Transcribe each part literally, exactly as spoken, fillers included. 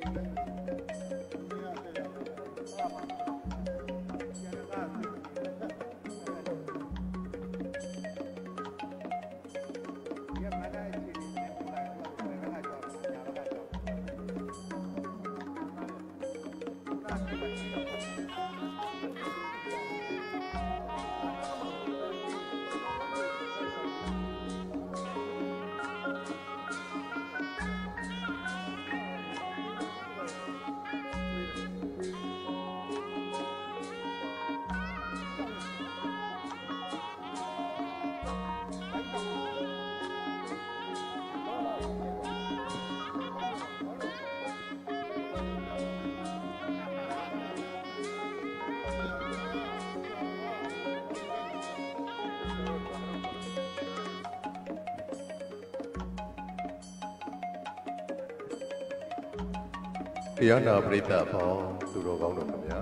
တရားနာပရိသတ်အပေါင်းသူတော်ကောင်းတို့ခင်ဗျာ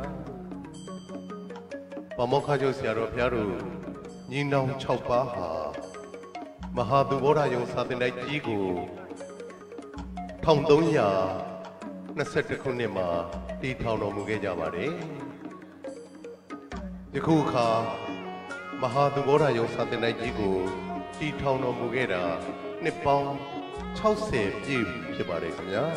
ပမောက္ခချုပ်ဆရာတော်ဘုရားတို့ညီနောင်၆ပါးဟာမဟာသူဘောဓယုံစာသင်တိုက်ကြီးကို၁၃၂၁ခုနှစ်မှာတည်ထောင်တော်မူခဲ့ကြပါတယ်ယခုအခါမဟာသူဘောဓယုံစာသင်တိုက်ကြီးကိုတည်ထောင်တော်မူခဲ့တာနှစ်ပေါင်း၆၀ပြည့်ဖြစ်ပါတယ်ခင်ဗျာ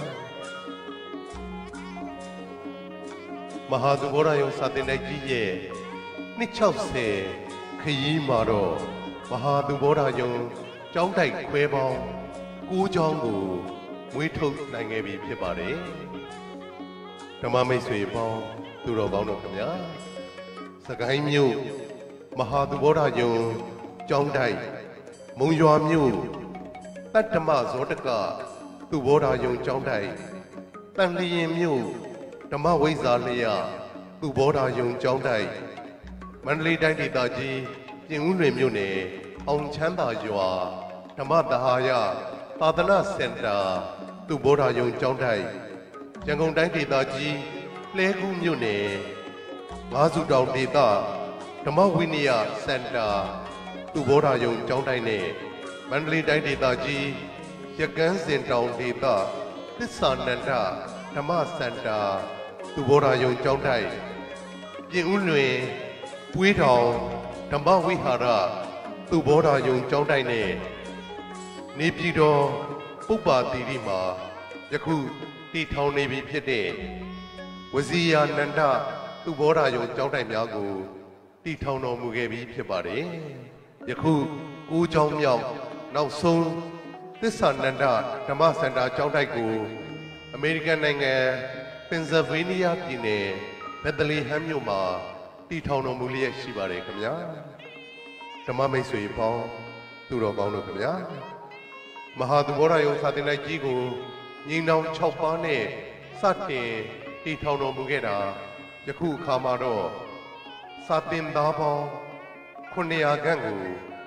မဟာသူဘောဓယုံစာသင်တိုက်ကြီးရဲ့နှစ်၆၀ခရီးမှာတော့မဟာသူဘောဓယုံကျောင်းတိုက်ခွဲပေါင်း၉ကျောင်းကိုမွေးထုတ်နိုင်ခဲ့ပြီဖြစ်ပါတယ်ဓမ္မမိတ်ဆွေပေါင်းသူတော်ကောင်းတို့ခင်ဗျာစကိုင်းမြို့မဟာသူဘောဓယုံကျောင်းတိုက်မုံရွာမြို့တတ္တမဇောတကသူဘောဓယုံကျောင်းတိုက်တန်လျင်မြို့ဓမ္မဝိဇ္ဇာလျက်သူဘောဓယုံကျောင်းတိုက်မန္တလေးတိုင်းဒေသကြီးပြင်ဦးလွင်မြို့နယ်အောင်ချမ်းသာရွာဓမ္မသဟာယသာသနာစင်တာသူဘောဓယုံကျောင်းတိုက်ရန်ကုန်တိုင်းဒေသကြီးလှဲကူးမြို့နယ်ငါးစုတောင်ဒေသဓမ္မဝိနည်းစင်တာသူဘောဓယုံကျောင်းတိုက်နဲ့မန္တလေးတိုင်းဒေသကြီးရကန်းစင်တောင်ဒေသသစ္စာနန္ဒဓမ္မစင်တာသူဘောဓယုံကျောင်းတိုက်ပြင်ဦးလွင်ပွေးထောင်ဓမ္မဝိဟာရသူဘောဓယုံကျောင်းတိုက်နဲ့နေပြည်တော်ပုပ္ပါတိရိမှာယခုတည်ထောင်နေပြီဖြစ်တဲ့ဝစီယာနန္ဒသူဘောဓယုံကျောင်းတိုက်များကိုတည်ထောင်တော်မူခဲ့ပြီဖြစ်ပါတယ်ယခုကိုးကျောင်းမြောက်နောက်ဆုံးသစ္စာနန္ဒဓမ္မစင်တာကျောင်းတိုက်ကိုအမေရိကန်နိုင်ငံပင်ဆယ်ဗေးနီးယားပြည်နယ်ဘက်သလီဟမ်မြို့မှာတည်ထောင်တော်မူလျက်ရှိပါတယ်ခင်ဗျာဓမ္မမိတ်ဆွေပေါင်းသူတော်ကောင်းတို့ခင်ဗျာမဟာသူဘောဓယုံစာသင်တိုက်ကြီးကိုညီနောင်၆ပါးနဲ့စတင်တည်ထောင်တော်မူခဲ့တာယခုအခါမှာတော့စာသင်သားပေါင်းခုနှစ်ရာခန့်ကို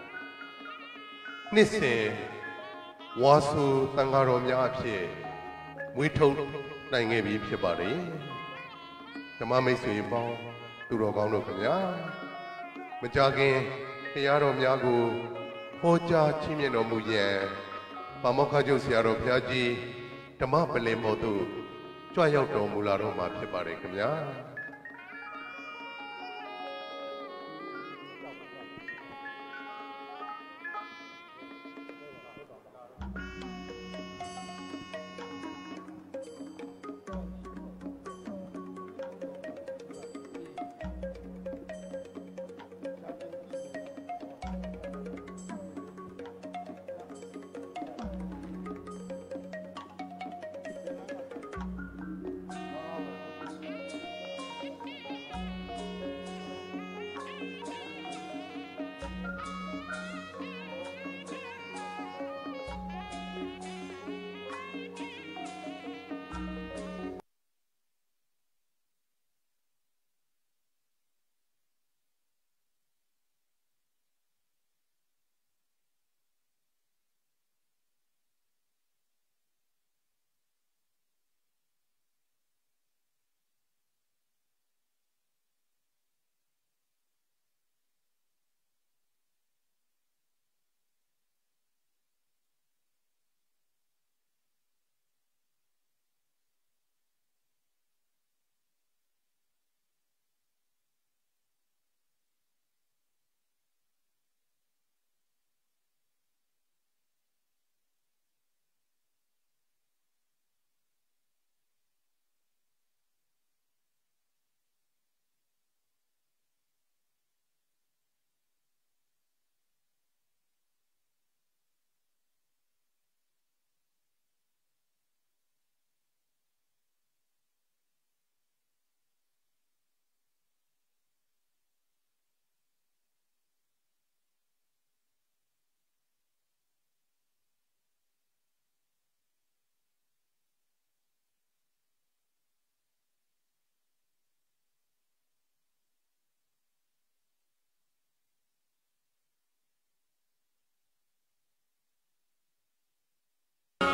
နှစ်စဉ်ဝါစုသံဃာတော်များအဖြစ်မွေးထုတ်နိုင်ခဲ့ပြီဖြစ်ပါတယ်ဓမ္မမိတ်ဆွေပေါင်းသူတော်ကောင်းတို့ခင်ဗျာမကြခင်တရားတော်များကိုဟောကြားချီးမြှင့်တော်မူရန်ပါမောက္ခချုပ်ဆရာတော်ဘုရားကြီးဓမ္မပလင်ပေါ်သို့ကြွရောက်တော်မူလာတော့မှာဖြစ်ပါတယ်ခင်ဗျာ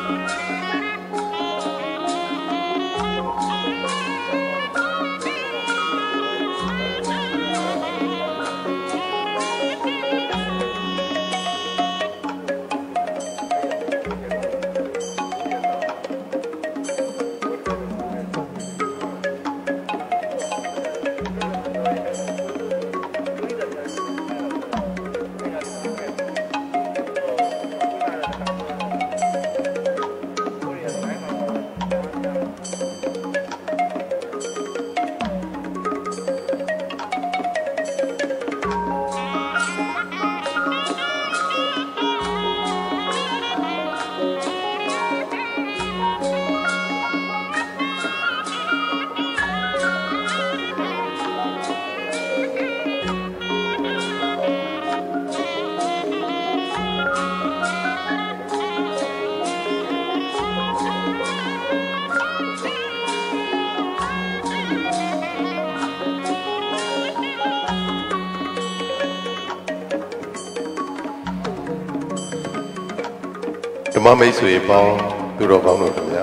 ဓမ္မမိတ်ဆွေပေါင်းသူတော်ကောင်းတို့ခင်ဗျာ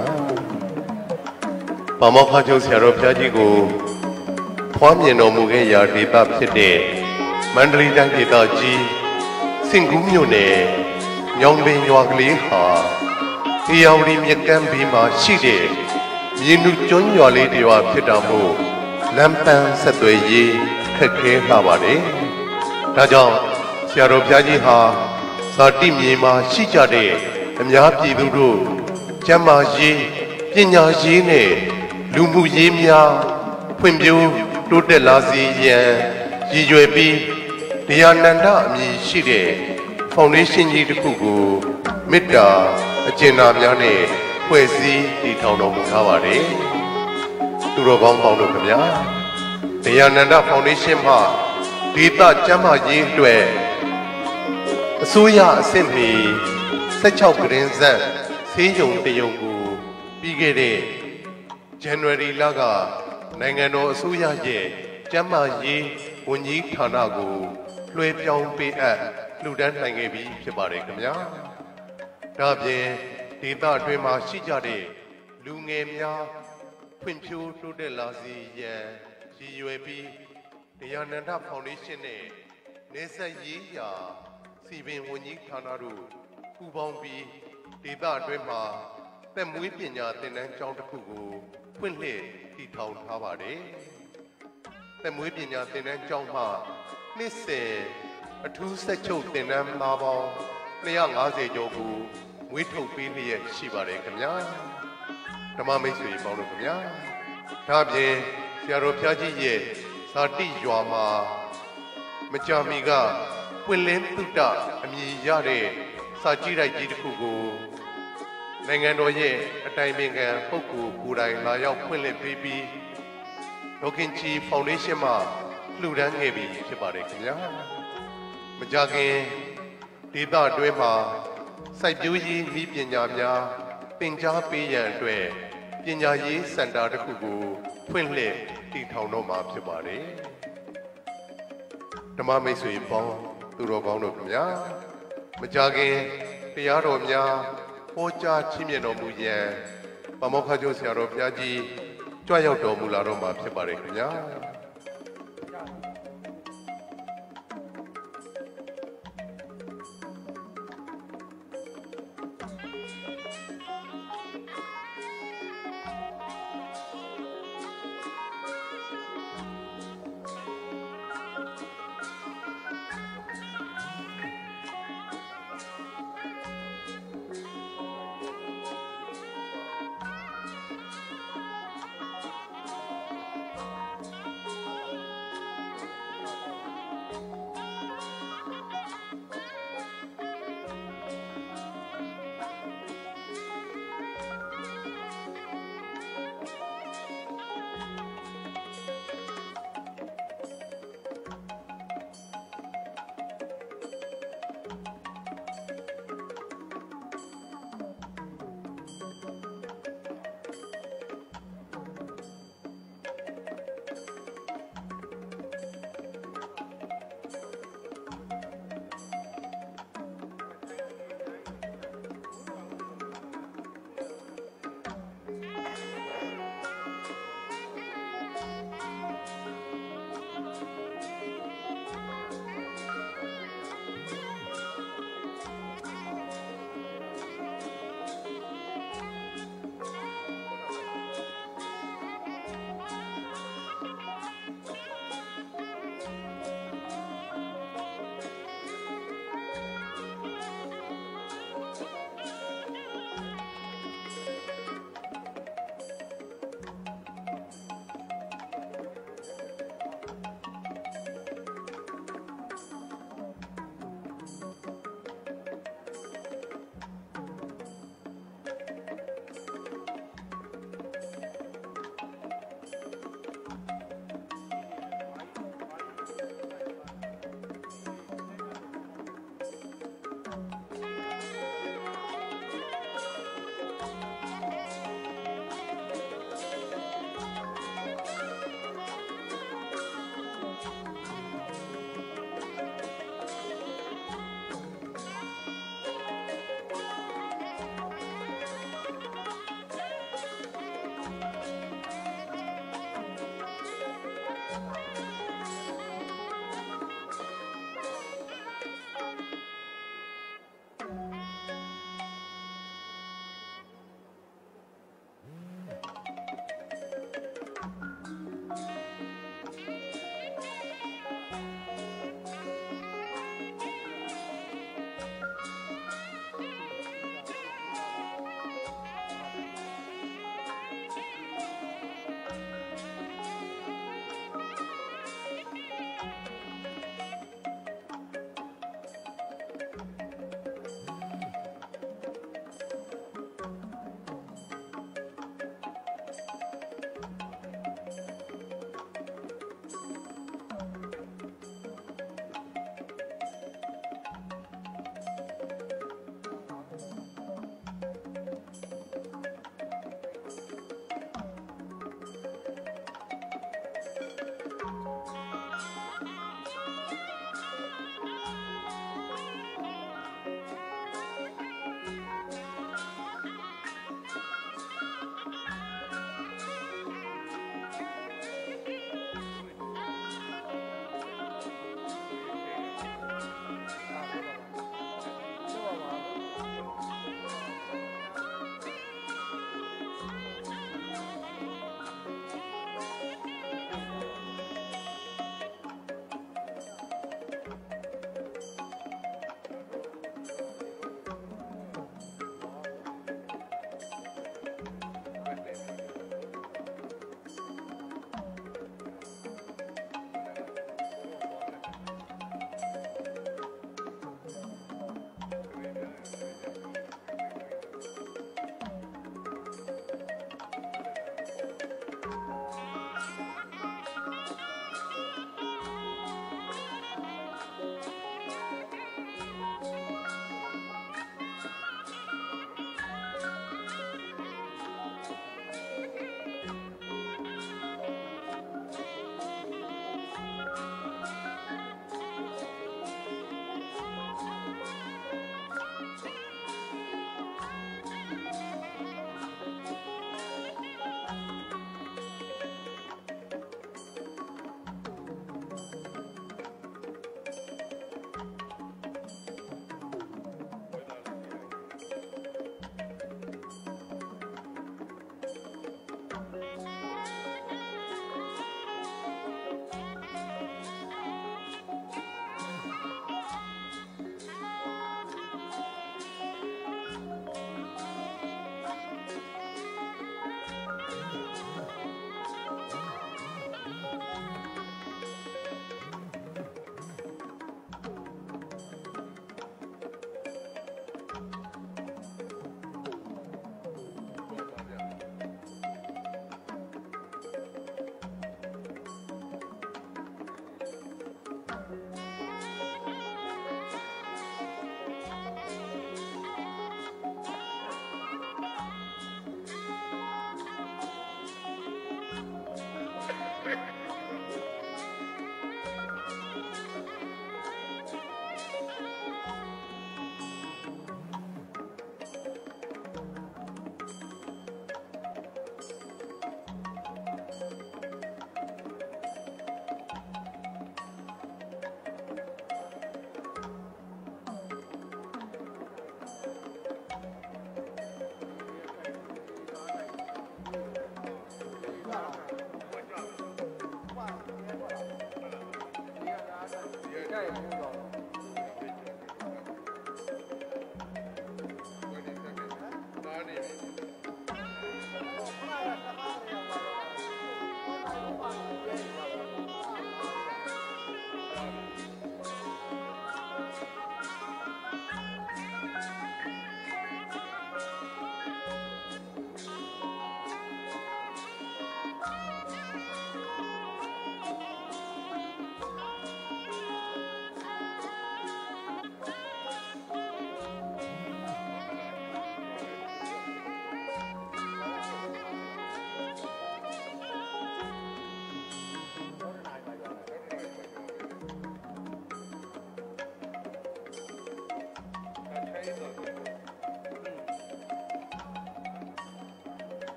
ပါမောက္ခချုပ်ဆရာတော်ဘုရားကြီးကိုဖွားမြင်တော်မူခဲ့ရာဒေသဖြစ်တဲ့မန္တလေးတိုင်းဒေသကြီးစင်ကူးမြို့နယ်ညောင်ပင်ရွာကလေးဟာအေယာဝတီမြစ်ကမ်းဘေးမှာရှိတဲ့မြင်းနုကျွန်းရွာလေးတစ်ရွာဖြစ်တာမို့လမ်းပန်းဆက်သွယ်ရေးခက်ခဲလာပါတယ်။ဒါကြောင့်ဆရာတော်ဘုရားကြီးဟာဇာတိမြေမှာရှိကြတဲ့အများပြည်သူတို့ကျမ်းမာရေးပညာရေးနဲ့လူမှုရေးများဖွံ့ဖြိုးတိုးတက်လာစေရန်ရည်ရွယ်ပြီးတရားနန္ဒအမည်ရှိတဲ့ဖောင်ဒေးရှင်းကြီးတစ်ခုကိုမေတ္တာအကျဉ်းသားများနဲ့ဖွဲ့စည်းတည်ထောင်တော်မူထားပါတယ်။သူတော်ကောင်းပေါင်းတို့ခင်ဗျာတရားနန္ဒဖောင်ဒေးရှင်းမှဒေသကျမ်းမာရေးအတွက်အစိုးရအဆင့်မီ၁၆ကရင်ဇက်ဆေးရုံတရုံကိုပြီးခဲ့တဲ့ဇန်နဝါရီလကနိုင်ငံတော်အစိုးရရဲ့ကျန်းမာရေးဝန်ကြီးဌာနကိုလွှဲပြောင်းပေးအပ်လှူဒန်းနိုင်ခဲ့ပြီဖြစ်ပါတယ်ခင်ဗျာ။ဒါပြင်ဒေသအတွင်းမှာရှိကြတဲ့လူငယ်များဖွံ့ဖြိုးတိုးတက်လာစေရန်ရည်ရွယ်ပြီးတရားနန္ဒဖောင်ဒေးရှင်းနဲ့နေဆက်ရေးရာစီပင်ဝန်ကြီးဌာနတို့ပူးပေါင်းပြီးဒေသအတွင်းမှာသက်မွေးပညာသင်တန်းကျောင်းတစ်ခုကိုဖွင့်လှစ်တည်ထောင်ထားပါတယ်။သက်မွေးပညာသင်တန်းကျောင်းမှာနှစ်စဉ်အထူးဆက်ချုပ်သင်တန်းသားပေါင်း၂၅၀ကျော်ကိုမွေးထုတ်ပေးလျက်ရှိပါတယ်ခင်ဗျာ။ဓမ္မမိတ်ဆွေပေါင်းတို့ခင်ဗျာ။ဒါပြင်ဆရာတော်ဘုရားကြီးရဲ့ဇာတိရွာမှာမကြာမီကပွင့်လင်းသုတ္တအမည်ရတဲ့စာကြည့်တိုက်ကြီးတစ်ခုကိုနိုင်ငံတော်ရဲ့အတိုင်ပင်ခံပုဂ္ဂိုလ်ကိုယ်တိုင်လာရောက်ဖွင့်လှစ်ပေးပြီးဒေါခင်ချီဖောင်ဒေးရှင်းမှလှူဒန်းခဲ့ပြီးဖြစ်ပါတယ်ခင်ဗျာမကြခင်ဒေသအတွင်းမှာစိုက်ပျိုးရေးနည်းပညာများသင်ကြားပေးရန်အတွက်ပညာရေးစင်တာတစ်ခုကိုဖွင့်လှစ်တည်ထောင်တော့မှာဖြစ်ပါတယ်ဓမ္မမိတ်ဆွေပေါင်းသူတော်ကောင်းတို့ခင်ဗျာမကြခင်တရားတော်များဟောကြားချီးမြှင့်တော်မူရန်ပါမောက္ခချုပ်ဆရာတော်ဘုရားကြီးကြွရောက်တော်မူလာတော့မှာဖြစ်ပါတယ်ခင်ဗျာ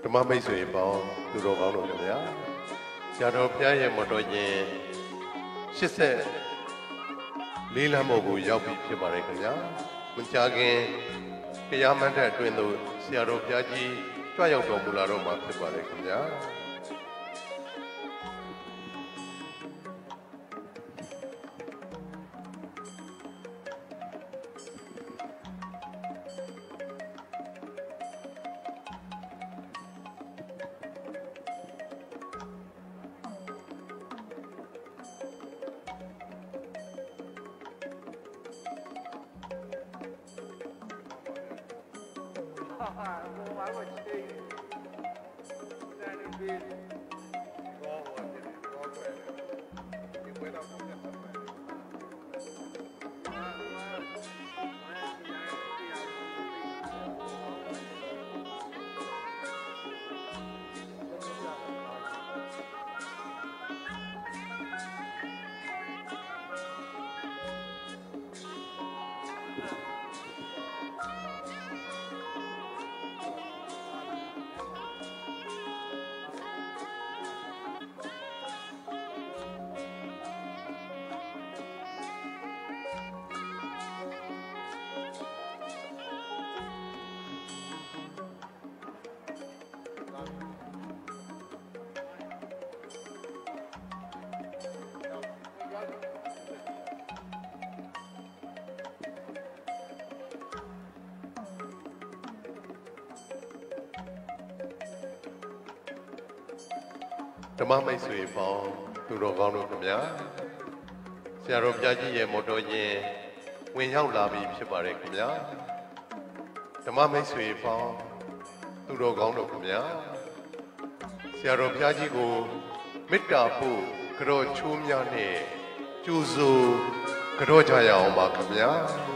ဓမ္မမိတ်ဆွေပေါင်းသူတော်ကောင်းတို့ခင်ဗျာဆရာတော်ဘုရားရဲ့မော်တော်ယာဉ်ရှစ်ဆက်လေးလမ်းပေါ်ကိုရောက်ပြီဖြစ်ပါတယ်ခင်ဗျာမကြာခင်တရားမန္တအတွင်းသို့ဆရာတော်ဘုရားကြီးကြွရောက်တော်မူလာတော့မှာဖြစ်ပါတယ်ခင်ဗျာဓမ္မမိတ်ဆွေပေါင်းသူတော်ကောင်းတို့ခင်ဗျာဆရာတော်ဘုရားကြီးရဲ့မော်တော်ယာဉ်ဝင်ရောက်လာပြီဖြစ်ပါတယ်ခင်ဗျာဓမ္မမိတ်ဆွေပေါင်းသူတော်ကောင်းတို့ခင်ဗျာဆရာတော်ဘုရားကြီးကိုမေတ္တာပို့ကြောချိုးများနဲ့ကျူစုကြောကြရအောင်ပါခင်ဗျာ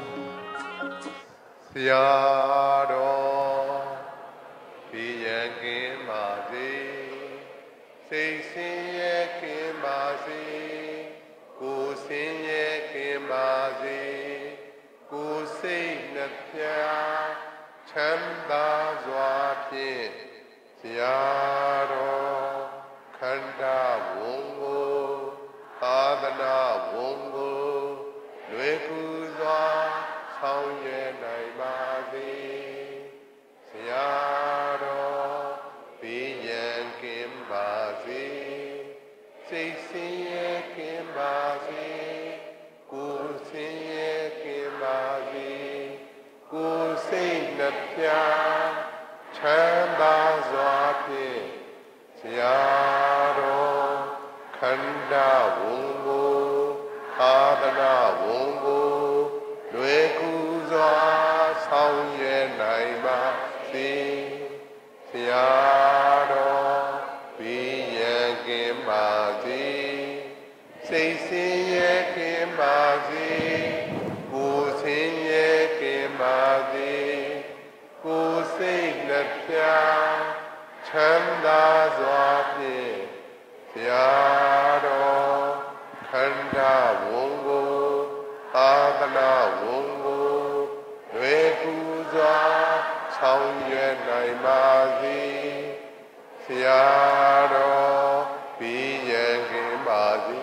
ဆရာတော်ပြည့်ရန်ကင်းပါစေစိတ်ဆင်းရဲခင်ပါစေကိုယ်ဆင်းရဲခင်ပါစေကိုယ်စိတ်နှပြချမ်းသာစွာဖြင့်ဆရာတော်ခန္ဓာဝန်ကိုသာသနာဝန်ကိုလွယ်ကူစွာဆောင်ရွက်နိုင်ပါစေဆရာတော်ပြည့်ရန်ကင်းပါစေစိတ်ဆင်းရဲကင်းပါစေကိုယ်ဆင်းရဲကင်းပါစေကိုယ်စိတ်နှပြချမ်းသာစွာဖြင့်ဆရာတော်ခန္ဓာဝန်ကိုသာသနာဝန်ကိုလွယ်ကူစွာဆောင်ရွက်နိုင်ပါစေဆရာတော်ပြည့်ရန်ကင်းပါစေစိတ်ဆင်းရဲကင်းပါစေကိုယ်ဆင်းရဲကင်းပါစေကိုယ်စိတ်နှပြချမ်းသာစွာဖြင့်ဆရာတော်ခန္ဓာဝန်ကိုသာသနာဝန်ကိုလွယ်ကူစွာဆောင်ရွက်နိုင်ပါစေဆရာတော်ပြည့်ရန်ကင်းပါစေ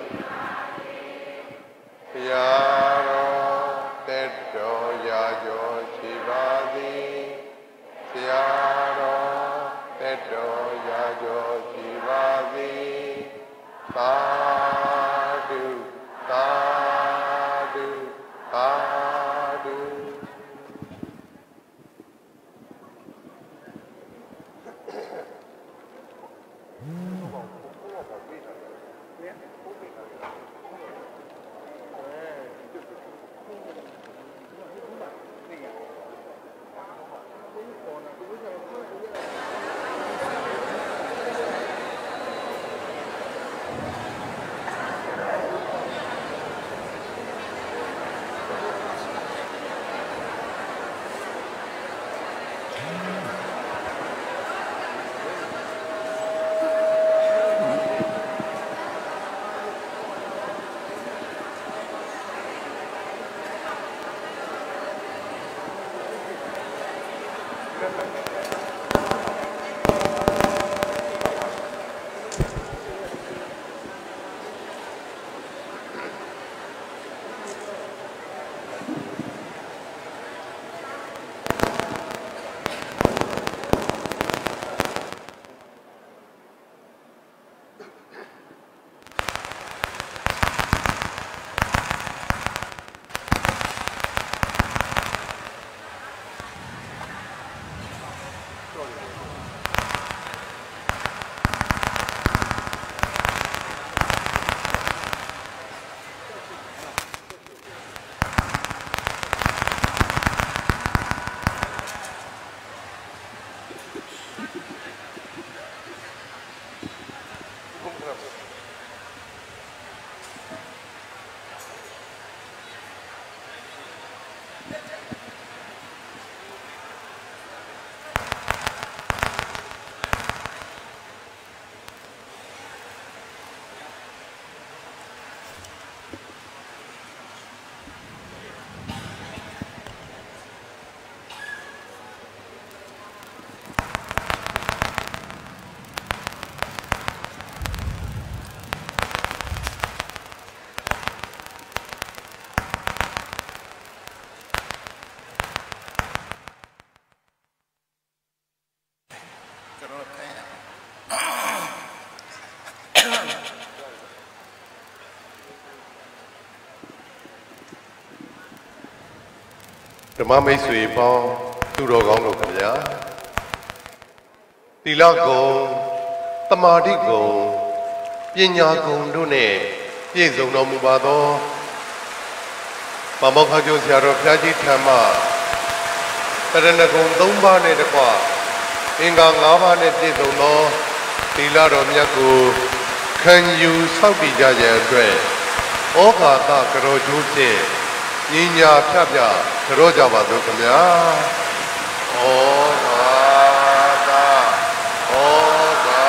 ဆရာတော်တက်တော်ရာကျော်ရှိပါစေဆရာတော်တက်တော်ရာကျော်ရှိပါစေသာဓုသာဓုသာဓုဓမ္မမိတ်ဆွေပေါင်းသူတော်ကောင်းတို့ခင်ဗျာသီလဂုဏ်တမာတိဂုဏ်ပညာဂုဏ်တို့နဲ့ပြည့်စုံတော်မူပါသောဗမောခကျော်ဆရာတော်ဘုရားကြီးထံမှတရဏဂုံသုံးပါးနဲ့တကွအင်္ဂါငါးပါးနဲ့ပြည့်စုံသောသီလတော်မြတ်ကိုခံယူဆောက်တည်ကြရန်အတွက်ဩဃာတကရောကျိုးဖြင့်ညီညာဖြတ်ဖြတ်ကြောကြပါစို့ခင်ဗျာဩဃာတဩဃာတဩဃာ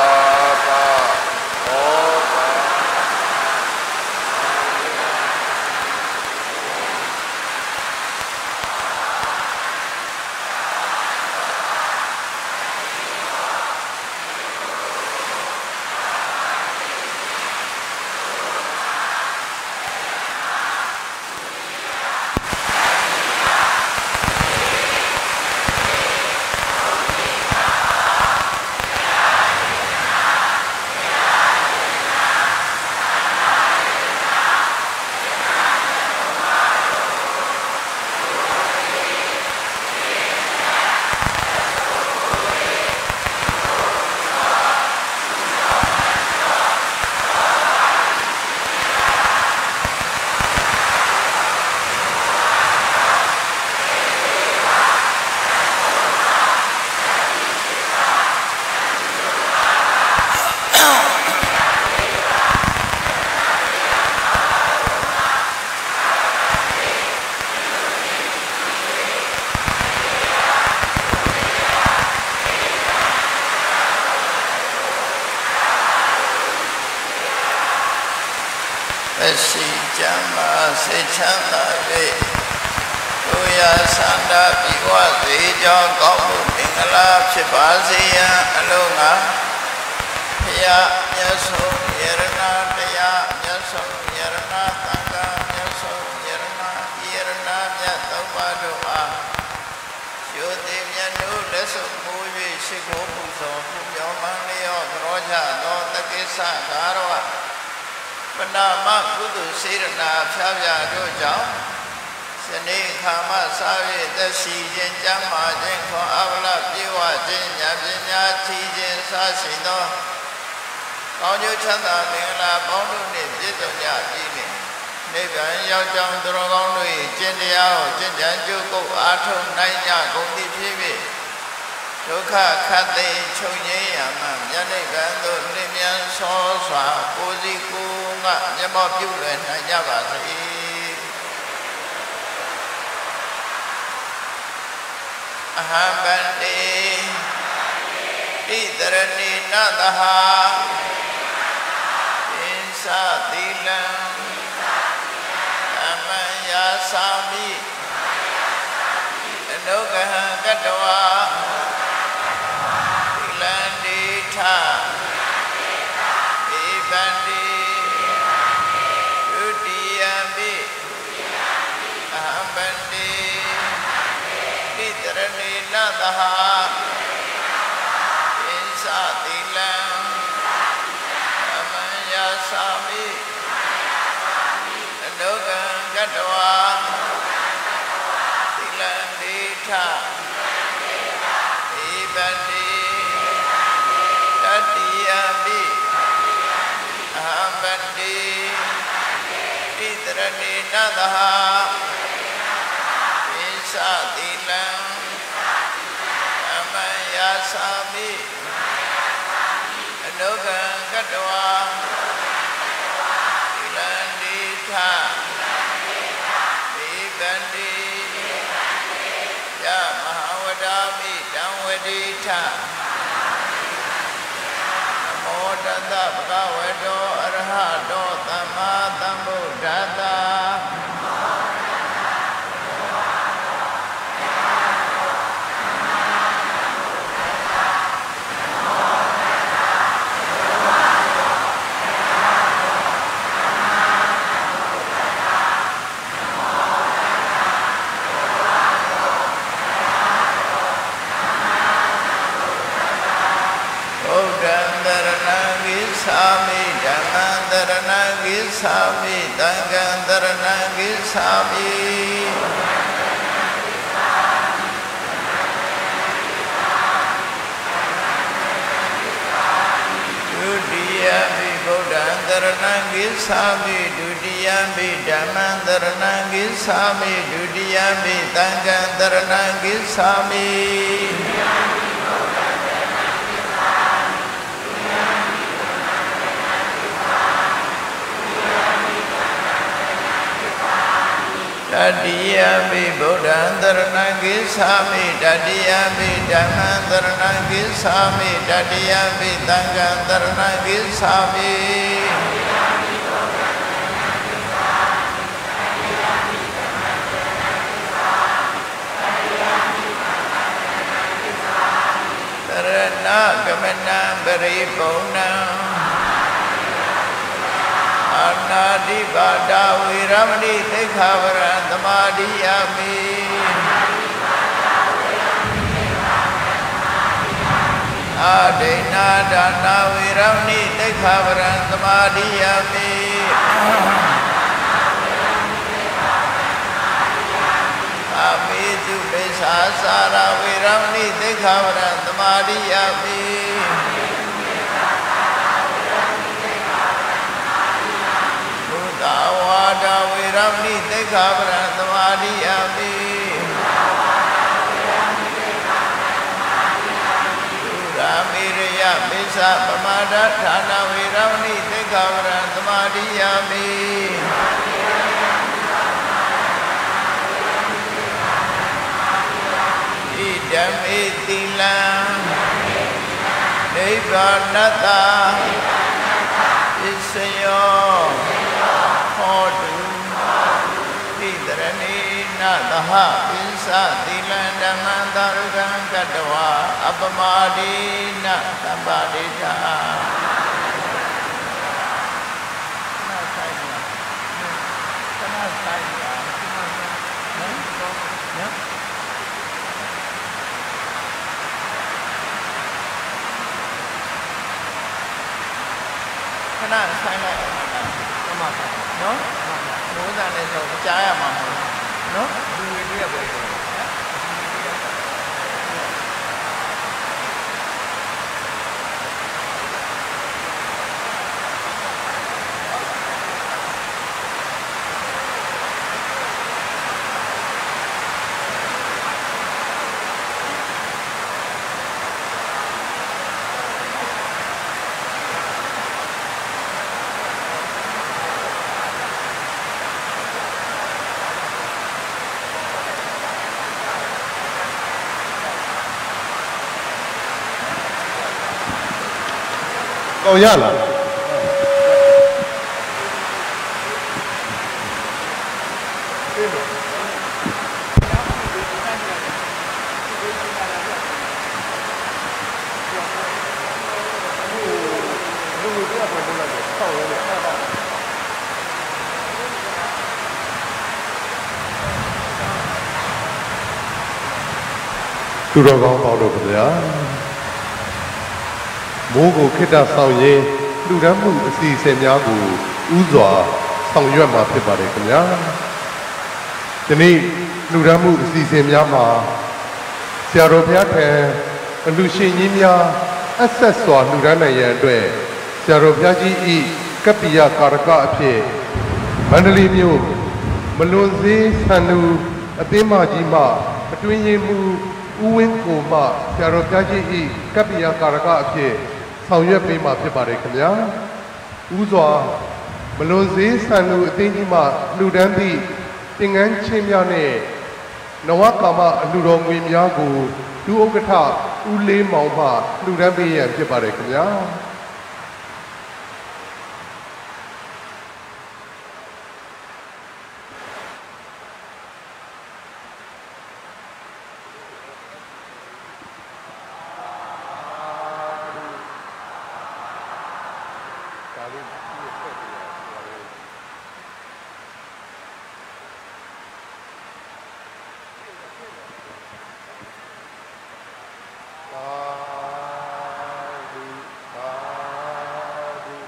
ရှိကြမှာစိတ်ချမ်းသာ၍ကိုယ်ရာဆန္ဒပြီးဝစေကြောင်းကောင်းမှုမင်္ဂလာဖြစ်ပါစေရန်အလုံးငါဘုရားမြတ်စွာဘုရားတရားမြတ်စွာဘုရားသံဃာမြတ်စွာဘုရားယရနာမြတ်သုံးပါးတို့အားယောတိမြတ်တို့လက်စွပ်မိုး၍ရှိခိုးပူဇော်ပြုမြော်မှန်လျော့ကြောကြသောတက္ကိစ္စကာရဝပနာမကုသိုလ်စေရနာဖြားဖြားတို့ကြောင့်စနေခါမှစား၍သက်ရှိခြင်းကြမ်းမာခြင်းခေါ်အဗလပြေဝခြင်းဉာဏ်ပညာထီးခြင်းစားရှိသောကောင်းကျိုးချမ်းသာမင်္ဂလာပေါင်းတို့နှင့်ပြည့်စုံကြပြီနှင့်နိဗ္ဗာန်ရောက်ကြောင်းသူတော်ကောင်းတို့၏ကျင့်တရားကိုကျင့်ကြံကြိုးကုပ်အားထုတ်နိုင်ကြကုန်သည်ဖြစ်၍ဒုက္ခခတ်သိမ်းချုပ်ငြိမ်းရမှမြတ်နိဗ္ဗာန်သို့လင်းမြန်ဆောစွာကိုယ်စီကိုယ်ငါမျက်မှောက်ပြုလွယ်နိုင်ကြပါစေအဟံဗန္တိဣတရဏိနသဟာသင်္သတိလံအမံယာသာမိအနုဂဟံကတဝါသီလံတိထဧဗန္တိဒုတိယံပိအဟံဗန္တိဣတရဏိနသဟာသင်္သတိလံအမံယာသာမိအနုဂဟံကတဝါသီလံတိထဧဗန္တိတတိယံပိအဟံဗန္တိဣတရဏိနသဟာသင်္သတိလံအမံယာသာမိအနုဂဟံကတဝါသီလံတိထဧဗန္တိယမဟာဝဒာမိတံဝတိထနမောတတဗုဒ္ဓဝေတောအရဟတောသမ္မာသမ္ဗုဒ္ဓတ္တ Gissami Dhammandharana Gissami Sanghandharana Gissami Dudiyampi Buddhandharana Gissami Dudiyampi Dhammandharana Gissami Dudiyampi Sanghandharana Gissami Dadiyampi Buddhandharana Gissami Dadiyampi Dhammandharana Gissami Dadiyampi Sanghandharana Gissami Tarana Gamanam Paripurnam Anadi Bada Viramani Tekhavara Dhamadiyami Adena Dana Viramani Tekhavara Dhamadiyami Amitu Pesasara Viramani Tekhavara Dhamadiyami Awada Viramni Tekhavara Dhamadiyami Ramiraya Misa Pamada Thana Viramni Tekhavara Dhamadiyami Idam Itilam Nibbānata Isayo Hodu Tidarani Nadaha Pinsa Tilandamandhargan Katawa Apamadina Sambadita Kana silent no? More than a Jaya Mama. No? Do we hear about it? Oh, yeah. Tu rồi con vào được rồi á. Bố của khi ta sau ye, lúc đó mình si xem nhà của u dọa xong yuan mà phải bảo đấy con nhá. Cho nên lúc đó mình si xem nhà mà, xe rồi phía thế, lúc xin nhím nhà, ắt sẽ xóa lúc đó này vậy đấy. Xe rồi phía chỉ ý, cấp bia cà ra phía, Mandalay miu, mình luôn dễ san lu, ở bên mà gì mà, ở tuyên nhiên mu uwen ko ma xe rồi phía chỉ ý, cấp bia cà ra phía Sao nhớ bị mà phải bảo đấy không nhá? Ú dọa, mà luôn dễ san lu tên gì mà lu đàn đi, tiếng Anh chém nhau nè, nó quá cả mà lu rong nguyên nhau của lu ông cái thà u lê màu mà lu đàn bị em phải bảo đấy không nhá? Sadhu, sadhu,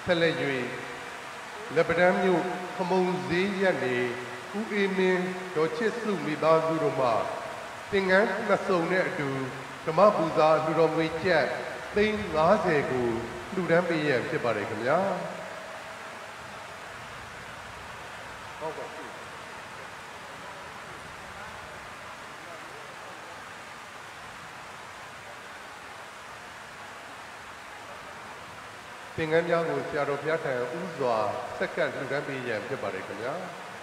ဆက်လက်၍လက်ပံတန်းမြို့ခမုံဈေးရက်နေဦးအေးမင်းဒေါ်ချစ်စုမိသားစုတို့မှသင်္ကန်းနှစ်စုံနဲ့အတူဓမ္မပူဇာလူတော်ငွေကျပ်သိန်း၅၀ကိုလှူဒန်းပေးရဖြစ်ပါတယ်ခင်ဗျာဟုတ်ပါဘူးသင်္ကန်းများကိုဆရာတော်ဘုရားထံဥစွာစက္ကန့်လှူဒန်းပေးရဖြစ်ပါတယ်ခင်ဗျာ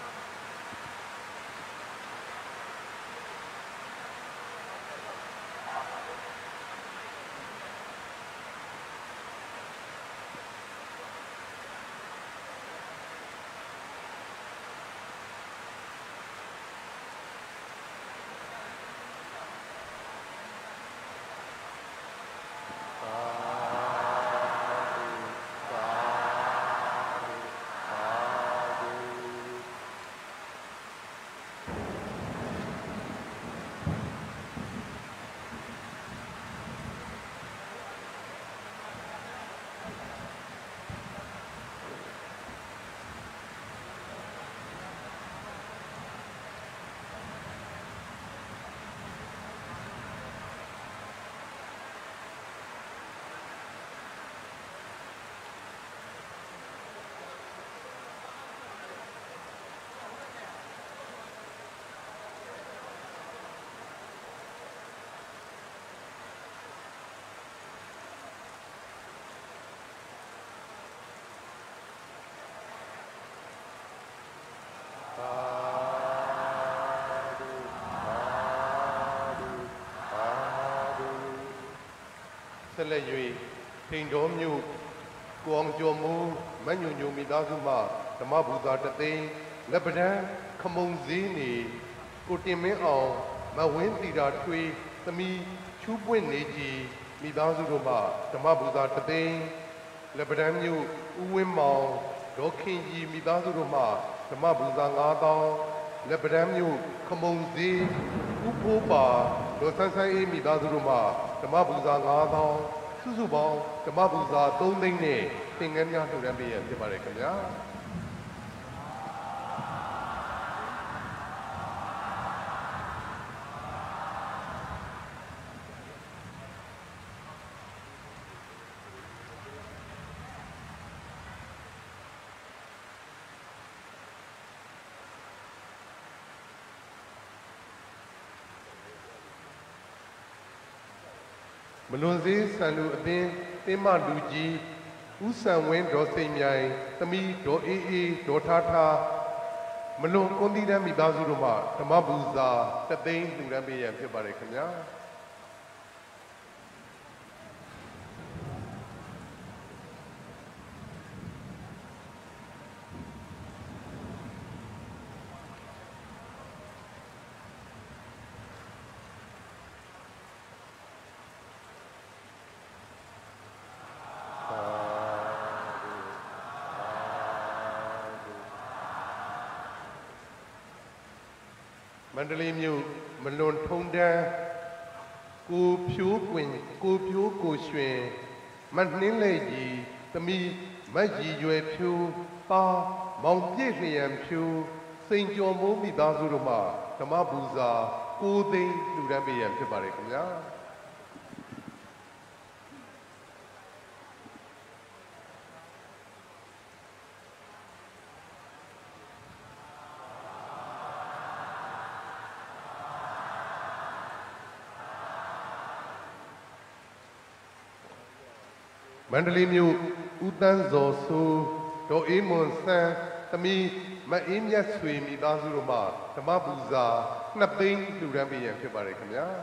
ဆက်လက်၍ထိန်တော်မြို့ကိုအောင်ကျော်မူမညွညွမိသားစုမှဓမ္မပူဇာတသိန်းလက်ပံတန်းခမုံဈေးနေကိုတင်မင်းအောင်မဝင်းတီတာထွေးသမီးချူးပွင့်နေကြီးမိသားစုတို့မှဓမ္မပူဇာတသိန်းလက်ပံတန်းမြို့ဦးဝင်းမောင်ဒေါခင်ကြီးမိသားစုတို့မှဓမ္မပူဇာ၅သောင်းလက်ပံတန်းမြို့ခမုံဈေးဦးဖိုးပါဒေါ်ဆန်းဆန်းအေးမိသားစုတို့မှဓမ္မပူဇာ၅သောင်းစုစုပေါင်းဓမ္မပူဇာ၃သိန်းနဲ့သင်္ကန်းများလှူဒန်းပေးရဖြစ်ပါတယ်ခင်ဗျာမလွန်စေးဆန်လူအသင်းတင်းမလူကြီးဦးဆန်ဝင်းဒေါ်စိန်မြိုင်သမီးဒေါ်အေးအေးဒေါ်ထားထားမလွန်ကွန်တီးတန်းမိသားစုတို့မှဓမ္မပူဇာတသိန်းလှူဒန်းပေးရဖြစ်ပါတယ်ခင်ဗျာမန္တလေးမြို့မလွန်ထုံတန်းကိုဖြိုးကွင်ကိုဖြိုးကိုရွှင်မနှင်းလေကြီးသမီးမတ်ကြီးရွယ်ဖြိုးပါမောင်ပြည့်လျံဖြိုးစိန်ကျော်မိုးမိသားစုတို့မှဓမ္မပူဇာ၉သိန်းလှူဒန်းပေးရဖြစ်ပါတယ်ခင်ဗျာမန္တလေးမြို့ဦးတန်းဇော်ဆိုးဒေါ်အေးမွန်ဆန်းသမီးမအေးမြတ်ဆွေမိသားစုတို့မှဓမ္မပူဇာနှစ်သိန်းလှူဒန်းပေးရန်ဖြစ်ပါတယ်ခင်ဗျာ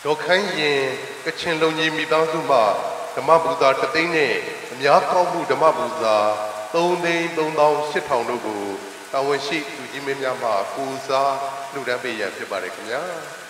ဒေါ်ခိုင်းရင်ကချင်လုံကြီးမိသားစုမှဓမ္မပူဇာတသိန်းနဲ့အများကောင်းမှုဓမ္မပူဇာသုံးသိန်းသုံးသောင်းရှစ်ထောင်တို့ကိုတာဝန်ရှိသူကြီးမင်းများမှကိုးစားလှူဒန်းပေးရဖြစ်ပါတယ်ခင်ဗျာ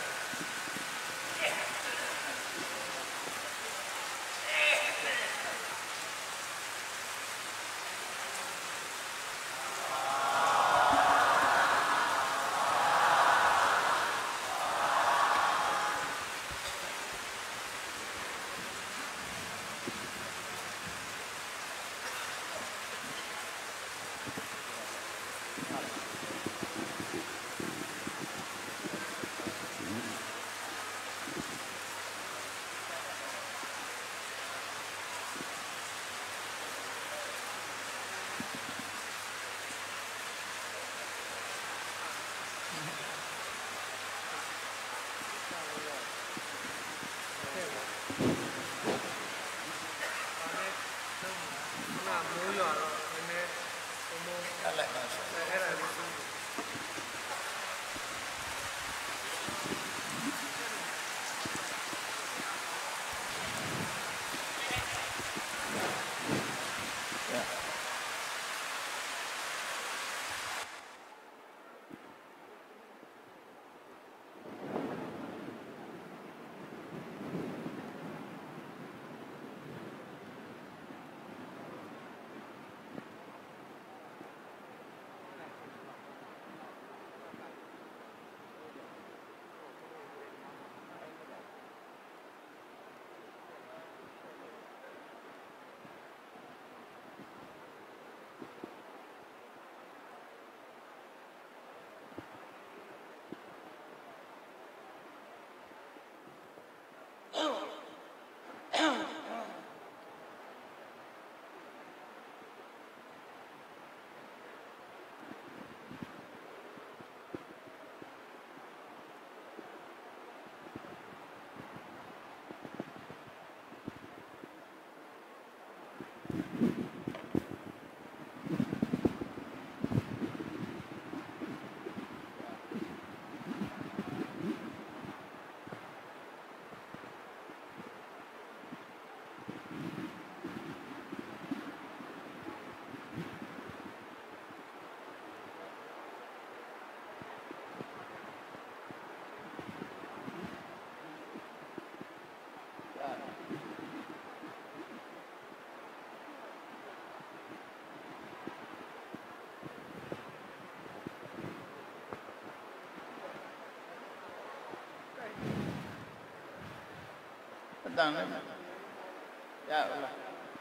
တန်လည်းရပါလား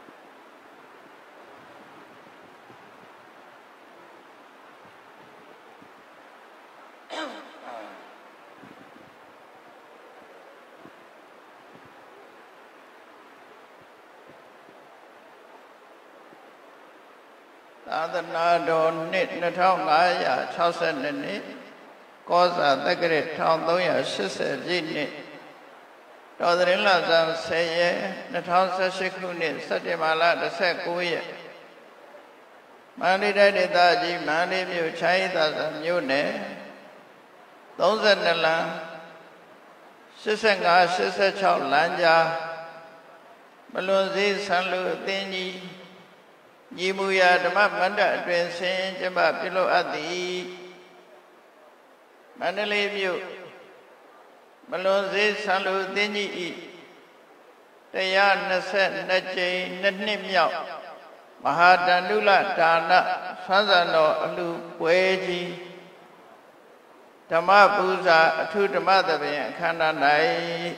သာသနာတော်နှစ်နှစ်ထောင်ငါးရားခြောက်ဆယ်နှစ်နှစ်ကောဇာတက္ကရာတစ်ထောင်သုံးရာရှစ်ဆယ်ပြည့်နှစ်တော်သရင်လဆန်းဆယ်ရက်နှစ်ထောင်ဆယ်ရှစ်ခုနှစ်စက်တင်ဘာလတစ်ဆယ့်ကိုးရက်မန္တလေးတိုင်းဒေသကြီးမန္တလေးမြို့ချိုင်းသာသာမြို့နယ်သုံးဆယ်နှစ်လမ်းရှစ်ဆယ်ငါး ရှစ်ဆယ်ခြောက်လမ်းကြားမလွန်စည်းဆန်းလူအသင်းကြီးညီမူရာဓမ္မမန္တအတွင်ဆင်းကျမပြုလုပ်အပ်သည်မန္တလေးမြို့မလွန်စည်းဆန်းလူအသင်းကြီးဤတရားနှစ်ဆယ်နှစ်ကြိမ်နှစ်နှစ်မြောက်မဟာတန္တုလဒါနဆွမ်းဆန်တော်အလှပွဲကြီးဓမ္မပူဇာအထုဓမ္မသဘင်အခမ်းအနား၌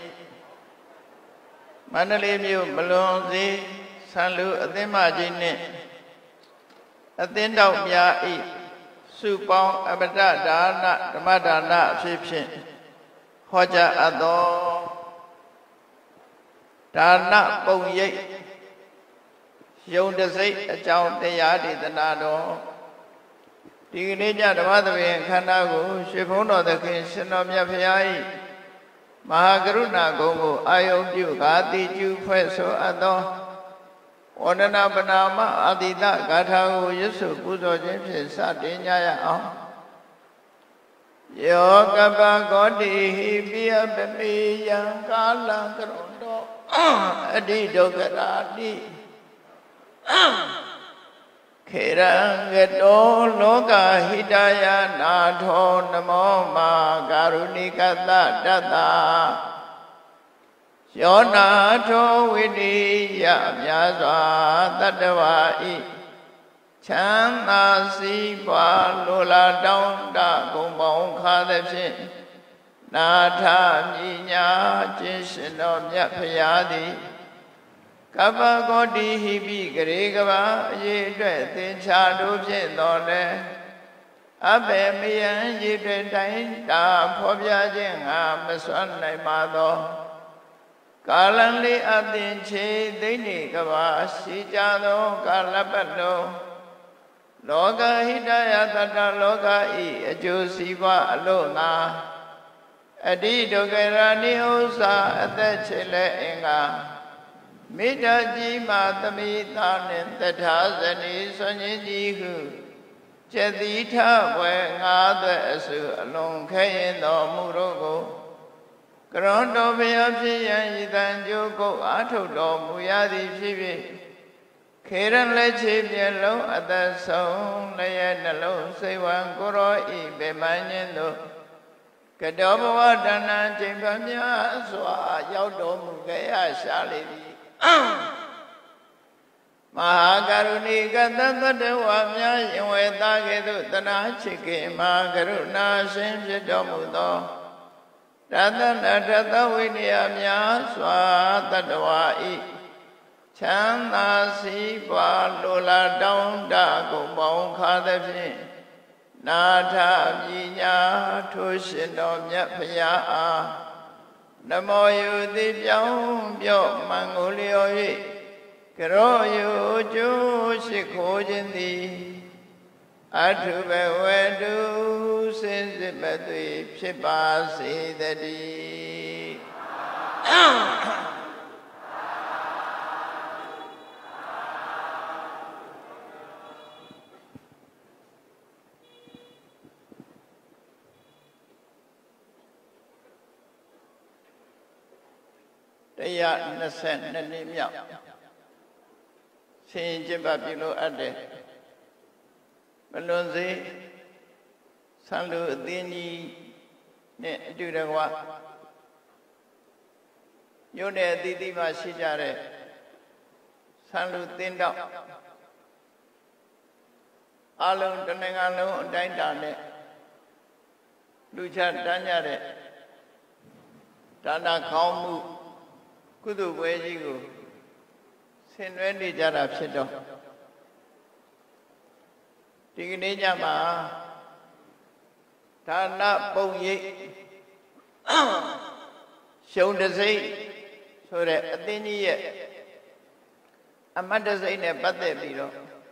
မန္တလေးမြို့မလွန်စည်းဆန်းလူအသင်းမကြီးနှင့်အသင်းတော်များဤစုပေါင်းအမတဒါနဓမ္မဒါနအဖြစ်ဖြင့်ဟောကြားအပ်သောဒါနပုံရိပ်ယုံတစိတ်အကြောင်းတရားဒေသနာတော်ဒီကနေ့ညဓမ္မသဘင်အခမ်းအနားကိုရွှေဘုန်းတော်သခင်ရှင်တော်မြတ်ဖရာ၏မဟာကရုဏာဂုဏ်ကိုအာယုပြုကာတိကျူဖွဲ့ဆိုအပ်သောဝန္ဒနာပနာမအာတိတဂါထာကိုရွတ်ဆိုပူဇော်ခြင်းဖြင့်စတင်ကြရအောင် Yoga Bhagavati Hibya Bhamiyan Kalang Karondo Adi Dogarati Kirangato Loka Hidaya Natho Namo Ma Karunikata Data Yonato Vidiya Myaswa Tattavai Chanda Siva Lola Daunda Kumbong Khadapsin Natha Minya Jishino Myapayadi Kapagodi Hibi Garigava Yidre Tincha Dupsin Dole Abe Miyan Yidre Dainda Pobya Jinga Maswan Naimado Kalanli Adinchi Dini Kava Sijado Kalapado Loka Hidaya Tata Loka I Ajo Siva Alona Adi Dogarani Osa Atachile Inga Mita Jima Tamita Nintatazani Sanyajihu Chedita Wengada Asu Alon Kayin no Murogo Karondo Vyapsiyan Yitan Joko Ato do Muyadi Shibi Kiran Lechi Bielo at the song Nayanalo, Sewan Goro I Bemanindo Kadoba Dana Jimpamia Swa Yodo Mugaya Shali Mahakaruni Katataduamya Yawetagedu Tanachiki Makaruna Simsidomudo Ratana Tatawiniamya Swa Tadawai Chanda Siva Lola Daunda Kumbong Khadapsin Natha Minya Tushino Myapaya Namo Yudhi Pyong Pyo Mangolyo Yi Karo Yu Ju Shikho Jindi Atube Wedu Sinsipatui Pshipa Siddhati Taya Nasen Nanimya Sin Jibabilo Ade Malonzi Sanlu Dini Ne Durawa Yone Didi Mashijare Sanlu Tinda Alon Tanangalo Daindane Lucha Danyare Dana Kaumu Kudu Wejigo Sinwendi Jarab Sido Tiginijama Tana Pongi Shown the Zay so that Athenia Amanda Zayne Bate Biro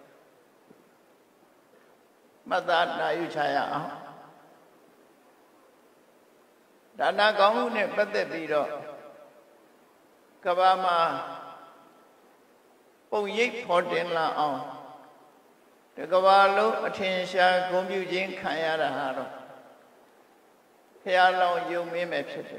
Madana Yuchaya Dana Gong Bate Biro Kabama Pongi Portin La on The Gavalo Attention Computing Kayara Haro Hialo you may make it.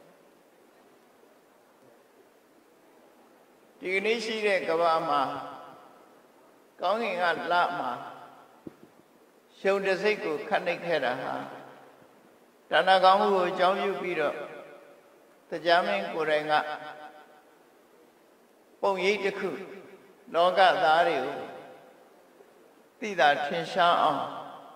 Dignisi Gavama Going at Lama Show the Ziku Kanikera Tanagamu Jomu Piro The Jamming Kurenga Pongi the Ku Loga Dario Tida Tinsha on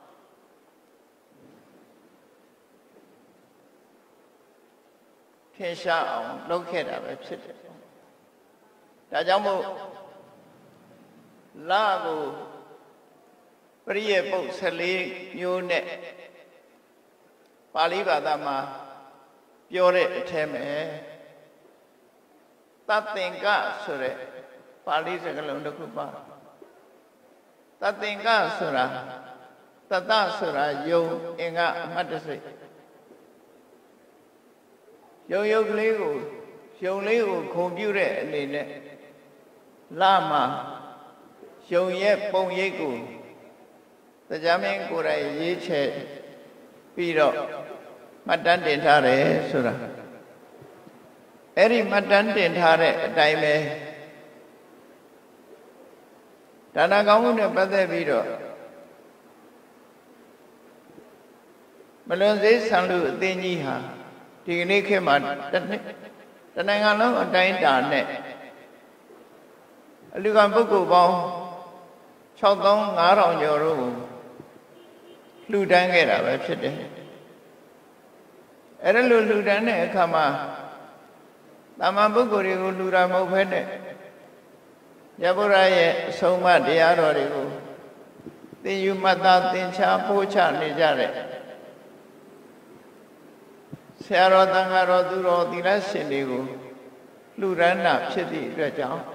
Tinsha on locate a website. Tajamu Lago Priya Boxali Yune Palibadama Pure Teme Tatinga Sure Palisakalundakupa Tatinga Sura Tata Sura Yo Inga Madasi Yo Yo Glego Yo Lego Computer Line Lama Yo Ye Pong Yegu The Jamin Kura Yeche ပြီးတော့မှတ်တမ်းတင်ထားတယ်ဆိုတာအဲ့ဒီမှတ်တမ်းတင်ထားတဲ့အတိုင်းပဲဒါနကောင်းမှုနဲ့ပတ်သက်ပြီးတော့မလွန်စေးဆံလူအသင်းကြီးဟာဒီကနေ့ခေတ်မှာတနိုင်ငံလုံးအတိုင်းအတာနဲ့အလူကံပုဂ္ဂိုလ်ပေါင်း၆သောင်း၅ထောင်ကျော်တို့ကိုလှူဒန်းခဲ့တာပဲဖြစ်တယ်အဲ့ဒါလိုလှူဒန်းတဲ့အခါမှာတာမန်ပုဂ္ဂိုလ်တွေကိုလှူတာမဟုတ်ဘဲနဲ့ရဗုဒ္ဓရဲ့အဆုံးအမတရားတော်တွေကိုသင်ယူမှတ်သားသင်္ချာပို့ချနေကြတဲ့ဆရာတော်တန်ခါတော်သူတော်သီလရှင်တွေကိုလှူဒန်းတာဖြစ်သည့်အတွက်ကြောင့်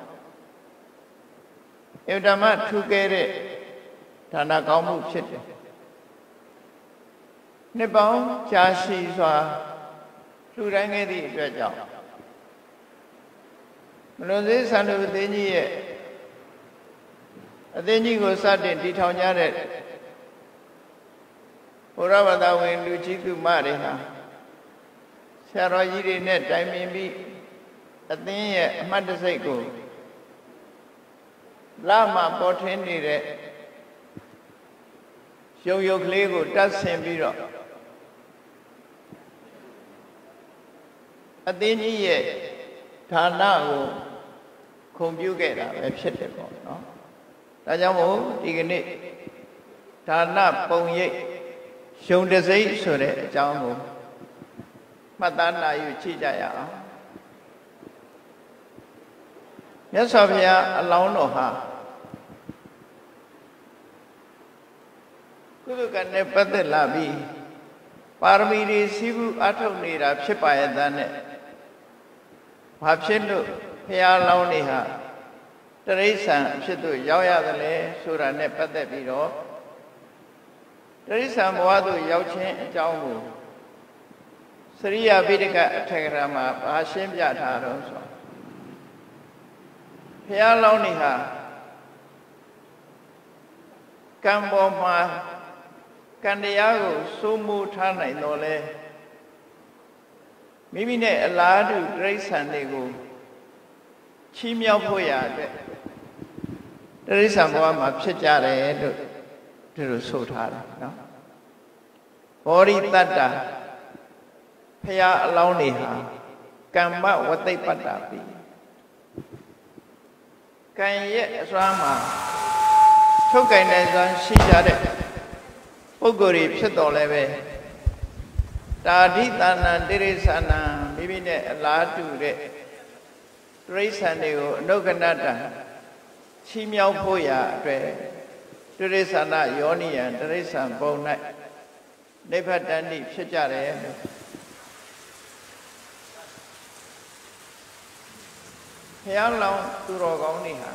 အဓမ္မထူးကဲတဲ့ဒါနကောင်းမှုဖြစ်တယ်နှစ်ပေါင်းကြာရှည်စွာလှူဒန်းခဲ့သည့်အတွက်ကြောင့်မလွန်စေးဆန္ဒအသင်းကြီးရဲ့အသင်းကြီးကိုစတင်တည်ထောင်ကြတဲ့ဘုရားဘာသာဝင်လူကြီးသူမတွေဟာဆရာတော်ကြီးတွေနဲ့တိုင်ပင်ပြီးအသင်းရဲ့အမှတ်တစိတ်ကိုလာမှပေါ်ထင်းနေတဲ့ရုပ်ရုပ်ကလေးကိုတတ်ဆင်ပြီးတော့အသင်းကြီးရဲ့ဌာနကိုခုံပြုခဲ့တာပဲဖြစ်တယ်ပေါ့နော်ဒါကြောင့်မို့ဒီကနေ့ဌာနပုံရိပ်ရုံတစိမ့်ဆိုတဲ့အကြောင်းကိုမှတ်သားနိုင်ယူကြည့်ကြရအောင်မြတ်စွာဘုရားအလောင်းတော်ဟာကုသကံနဲ့ပတ်သက်လာပြီးပါရမီတွေစည်းဘူးအထုတ်နေတာဖြစ်ပါရဲ့သားနဲ့ဘာဖြစ်လို့ဘုရားလောင်းနေဟာတရိစ္ဆာန်အဖြစ်သို့ရောက်ရသလဲဆိုတာနဲ့ပတ်သက်ပြီးတော့တရိစ္ဆာန်ဘဝသို့ရောက်ခြင်းအကြောင်းကိုစရိယာပိဋကအထက်ကရာမှာဘာရှင်းပြထားတော့ဆိုဘုရားလောင်းနေဟာကံပေါ်မှာကံတရားကိုစိုးမိုးထားနိုင်တော့လဲမိမိနဲ့အလားတူတိရစ္ဆာန်တွေကိုချီးမြှောက်ဖို့ရအတွက်တိရစ္ဆာန်ဘဝမှာဖြစ်ကြတယ်လို့ဒီလိုဆိုထားတယ်နော်ဘောရိတတ္တာဖရာအလောင်းတွေဟာကမ္မဝသိပ္ပတ္တာပိကံရဲ့အစွမ်းမှာထုတ်ကင်တဲ့စွမ်းရှိကြတဲ့ပုဂ္ဂိုလ်တွေဖြစ်တော်လဲပဲတာဓိတဏံတိရိစ္ဆာနံမိမိနဲ့အလားတူတဲ့တိရိစ္ဆာန်တွေကိုအနုကနတ္တချီးမြှောက်ဖို့ရာအတွက်တိရိစ္ဆာနယောနိယံတိရိစ္ဆာန်ဘုံ၌နိဗ္ဗတန္တိဖြစ်ကြတယ်လို့ဘုရားလောင်းသူတော်ကောင်းတွေဟာ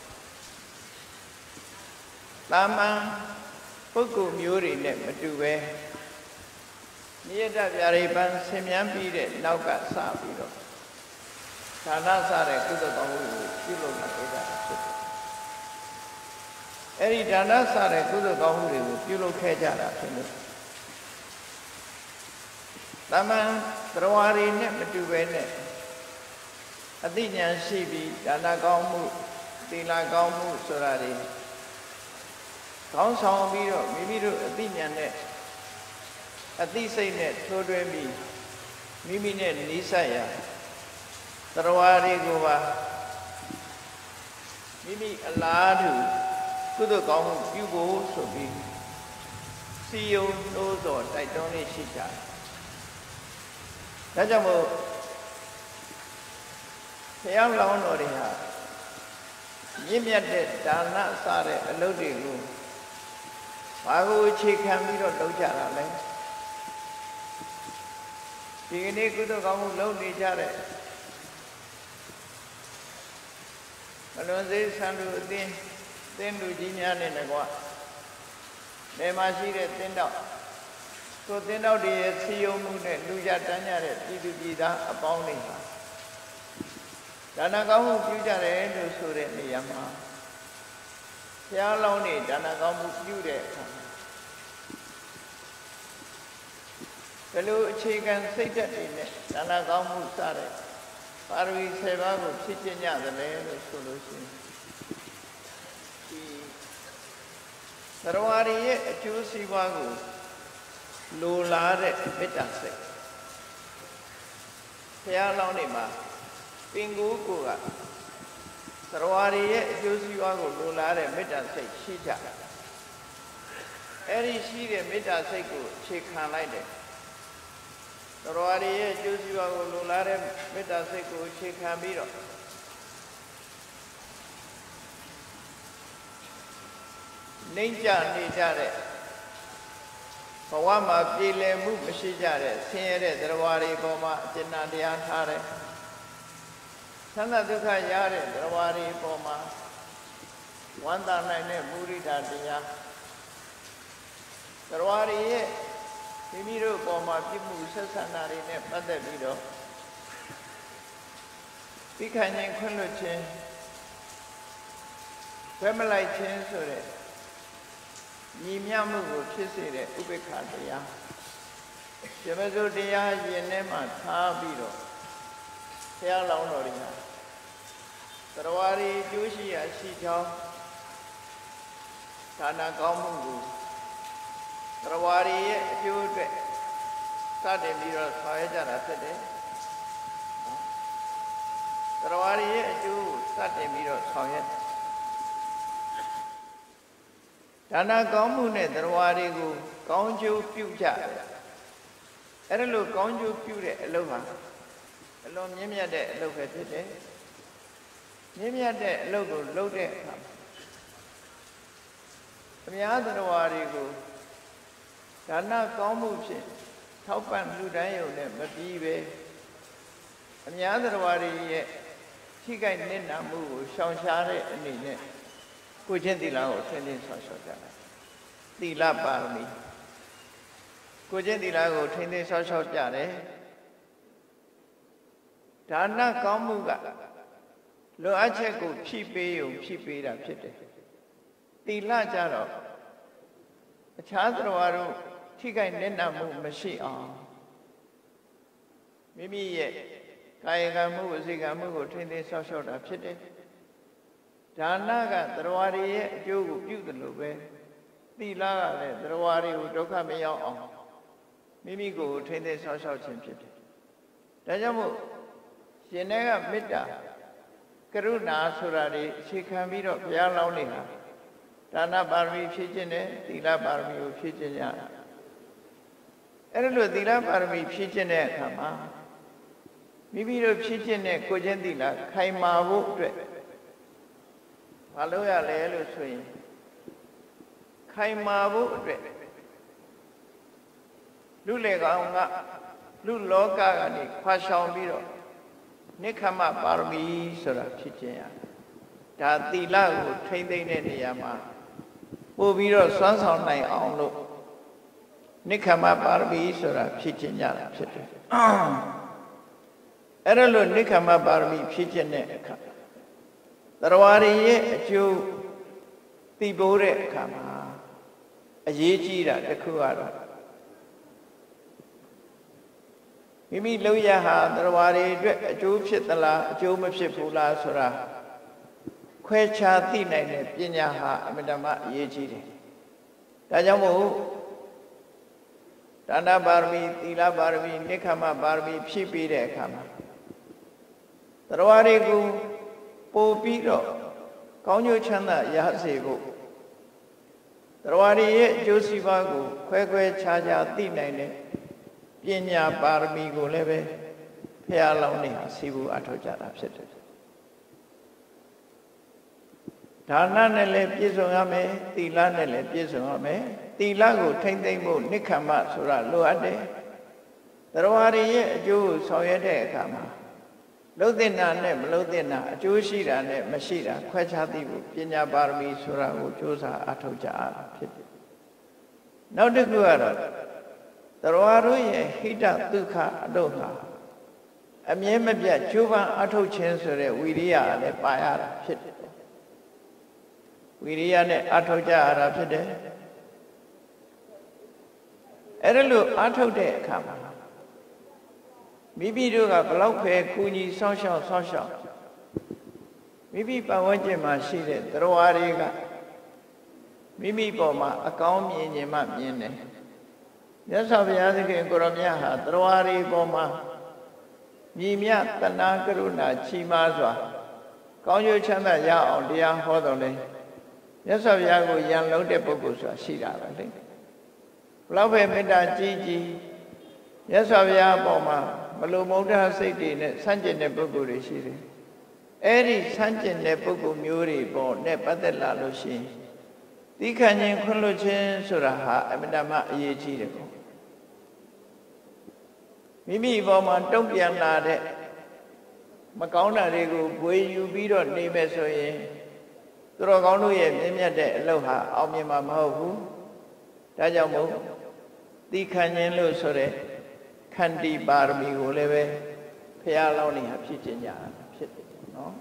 တာမန်ပုဂ္ဂိုလ်မျိုးတွေနဲ့မတူပဲနိယတဗျာရိပံဆင်မြန်းပြီးတဲ့နောက်ကစပြီးတော့ဌာနစတဲ့ကုသကောင်းမှုကိုပြုလုပ်လာခဲ့တာဖြစ်တယ်။အဲဒီဌာနစတဲ့ကုသကောင်းမှုတွေကိုပြုလုပ်ခဲ့ကြတာဖြစ်လို့တမန်တော်ဝါရီနဲ့မတူပဲနဲ့အသိဉာဏ်ရှိပြီးဒါနကောင်းမှုသီလကောင်းမှုဆိုတာတွေကောင်းဆောင်ပြီးတော့မိမိတို့အသိဉာဏ်နဲ့အသိစိတ်နဲ့ထိုးတွဲပြီးမိမိနဲ့နီးစပ်ရာတရားတွေကိုပါမိမိအလားတူကုသိုလ်ကောင်းမှုပြုဖို့ဆိုပြီးစီယုံလို့ဆိုတိုက်တွန်းလေးရှိကြတယ်။ဒါကြောင့်မို့ဘုရားလောင်းတော်တွေဟာမြင့်မြတ်တဲ့ဒါနစတဲ့အလုပ်တွေကိုဘာကိုအခြေခံပြီးတော့လုပ်ကြတာလဲဒီကနေ့ကုသိုလ်ကောင်းမှုလုပ်နေကြတဲ့မလွန်စေးဆံလူအသင်းသင်းလူကြီးများနဲ့လည်းကွာနေမှာရှိတဲ့သင်းတော်ကိုသင်းတော်တွေရဲ့စီယုံမှုနဲ့လူကြတန်းကြတဲ့ပြည်သူပြည်သားအပေါင်းတွေဟာဒါနကောင်းမှုပြုကြတယ်လို့ဆိုတဲ့နေရာမှာဘုရားလောင်းနေဒါနကောင်းမှုပြုတဲ့အခါဘယ်လိုအခြေခံစိတ်ဓာတ်တွေနဲ့ဒါနကောင်းမှုစတဲ့ပါရမီဆယ်ပါးကိုဖြည့်ကျင့်ကြသလဲလို့ဆိုလို့ရှိရင်ဒီသရဝါရီရဲ့အကျိုးစီးပွားကိုလိုလားတဲ့မေတ္တာစိတ်ဘုရားလောင်းနေမှာပင်ကိုးကိုကသရဝါရီရဲ့အကျိုးစီးပွားကိုလိုလားတဲ့မေတ္တာစိတ်ရှိကြအဲ့ဒီရှိတဲ့မေတ္တာစိတ်ကိုခြေခံလိုက်တယ်သရဝါရီရဲ့အကျိုးစီးပွားကိုလိုလားတဲ့မေတ္တာစိတ်ကိုခြေခံပြီးတော့နှိမ့်ကြနေကြတဲ့ဘဝမှာပြည်လည်မှုမရှိကြတဲ့ဆင်းရဲတဲ့သရဝါရီပေါ်မှာအကျဉ်းတရားထားတယ်သန္တာဒုက္ခရတဲ့သရဝါရီပေါ်မှာဝန္တာနိုင်တဲ့မုရိဒာတရားသရဝါရီရဲ့မိမိတို့ပေါ်မှာပြမှုဆက်ဆံတာတွေနဲ့ပတ်သက်ပြီးတော့ပြီးခိုင်ခြင်းခွင့်လွှတ်ခြင်းခွဲမလိုက်ခြင်းဆိုတဲ့ညီမြမှုကိုဖြစ်စေတဲ့ဥပေက္ခတရားဇမဇုတရားယင်ထဲမှာထားပြီးတော့ဘုရားလောင်းတော်တွေဟာသရဝါရီကျိုးရှိရာရှိကြောင်းဒါနကောင်းမှုကိုသရဝါရီရဲ့အကျိုးအတွက်စတင်ပြီးတော့ဆောင်ရွက်ကြတာဖြစ်တယ်သရဝါရီရဲ့အကျိုးကိုစတင်ပြီးတော့ဆောင်ရွက်ဒါနကောင်းမှုနဲ့သရဝါရီကိုကောင်းကျိုးပြုကြတယ်အဲ့ဒါလို့ကောင်းကျိုးပြုတဲ့အလုပ်ဟာအလွန်မြင့်မြတ်တဲ့အလုပ်ပဲဖြစ်တယ်မြင့်မြတ်တဲ့အလုပ်ကိုလုပ်တဲ့အခါအများသရဝါရီကိုဒါနကောင်းမှုဖြင့်ထောက်ပံ့လူတိုင်းရုံနဲ့မပြီးပဲအများသရဝါရီရဲ့ထိခိုက်နစ်နာမှုကိုရှောင်ရှားတဲ့အနေနဲ့ကိုချင်းသီလကိုဆင်းရဲဆောက်ရှောက်ကြတာသီလပါရမီကိုချင်းသီလကိုထိန်းသိမ်းဆောက်ရှောက်ကြတယ်ဒါနကောင်းမှုကလိုအပ်ချက်ကိုဖြည့်ပေးုံဖြည့်ပေးတာဖြစ်တယ်သီလကြတော့အခြားသရဝါတို့ထိခိုက်နစ်နာမှုမရှိအောင်မိမိရဲ့ကာယကံမှုဝစီကံမှုကိုထိန်းသိမ်းဆောက်ရှောက်တာဖြစ်တယ်ဒါနကသရဝါရီရဲ့အကျိုးကိုပြုတယ်လို့ပဲသီလကလည်းသရဝါရီကိုဒုက္ခမရောက်အောင်မိမိကိုယ်ထိန်းသိမ်းဆောက်ရှောက်ခြင်းဖြစ်တယ်ဒါကြောင့်မို့ရှင်တဲ့ကမေတ္တာကရုဏာဆိုတာတွေအခြေခံပြီးတော့ဘုရားလောင်းနေတာဒါနပါရမီဖြည့်ခြင်းနဲ့သီလပါရမီကိုဖြည့်ခြင်းရတယ်အဲ့ဒါလို့သီလပါရမီဖြည့်ခြင်းတဲ့အခါမှာမိမိတို့ဖြည့်ခြင်းနဲ့ကိုချင်းသီလခိုင်မာဖို့အတွက်မလုပ်ရလဲလို့ဆိုရင်ခိုင်မာဖို့အတွက်လူလေကောင်ကလူလောကကနေခွာရှောင်ပြီးတော့နိက္ခမပါရမီဆိုတာဖြစ်ခြင်းရဒါသီလကိုထိမ့်သိမ့်တဲ့နေရာမှာပို့ပြီးတော့စွမ်းဆောင်နိုင်အောင်လို့နိက္ခမပါရမီဆိုတာဖြစ်ခြင်းရတာဖြစ်တယ်အဲ့ဒါလို့နိက္ခမပါရမီဖြစ်ခြင်းတဲ့အခါသရဝါရီရဲ့အကျိုးသိဖို့တဲ့အခါမှာအရေးကြီးတာတစ်ခုကတော့မိမိလုပ်ရဟာသရဝါရီအတွက်အကျိုးဖြစ်သလားအကျိုးမဖြစ်ဘူးလားဆိုတာခွဲခြားသိနိုင်တဲ့ပညာဟာအမြဲတမ်းအရေးကြီးတယ်ဒါကြောင့်မို့ဒါနပါရမီသီလပါရမီနိက္ခမပါရမီဖြည့်ပေးတဲ့အခါမှာသရဝါရီကိုပို့ပြီးတော့ကောင်းကျိုးချမ်းသာရစေဖို့သရဝါရီရဲ့အကျိုးစီးပွားကိုခွဲခွဲခြားခြားသိနိုင်တဲ့ပညာပါရမီကိုလည်းပဲဖះလောင်းနေဟာစီဘူးအထောက်ကြတာဖြစ်တယ်ဒါနနဲ့လည်းပြည့်စုံရမယ်သီလနဲ့လည်းပြည့်စုံရမယ်သီလကိုထိမ့်သိမ့်ဖို့နိက္ခမဆိုတာလိုအပ်တယ်သရဝါရီရဲ့အကျိုးကိုဆောင်ရွက်တဲ့အခါမှာလုံးတင်တာနဲ့မလုံးတင်တာအကျိုးရှိတာနဲ့မရှိတာခွဲခြားသိဖို့ပညာပါရမီဆိုတာကိုကြိုးစားအထောက်ကြရတာဖြစ်တယ်နောက်တစ်ခုကတော့သရဝါတို့ရဲ့ဟိတဒုက္ခအတုဟာအမြဲမပြတ်ကျိုးပန်းအထုတ်ခြင်းဆိုတဲ့ဝိရိယလည်းပါရတာဖြစ်တယ်ဝိရိယနဲ့အထုတ်ကြရတာဖြစ်တယ်အဲ့ဒါလို့အားထုတ်တဲ့အခါမှာမိမိတို့ကဘလောက်ပဲကူညီဆောင်းရှောက်ဆောင်းရှောက်မိမိပတ်ဝန်းကျင်မှာရှိတဲ့သရဝါတွေကမိမိပေါ်မှာအကောင်းမြင်ခြင်းမှမြင်တယ်မြတ်စွာဘုရားသခင်ကိုရောမြတ်ဟာသရဝါတွေပေါ်မှာမြည်မြတ်တဏှာကရုဏာချီးမားစွာကောင်းကျိုးချမ်းသာရအောင်တရားဟောတော်လဲမြတ်စွာဘုရားကိုယံလုံးတဲ့ပုဂ္ဂိုလ်ဆိုတာရှိတာပဲလေဘလောက်ပဲမေတ္တာကြီးကြီးမြတ်စွာဘုရားအပေါ်မှာမလိုမုန်းတဲ့စိတ်တွေနဲ့ဆန့်ကျင်တဲ့ပုဂ္ဂိုလ်တွေရှိတယ်အဲ့ဒီဆန့်ကျင်တဲ့ပုဂ္ဂိုလ်မျိုးတွေပေါ်နဲ့ပတ်သက်လာလို့ရှိရင်သီးခံခြင်းခွင့်လွှတ်ခြင်းဆိုတာဟာအမြဲတမ်းအရေးကြီးတယ်ပေါ့မိမိအပေါ်မှာတုံ့ပြန်လာတဲ့မကောင်းတာတွေကိုဘွေယူပြီးတော့နေမယ်ဆိုရင်သူတော်ကောင်းတို့ရဲ့မြင့်မြတ်တဲ့အလုပ်ဟာအောင်မြင်မှာမဟုတ်ဘူးဒါကြောင့်မို့သီးခံခြင်းလို့ဆိုတဲ့ခန္တီပါရမီကိုလည်းပဲဖះလောင်းနေဟာဖြစ်ခြင်းကြဖြစ်တယ်နော်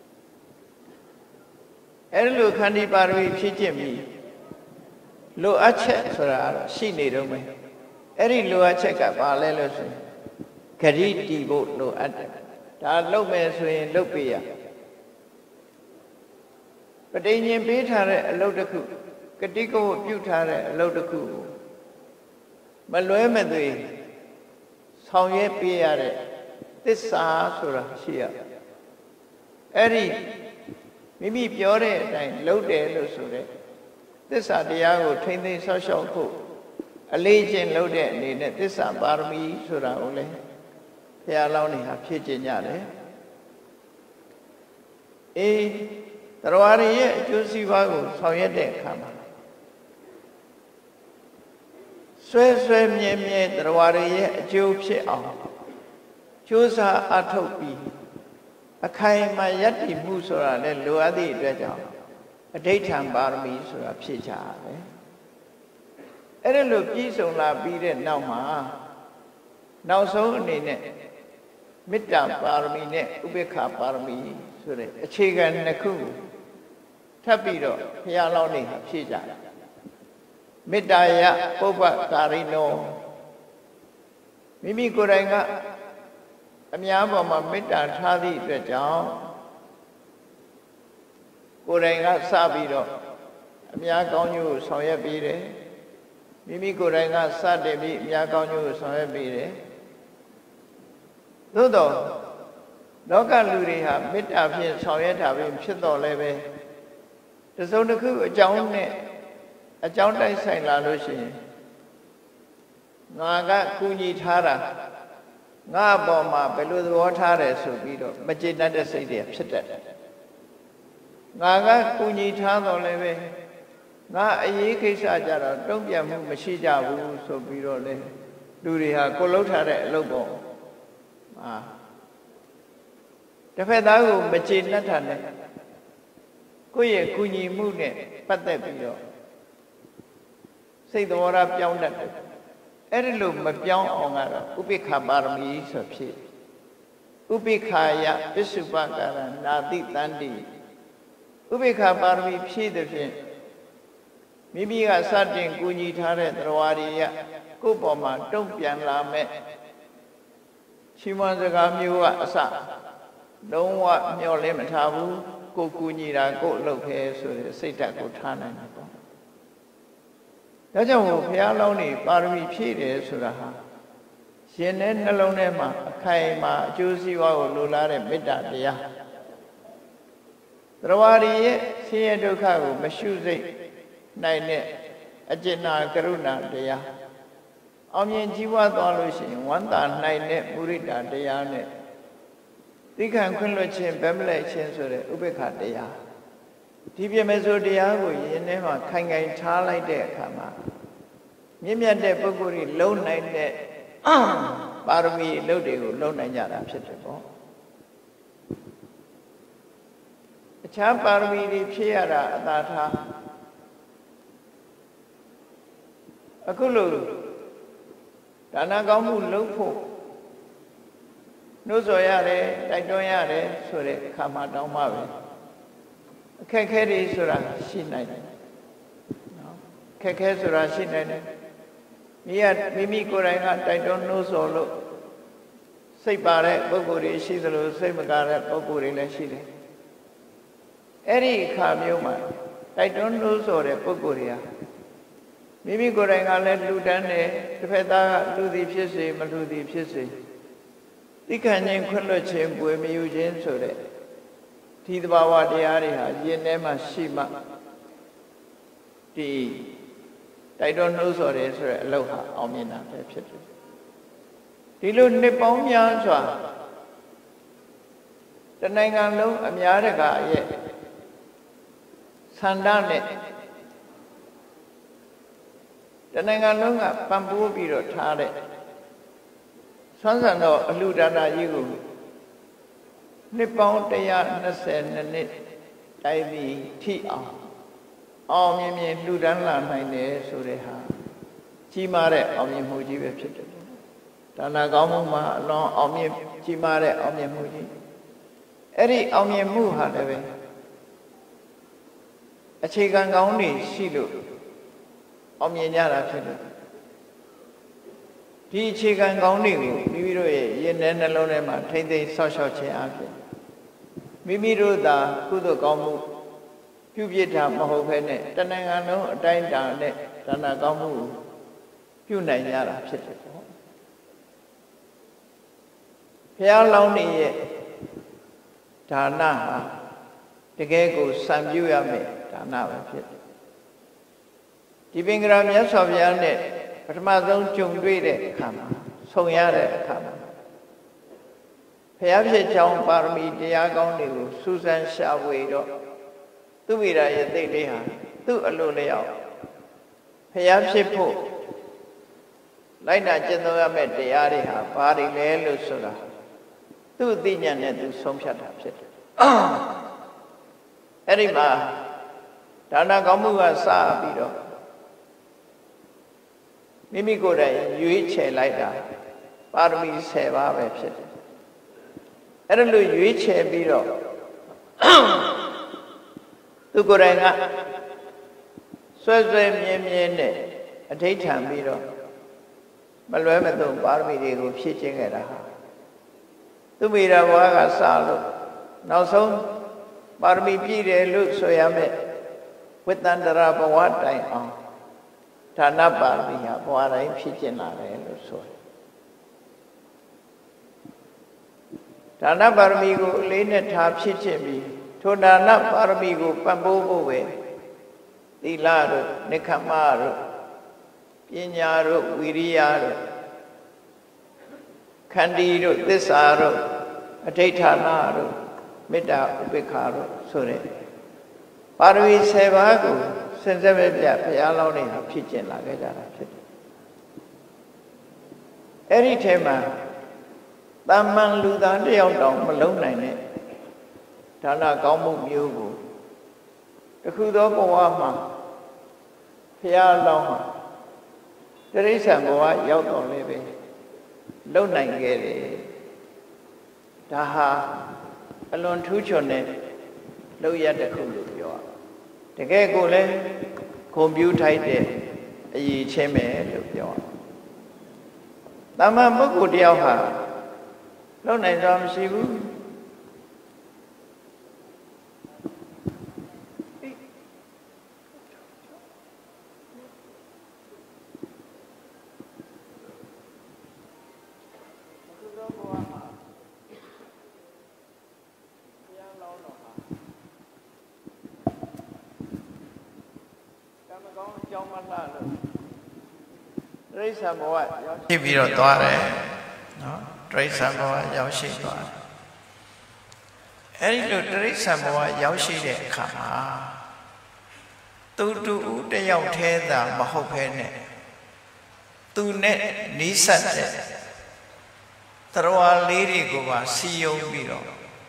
အဲ့ဒီလိုခန္တီပါရမီဖြစ်ခြင်းပြီလိုအပ်ချက်ဆိုတာကတော့ရှိနေတော့မယ်အဲ့ဒီလိုအပ်ချက်ကဘာလဲလို့ဆိုရင်ဂရိတီဖို့လိုအပ်တယ်ဒါလုပ်မယ်ဆိုရင်လုပ်ပြရပဋိညာဉ်ပေးထားတဲ့အလုပ်တစ်ခုကတိကဝတ်ပြုထားတဲ့အလုပ်တစ်ခုမလွဲမသွေဆောင်ရွက်ပေးရတဲ့သစ္စာဆိုတာရှိရအဲ့ဒီမိမိပြောတဲ့အတိုင်းလုပ်တယ်လို့ဆိုတဲ့သစ္စာတရားကိုထိမ့်သိမ်းဆောက်ရှောက်ဖို့အလေးကျင့်လုပ်တဲ့အနေနဲ့သစ္စာပါရမီဆိုတာကိုလည်းဘုရားလောင်းနေဟာဖြည့်ကျင့်ကြတယ်အေးတရားရည်ရဲ့အကျိုးစီးပွားကိုဆောင်ရွက်တဲ့အခါမှာဆွဲဆွဲမြဲမြဲတရားရည်ရဲ့အကျိုးဖြစ်အောင်ကြိုးစားအထောက်ပြီးအခိုင်အမာယက်တည်မှုဆိုတာလည်းလိုအပ်သည့်အတွက်ကြောင့်အဋိဋ္ဌံပါရမီဆိုတာဖြစ်ကြတယ်အဲ့ဒါလို့ပြည့်စုံလာပြီးတဲ့နောက်မှာနောက်ဆုံးအနေနဲ့မေတ္တာပါရမီနဲ့ဥပေက္ခပါရမီဆိုတဲ့အခြေခံနှစ်ခုထပ်ပြီးတော့ဘုရားလောင်းနေဟာဖြည့်ကြတယ်မေတ္တာယပုပ္ပကာရိနောမိမိကိုယ်တိုင်ကအများပေါ်မှာမေတ္တာထားသည့်အတွက်ကြောင့်ကိုယ်တိုင်ကစပြီးတော့အများကောင်းကျိုးကိုဆောင်ရွက်ပေးတယ်မိမိကိုယ်တိုင်ကစတင်ပြီးအများကောင်းကျိုးကိုဆောင်ရွက်ပေးတယ်သို့တော့လောကလူတွေဟာမေတ္တာဖြင့်ဆောင်ရွက်တာပဲဖြစ်တော်လဲပဲတစုံတစ်ခုအကြောင်းနဲ့အကြောင်းတိုက်ဆိုင်လာလို့ရှိရင်ငါကကူညီထားတာငါအပေါ်မှာဘယ်လိုသဘောထားတယ်ဆိုပြီးတော့မကျေနပ်တဲ့စိတ်တွေဖြစ်တတ်တယ်ငါကကူညီထားတော်လဲပဲငါအရေးကိစ္စကြတော့တုံ့ပြန်မှုမရှိကြဘူးဆိုပြီးတော့လေလူတွေဟာကိုလှုပ်ထားတဲ့အလုပ်ပေါ့အာတစ်ဖက်သားကိုမကျေနပ်တာနဲ့ကိုယ့်ရဲ့ကူညီမှုနဲ့ပတ်သက်ပြီးတော့စိတ်သဘောထားပြောင်းတတ်တယ်အဲ့ဒီလိုမပြောင်းအောင်ကတော့ဥပိ္ပခပါရမီဆိုဖြစ်ဥပိ္ပခာယပစ္စုပ္ပကာရနာတိတန္တိဥပိ္ပခပါရမီဖြည့်တဲ့ဖြင့်မိမိကစတင်ကူညီထားတဲ့သရဝါတွေရကိုယ့်ပေါ်မှာတုံ့ပြန်လာမဲ့ချီးမွမ်းစကားမျိုးကအစလုံးဝမျှော်လင့်မထားဘူးကိုကူညီတာကိုအလုပ်ပဲဆိုတဲ့စိတ်ဓာတ်ကိုထားနိုင်တယ်ပေါ့ဒါကြောင့်ဘုရားလောင်းနေပါရမီဖြည့်တယ်ဆိုတာဟာရှင်တဲ့နှလုံးထဲမှာအခိုင်အမာအကျိုးစီးပွားကိုလိုလားတဲ့မေတ္တာတရားသရဝါရီရဲ့ဆင်းရဲဒုက္ခကိုမရှုစိတ်နိုင်တဲ့အကျဉ်းနာကရုဏာတရားအောင်မြင်ကြီးပွားသွားလို့ရှိရင်ဝမ်းသာနိုင်တဲ့မုရိဒာတရားနဲ့သိခံခွင့်လွှတ်ခြင်းဗမလဲခြင်းဆိုတဲ့ဥပေက္ခတရားဒီပြမယ်ဆိုတရားကိုယင်ထဲမှာခိုင်ခိုင်ထားလိုက်တဲ့အခါမှာမြင့်မြတ်တဲ့ပုဂ္ဂိုလ်တွေလုံနိုင်တဲ့ပါရမီအလုပ်တွေကိုလုံနိုင်ကြတာဖြစ်တယ်ပေါ့အခြားပါရမီတွေဖြည့်ရတာအသာထားအခုလို့ဒါနကောင်းမှုလုပ်ဖို့နှိုးဆော်ရတယ်တိုက်တွန်းရတယ်ဆိုတဲ့အခါမှာတောင်းမှပဲအခက်ခဲတွေဆိုတာရှိနိုင်တယ်နော်အခက်ခဲဆိုတာရှိနိုင်တယ်မိရမိမိကိုယ်တိုင်ကတိုက်တွန်းနှိုးဆော်လို့စိတ်ပါတဲ့ပုဂ္ဂိုလ်တွေရှိသလိုစိတ်မကားတဲ့ပုဂ္ဂိုလ်တွေလည်းရှိတယ်အဲ့ဒီအခါမျိုးမှာတိုက်တွန်းနှိုးဆော်တဲ့ပုဂ္ဂိုလ်တွေဟာမိမိကိုယ်တိုင်ကလည်းလူတန်းတယ်တစ်ဖက်သားကလူသည်ဖြစ်စေမလူသည်ဖြစ်စေသိက္ခာခြင်းခွင့်လွှတ်ခြင်းပွေမယူခြင်းဆိုတဲ့ဒီသဘာဝတရားတွေဟာယင်ထဲမှာရှိမှဒီတိုက်တွန်းနှိုးဆော်တယ်ဆိုတဲ့အလုပ်ဟာအောင်မြင်တာပဲဖြစ်တယ်ဒီလိုနှစ်ပေါင်းများစွာတနိုင်ငံလုံးအများတကာရဲ့ဆန္ဒနဲ့တနိုင်ငံလုံးကပံ့ပိုးပြီးတော့ထားတဲ့ဆွမ်းဆန်တော့အလှဒါနကြီးကိုနှစ်ပေါင်းone hundred twentyနှစ်တိုင်းပြီးထိအောင်အောင်မြင်မြင်လှူဒန်းလာနိုင်တယ်ဆိုတဲ့ဟာကြီးမားတဲ့အောင်မြင်မှုကြီးပဲဖြစ်တယ်ဒါနကောင်းမှုမှာအလွန်အောင်မြင်ကြီးမားတဲ့အောင်မြင်မှုကြီးအဲ့ဒီအောင်မြင်မှုဟာလည်းပဲအခြေခံကောင်းတွေရှိလို့အောင်မြင်ကြတာဖြစ်တယ်ဒီအခြေခံကောင်းတွေကိုမိမိတို့ရဲ့ရင်ထဲနှလုံးထဲမှာထိမ့်သိမ်းဆောက်ရှောက်ခြင်းအပြင်မိမိတို့သာကုသိုလ်ကောင်းမှုပြုပြတာမဟုတ်ဘဲနဲ့တဏှာလုံးအတိုင်းတာနဲ့ဒါနကောင်းမှုပြုနိုင်ကြတာဖြစ်တယ်ပေါ့ဘုရားလောင်းနေရဲ့ဒါနဟာတကယ်ကိုစံပြုရမယ်ဒါနပဲဖြစ်တယ်ဒီပင်္ဂရာမြတ်စွာဘုရားနဲ့ပထမဆုံးကြုံတွေ့တဲ့အခါမှာဆုံရတဲ့အခါမှာဘုရားဖြစ်ကြောင်းပါရမီတရားကောင်းတွေကိုစူးစမ်းရှာဖွေတော့သူဝိရာရဲ့သိလေးဟာသူ့အလိုလျောက်ဘုရားဖြစ်ဖို့လိုက်နာကျင့်သုံးရမယ့်တရားတွေဟာဘာတွေလဲလို့ဆိုတာသူ့အသိဉာဏ်နဲ့သူဆုံးဖြတ်တာဖြစ်တယ်အဲ့ဒီမှာဒါနကောင်းမှုကစပြီးတော့မိမိကိုယ်တိုင်ရွေးချယ်လိုက်တာပါရမီtenပါးပဲဖြစ်တယ်အဲ့ဒါလို့ရွေးချယ်ပြီးတော့သူကိုယ်တိုင်ကဆွဲဆွဲမြဲမြဲနဲ့အဋိဋ္ဌံပြီးတော့မလွဲမသွံပါရမီတွေကိုဖြည့်ခြင်းခဲ့တာဟာသူမိရာဘဝကစလို့နောက်ဆုံးပါရမီပြည့်တယ်လို့ဆိုရမယ်ဝိတ္တန္တရာဘဝတိုင်အောင်ဌာနပါရမီဟာဘဝတိုင်းဖြည့်ကျင်လာတယ်လို့ဆိုတယ်ဌာနပါရမီကိုအလေးနဲ့ထားဖြည့်ကျင်ပြီးထိုဌာနပါရမီကိုပံ့ပိုးဖို့ပဲသီလတို့နိက္ခမတို့ပညာတို့ဝိရိယတို့ခန္တီတို့သစ္စာတို့အဋိဋ္ဌာဏတို့မေတ္တာဥပေက္ခတို့ဆိုတဲ့ပါရမီtenပါးကိုစင်စစ်ပဲပြဘုရားလောင်းနေတာဖြစ်ကျင်လာခဲ့ကြတာဖြစ်တယ်အဲ့ဒီထဲမှာတမန်လူသားတယောက်တောင်မလုံးနိုင်တဲ့ဒါနကောင်းမှုမျိုးကိုတခုသောဘဝမှာဘုရားလောင်းမှာတိရိစ္ဆာန်ဘဝရောက်တော်လဲပဲလုံနိုင်ခဲ့တယ်ဒါဟာအလွန်ထူးချွန်တဲ့လောက်ရတဲ့ခုလို့ပြောရတကယ်ကိုလည်းဂုဏ်ပြုထိုက်တဲ့အရေးချင်းပဲလို့ပြောရတာမန်ပုဂ္ဂိုလ်တယောက်ဟာလုံနိုင်စွာမရှိဘူးတိရစ္ဆာန်ဘဝရောက်ရှိပြီးတော့သွားတယ်နော်တိရစ္ဆာန်ဘဝရောက်ရှိသွားတယ်အဲ့ဒီလိုတိရစ္ဆာန်ဘဝရောက်ရှိတဲ့အခါမှာသူတူဦးတယောက်သေးတာမဟုတ်ဘဲနဲ့သူနဲ့နီးစပ်တဲ့သရဝါလေးတွေကိုပါစီယုံပြီးတော့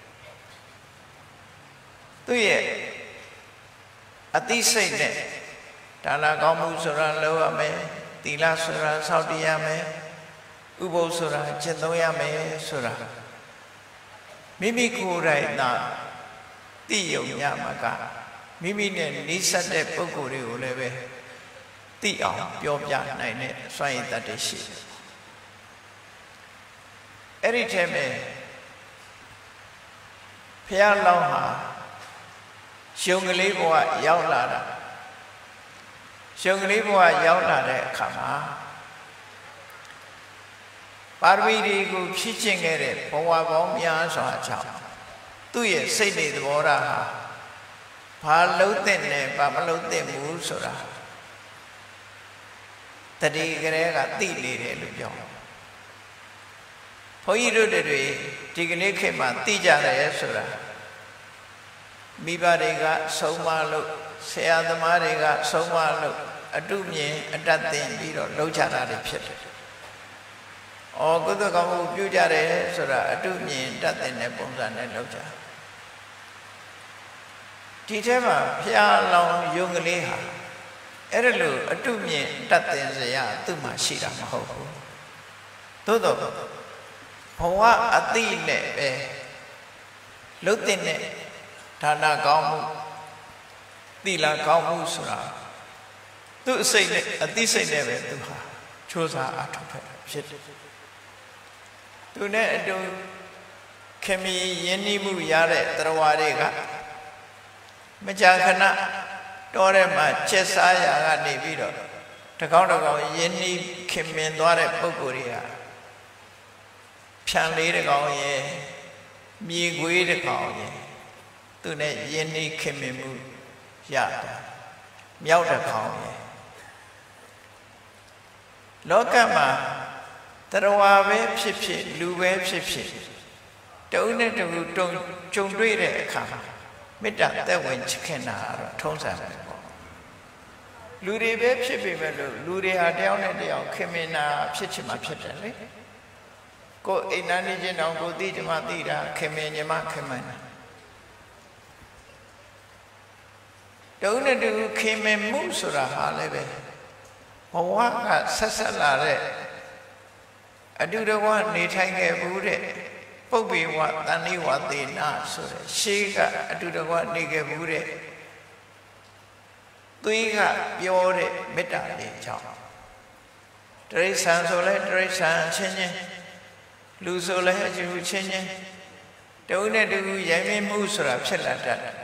သူ့ရဲ့အသိစိတ်နဲ့ဒါနကောင်းမှုဆိုတာလုပ်ရမယ်သီလဆိုတာစောင့်တည်ရမယ်ဥပုသ်ဆိုတာကျင့်သုံးရမယ်ဆိုတာမိမိကိုယ်တိုင်သာသိယုံရမှာကမိမိနဲ့နီးစပ်တဲ့ပုဂ္ဂိုလ်တွေကိုလည်းပဲသိအောင်ပြောပြနိုင်တဲ့စွမ်းရည်တတ်တွေရှိတယ်အဲ့ဒီထဲမှာဘုရားလောင်းဟာရှုံကလေးဘဝရောက်လာတာရှုံကလေးဘဝရောက်လာတဲ့အခါမှာပါရမီတွေကိုဖြည့်ကျင့်ခဲ့တဲ့ဘဝပေါင်းများစွာကြောင့်သူ့ရဲ့စိတ်တွေသဘောထားဟာဘာလုံးတဲ့နဲ့ဘာမလုံးတဲ့ဘူးဆိုတာတတိကလေးကသိနေတယ်လို့ပြောဘုန်းကြီးတို့တွေဒီကနေ့ခေတ်မှာသိကြတယ်ဆိုတာမိဘတွေကဆုံးမလို့ဆရာသမားတွေကဆုံးမလို့အတုမြင်အတတ်သိပြီးတော့လှုပ်ချတာတွေဖြစ်တယ်။အော်ကုသကောင်းမှုပြုကြတယ်ဆိုတာအတုမြင်တတ်တဲ့ပုံစံနဲ့လှုပ်ကြ။ဒီထဲမှာဖျားလောင်ယုံကလေးဟာအဲ့ဒါလို့အတုမြင်တတ်တဲ့စရာသူ့မှာရှိတာမဟုတ်ဘူး။သို့တော့ဘဝအတိနဲ့ပဲလှုပ်တဲ့ဒါနကောင်းမှုသီလကောင်းမှုဆိုတာသူ့အစိတ်နဲ့အသိစိတ်နဲ့ပဲသူဟာချိုးစားအထောက်ဖက်ဖြစ်တယ်သူနဲ့အတူခင်မီယဉ်နီးမှုရတဲ့တရားတွေကမကြာခဏတော်ထဲမှာချက်စားရာကနေပြီးတော့တကောင်းတကောင်းယဉ်နီးခင်မင်သွားတဲ့ပုံကိုယ်တွေကဖြန်လေးတကောင်ရဲ့မြေခွေးတကောင်ရဲ့သူနဲ့ယဉ်နီးခင်မင်မှုရတာမြောက်တကောင်ရဲ့လောကမှာတရားပဲဖြစ်ဖြစ်လူပဲဖြစ်ဖြစ်တုံးနဲ့တူတုံကြုံတွေ့တဲ့အခါမေတ္တာသက်ဝင်ချခင်တာတော့ထုံးစံပဲပေါ့လူတွေပဲဖြစ်ပေမဲ့လို့လူတွေဟာတယောက်နဲ့တယောက်ခင်မင်တာဖြစ်ချင်မှဖြစ်တယ်လေကိုယ်အိမ်နာနေချင်းတောင်ကိုသိချင်မှသိတာခင်မင်ညီမခင်မင်တုံးနဲ့တူခင်မင်မှုဆိုတာဟာလည်းပဲဘဝကဆက်ဆက်လာတဲ့အတူတကွနေထိုင်ခဲ့ဘူးတဲ့ပုပ္ပေဝတန်လေးဝသေနာဆိုတဲ့ရှေးကအတူတကွနေခဲ့ဘူးတဲ့သွေးကပြောတဲ့မေတ္တာလေးကြောင့်တရိစ္ဆာန်ဆိုလဲတရိစ္ဆာန်ချင်းချင်းလူဆိုလဲအကျိုးချင်းချင်းတုံးနဲ့တူရိုင်းမင်းမှုဆိုတာဖြစ်လာတတ်တယ်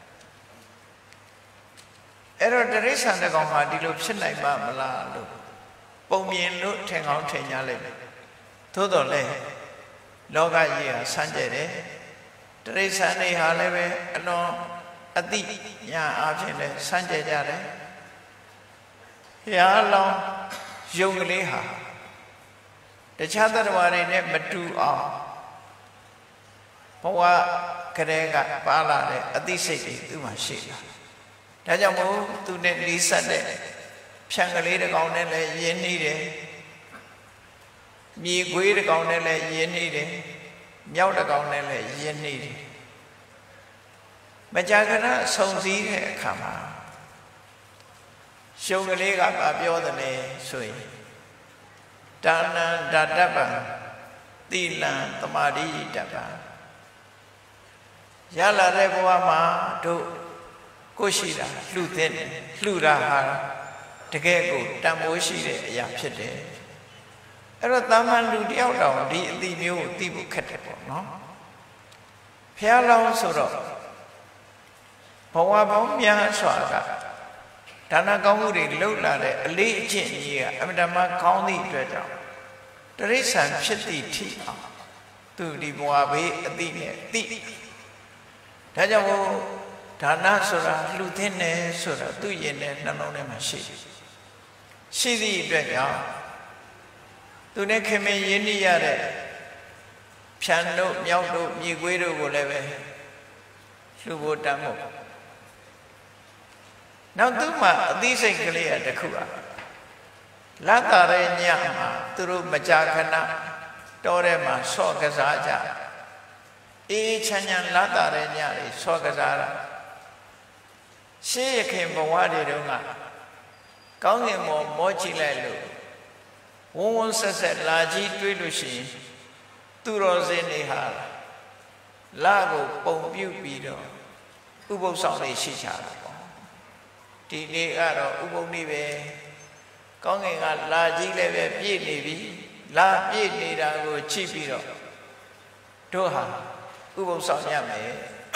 အဲ့တော့တရိစ္ဆာန်တကောင်ဟာဒီလိုဖြစ်နိုင်ပါမလားလို့ပုံမြင်လို့ထင်ကောင်းထင်ကြလိမ့်မယ်သို့တော်လည်းလောကကြီးဟာဆန်းကျဲတယ်တရိစ္ဆာန်တွေဟာလည်းပဲအလွန်အသိဉာဏ်အားဖြင့်လည်းဆန်းကျဲကြတယ်ဘုရားလောင်းယုံကလေးဟာတခြားသတ္တဝါတွေနဲ့မတူအောင်ဘဝကလေးကပါလာတဲ့အသိစိတ်တွေသူ့မှာရှိတာဒါကြောင့်မို့သူနဲ့လီးဆက်တဲ့ဖြံကလေးတစ်ကောင်နဲ့လည်းယဉ်နေတယ်မြေခွေးတစ်ကောင်နဲ့လည်းယဉ်နေတယ်မြောက်တစ်ကောင်နဲ့လည်းယဉ်နေတယ်မကြာခဏဆုံစည်းတဲ့အခါမှာရှုံကလေးကပြောတယ်လေဆိုရင်ဒါနံဒါတ္တပံသီလံသမာဓိတ္တပံရလာတဲ့ဘဝမှာတို့ကိုရှိတာလှူတဲ့လှူတာဟာတကယ်ကိုတန်ဖိုးရှိတဲ့အရာဖြစ်တယ်အဲ့တော့တာမန်လူတယောက်တောင်ဒီအတိမျိုးကိုသိဖို့ခက်တယ်ပေါ့နော်ဖျားလောင်းဆိုတော့ဘဝပေါင်းများစွာကဒါနကောင်းမှုတွေလှုပ်လာတဲ့အလေးအကျင့်ကြီးကအမြဲတမ်းကောင်းသည့်အတွက်ကြောင့်တရိစ္ဆာန်ဖြစ်သည့်ထိအောင်သူဒီဘဝဘေးအတိနဲ့သိဒါကြောင့်မို့ဒါနဆိုတာလှူသင်းတယ်ဆိုတာသူ့ရင်ထဲနှလုံးထဲမှာရှိရှိသည့်အတွက်ကြောင့်သူနဲ့ခင်မင်ရင်းနှီးရတဲ့ဖြန်တို့မြောက်တို့မြေခွေးတို့ကိုလည်းပဲလှူဖို့တမ်းဖို့နောက်သူ့မှာအသိစိတ်ကလေးရတစ်ခုอ่ะလတ်တာတဲ့ညမှာသူတို့မကြာခဏတောထဲမှာဆော့ကစားကြအေးချမ်းချမ်းလတ်တာတဲ့ညတွေဆော့ကစားတာရှေးရခင်ဘဝတွေတုန်းကကောင်းကင်မော်မောကြည့်လိုက်လို့ဝုန်းဝန်းဆက်ဆက်လာကြီးတွေးလို့ရှိရင်သူတော်စင်တွေဟာလာကိုပုံပြုတ်ပြီးတော့ဥပုသ်ဆောင်တွေရှိကြတာပေါ့ဒီနေ့ကတော့ဥပုသ်နေ့ပဲကောင်းကင်ကလာကြီးလည်းပဲပြည့်နေပြီလာပြည့်နေတာကိုကြည့်ပြီးတော့တို့ဟာဥပုသ်ဆောင်ရမယ်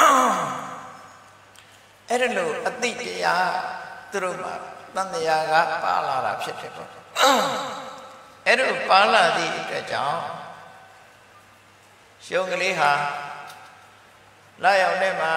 အဲ့ဒါလို့အတိတရားသူတို့မှာတန်တရားကပါလာတာဖြစ်တယ်ပေါ့အဲ့ဒါပါလာသည့်အတွက်ကြောင့်ရှုံးကလေးဟာလာရောက်တဲ့မှာ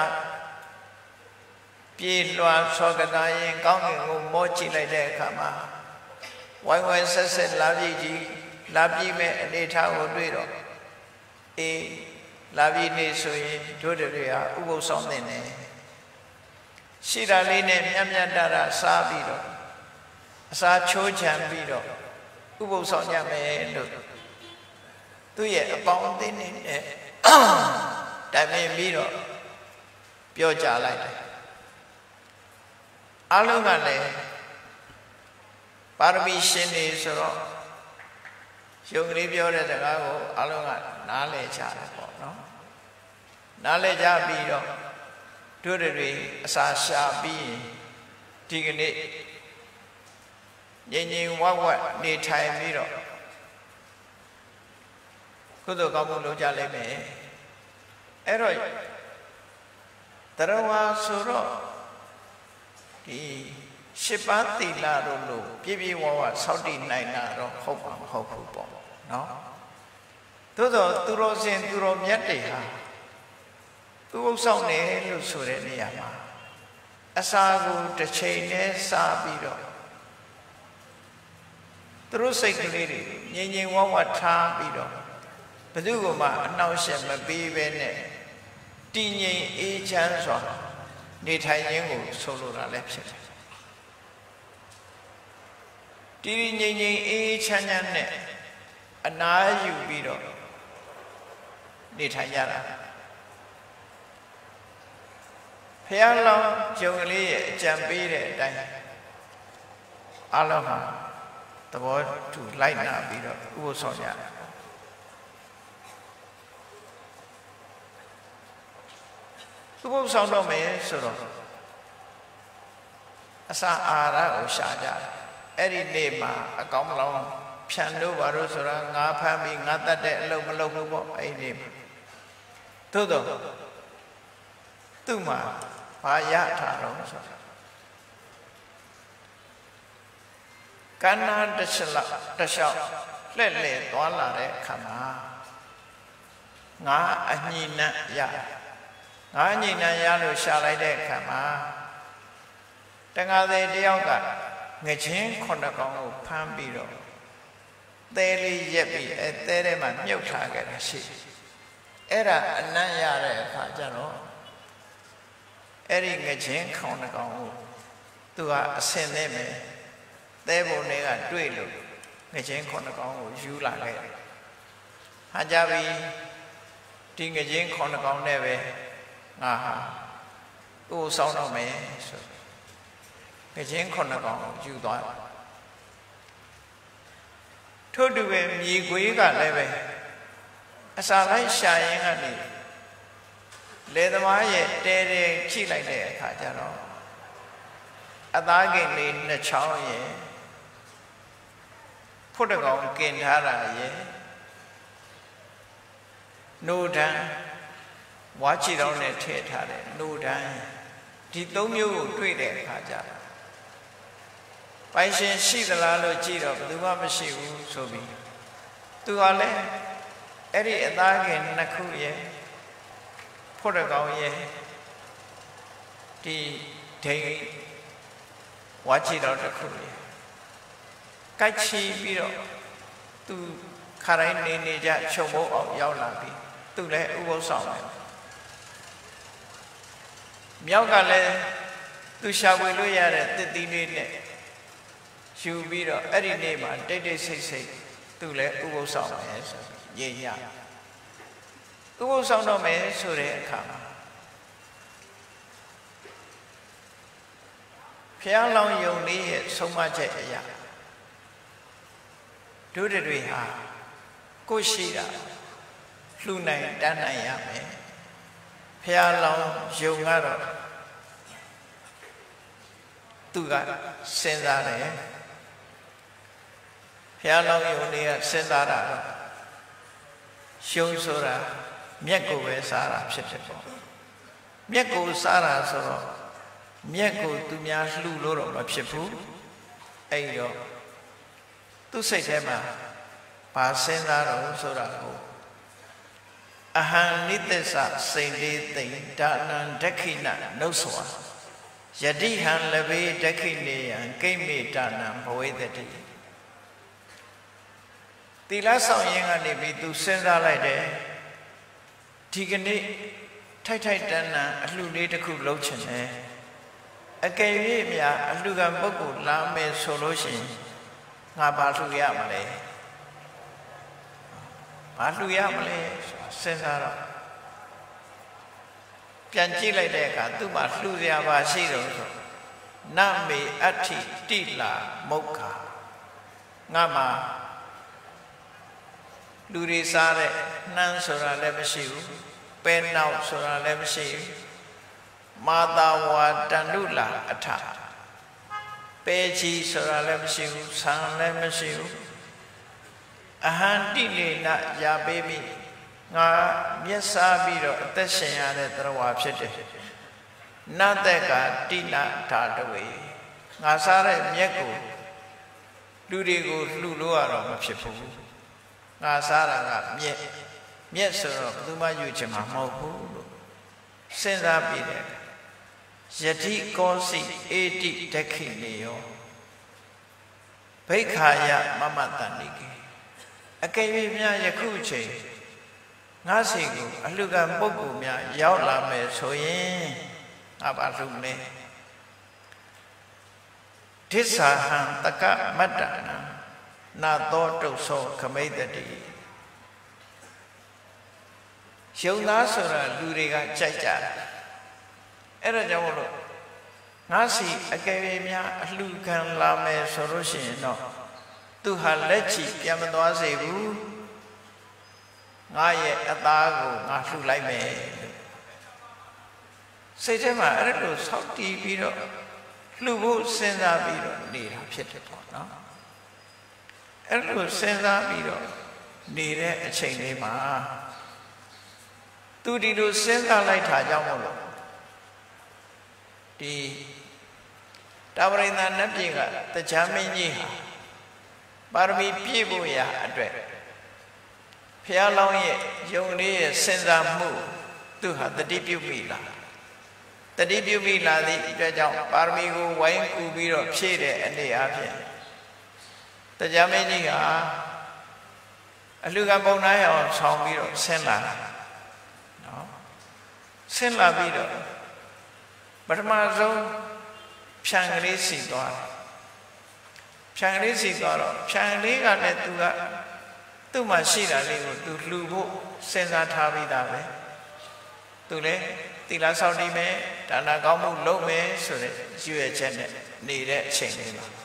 ပြေလွှာဆောကတာရင်ကောင်းကင်ကိုမောကြည့်လိုက်တဲ့အခါမှာဝိုင်းဝိုင်းဆက်ဆက်လာပြည့်ကြီးလာပြည့်မဲ့အနေထားကိုတွေ့တော့အေးလာပြည့်နေဆိုရင်တို့တွေဟာဥပုသ်ဆောင်တဲ့နေရှိတာလေးနဲ့မြတ်မြတ်တရစားပြီးတော့အစာချိုးချံပြီးတော့ဥပုသ်ဆောင်ရမယ်လို့သူ့ရဲ့အပေါင်းအသင်းနဲ့တိုင်ပင်ပြီးတော့ပြောကြလိုက်တယ်အလုံးကလည်းပါရမီရှင်နေဆိုတော့ယုံကလေးပြောတဲ့စကားကိုအလုံးကနားလည်ကြတယ်ပေါ့နော်နားလည်ကြပြီးတော့တို့တွေအစာရှာပြီးဒီကနေ့ငြိမ်ငြိမ်ဝဝနေထိုင်ပြီးတော့ကုသိုလ်ကောင်းမှုလုပ်ကြလိမ့်မယ်အဲ့တော့တရဝါဆိုတော့ဒီရှစ်ပါးသီလတို့လို့ပြည့်ပြည့်ဝဝဆောက်တည်နိုင်တာတော့ဟုတ်ပါမဟုတ်ဘူးပေါ့နော်သို့တော့သူတော်စင်သူတော်မြတ်တွေဟာသူ့ဥဆောင်တယ်လို့ဆိုတဲ့နေရာမှာအစာကိုတစ်ချိန်နဲ့စားပြီးတော့သူတို့စိတ်ကလေးတွေငြိမ်ငြိမ်ဝဝထားပြီးတော့ဘယ်သူကမှအနှောင့်အယှက်မပေးဘဲနဲ့တည်ငြိမ်အေးချမ်းစွာနေထိုင်ခြင်းကိုဆိုလိုတာလည်းဖြစ်တယ်တည်ငြိမ်ငြိမ်အေးချမ်းချမ်းနဲ့အနားယူပြီးတော့နေထိုင်ကြတာဖះလောင်းဂျုံကလေးရဲ့အကြံပေးတဲ့အတိုင်းအလုံးဟာသဘောတူလိုက်နာပြီးတော့ဥပုသ်ဆောင်ကြတယ်ဥပုသ်ဆောင်တော့မယ်ဆိုတော့အစာအာဟာရကိုရှာကြတယ်အဲ့ဒီနေ့မှာအကောင်မလောင်းဖြန်လို့ပါလို့ဆိုတာငါဖမ်းပြီးငါတတ်တဲ့အလုပ်မလုပ်ဘူးပေါ့အဲ့ဒီနေ့မှာသို့တော့သူ့မှာဘာရထားတော့ဆိုတာကန္နာတချလတလျှောက်လှဲ့လှဲ့သွားလာတဲ့အခါမှာငါအညိနံရငါအညိနံရလို့ရှာလိုက်တဲ့အခါမှာတန်ဃာသေးတယောက်ကငချင်းခုနှစ်ကောင်ကိုဖမ်းပြီးတော့သဲလေးရက်ပြီးအဲသဲထဲမှာမြုပ်ထားခဲ့တာရှိအဲ့ဒါအနံ့ရတဲ့အခါကျတော့အဲ့ဒီငချင်းခုနှစ်ကောင်ကိုသူကအစင်နဲ့မယ်သဲပုံတွေကတွေ့လို့ငချင်းခုနှစ်ကောင်ကိုယူလာခဲ့တယ်ဟာကြပြီဒီငချင်းခုနှစ်ကောင်နဲ့ပဲငါဟာသူ့ဆောင်းတော့မယ်ဆိုငချင်းခုနှစ်ကောင်ကိုယူသွားတယ်ထို့တူပဲမြေခွေးကလည်းပဲအစာလိုက်ရှာရင်ကနေလေသမားရဲ့တဲတဲချိလိုက်တဲ့အခါကျတော့အသားကင်လေးနှစ်ချောင်းရဲ့ဖုတ်တကောင်ကင်ထားတာရဲ့နိုးတန်းဝါချီတော်နဲ့ထည့်ထားတဲ့နိုးတန်းဒီသုံးမျိုးကိုတွေ့တဲ့အခါကျတော့ပိုင်ရှင်ရှိသလားလို့ကြည့်တော့ဘယ်သူမှမရှိဘူးဆိုပြီးသူကလည်းအဲ့ဒီအသားကင်နှစ်ခုရဲ့ဖုတ်တကောင်ရဲ့ဒီဒိန်ဝါချီတော်တစ်ခုရဲ့ကိုက်ချီပြီးတော့သူခါတိုင်းနေနေကြခြုံမိုးအောင်ရောက်လာပြီးသူလည်းဥပုသ်ဆောင်တယ်မြောက်ကလည်းသူရှာဖွေလို့ရတဲ့တစ်သီးလေးနဲ့ယူပြီးတော့အဲ့ဒီနေ့မှာတိတ်တိတ်ဆိတ်ဆိတ်သူလည်းဥပုသ်ဆောင်မယ်ဆိုရေးရဥပုသ်ဆောင်တော့မယ်ဆိုတဲ့အခါမှာဖျားလောင်ယုံလေးရဲ့ဆုံးမချက်အရာတို့တွေဟာကိုရှိတာလှူနိုင်တန်းနိုင်ရမယ်ဖျားလောင်ယုံကတော့သူကစဉ်းစားတယ်ဖျားလောင်းယုံတွေကစဉ်းစားတာတော့ရှုံးဆိုတာမြက်ကိုပဲစားတာဖြစ်တယ်ပေါ့မြက်ကိုစားတာဆိုတော့မြက်ကိုသူများလှူလို့တော့မဖြစ်ဘူးအဲ့တော့သူ့စိတ်ထဲမှာဘာစဉ်းစားတော့ဆိုတာကိုအဟံနိသစ္စစိန်တေသိဒါနံဒက္ခိဏနှုတ်စွာယတိဟံလဘေဒက္ခိနေယံကိမ္မေဒါနံဘဝေတတိတိလဆောင်ရင်ကနေပြီးသူစဉ်းစားလိုက်တယ်ဒီကနေ့ထိုက်ထိုက်တန်းတန်းအလှလေးတစ်ခုလုပ်ချင်တယ်အကယ်၍များအလှကံပုဂ္ဂိုလ်လာမယ်ဆိုလို့ရှိရင်ငါဘာလှူရမလဲဘာလှူရမလဲစဉ်းစားတော့ပြန်ကြည့်လိုက်တဲ့အခါသူ့မှာလှူစရာပါရှိတော့ဆိုနမေအဋ္ဌိတိလာမုက္ခငါမှာလူတွေစားတဲ့နှမ်းဆိုတာလည်းမရှိဘူးပဲနောက်ဆိုတာလည်းမရှိဘူးမာတာဝါတန္တုလာအထပဲချီဆိုတာလည်းမရှိဘူးဆံလည်းမရှိဘူးအဟံတိလေနရာပေးပြီငါမျက်စားပြီးတော့အသက်ရှင်ရတဲ့သရဝါဖြစ်တယ်နတ်တက်ကတိနဓာတဝေငါစားတဲ့မျက်ကိုလူတွေကိုလှူလို့ရတော့မဖြစ်ဘူးငါစားတာကမျက်မျက်ဆိုတော့ဘယ်သူမှယူချင်မှာမဟုတ်ဘူးလို့စဉ်းစားပြီးတယ်ယတိကောစီအေတိဒက္ခိနေယောဘိက္ခာယမမတန္တိကေအကယ်၍များယခုချိန်ငါစီကိုအလှကံပုဂ္ဂိုလ်များရောက်လာမယ်ဆိုရင်ငါဘာလုပ်လဲဒိစ္ဆာဟံတကမတ္တနာနာသောတုသောခမိတ္တိယုံသားဆိုတာလူတွေကကြိုက်ကြတယ်အဲ့ဒါကြောင့်မလို့ငါစီအကယ်၍များအလှခံလာမယ်ဆိုလို့ရှိရင်တော့သူဟာလက်ချီပြန်မသွားစေဘူးငါရဲ့အသားကိုငါလှူလိုက်မယ်စိတ်ထဲမှာအဲ့လိုဆောက်တည်ပြီးတော့လှူဖို့စဉ်းစားပြီးတော့နေတာဖြစ်တယ်ပေါ့နော်အဲ့လိုစဉ်းစားပြီးတော့နေတဲ့အချိန်လေးမှာသူဒီလိုစဉ်းစားလိုက်တာကြောင့်မို့လို့ဒီတာဝရိန္ဒနတ်ပြည်ကတရားမင်းကြီးဟာပါရမီပြည့်ဖို့ရာအတွက်ဘုရားလောင်းရဲ့ယုံလေးရဲ့စဉ်းစားမှုသူဟာတတိပြုမိလားတတိပြုမိလာသည့်အတွက်ကြောင့်ပါရမီကိုဝိုင်းကူပြီးတော့ဖြည့်တဲ့အနေအချင်းတရားမင်းကြီးဟာအလှကံပုံနာရအောင်ဆောင်းပြီးတော့ဆင်းလာနော်ဆင်းလာပြီးတော့ပထမဆုံးဖြံကလေးစီသွားတယ်ဖြံကလေးစီသွားတော့ဖြံလေးကလည်းသူကသူ့မှာရှိတာလေးကိုသူလှူဖို့စဉ်းစားထားပြီးသားပဲသူလည်းသီလဆောက်တည်မယ်ဒါနကောင်းမှုလုပ်မယ်ဆိုတဲ့ရည်ရွယ်ချက်နဲ့နေတဲ့အချိန်လေးမှာ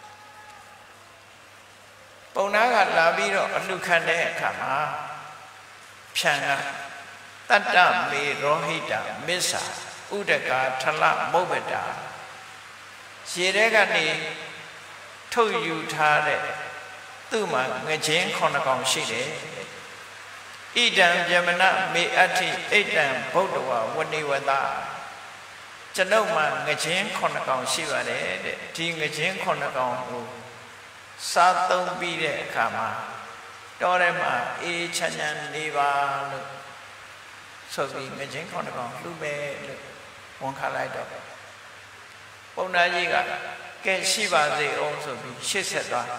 ပုံနာကလာပြီးတော့အလှခံတဲ့အခါမှာဖြံကတတ္တမေရောဟိတမစ္ဆာဥဒကာထလမုပ္ပတာရေထဲကနေထုတ်ယူထားတဲ့သူ့မှာငချင်းခုနှစ်ကောင်ရှိတယ်ဣဒံဗျမနမေအဋ္ဌိဣဒံဗုဒ္ဓဝဝဏိဝတကျွန်ုပ်မှာငချင်းခုနှစ်ကောင်ရှိပါတယ်တဲ့ဒီငချင်းခုနှစ်ကောင်ကိုစားသုံးပြီးတဲ့အခါမှာတောထဲမှာအေးချမ်းချမ်းနေပါလို့ဆိုပြီးငချင်းခုနှစ်ကောင်လှူမယ်လို့ဝန်ခံလိုက်တော့ပုံနာကြီးကကဲရှိပါစေအောင်ဆိုပြီးရှစ်ဆက်သွား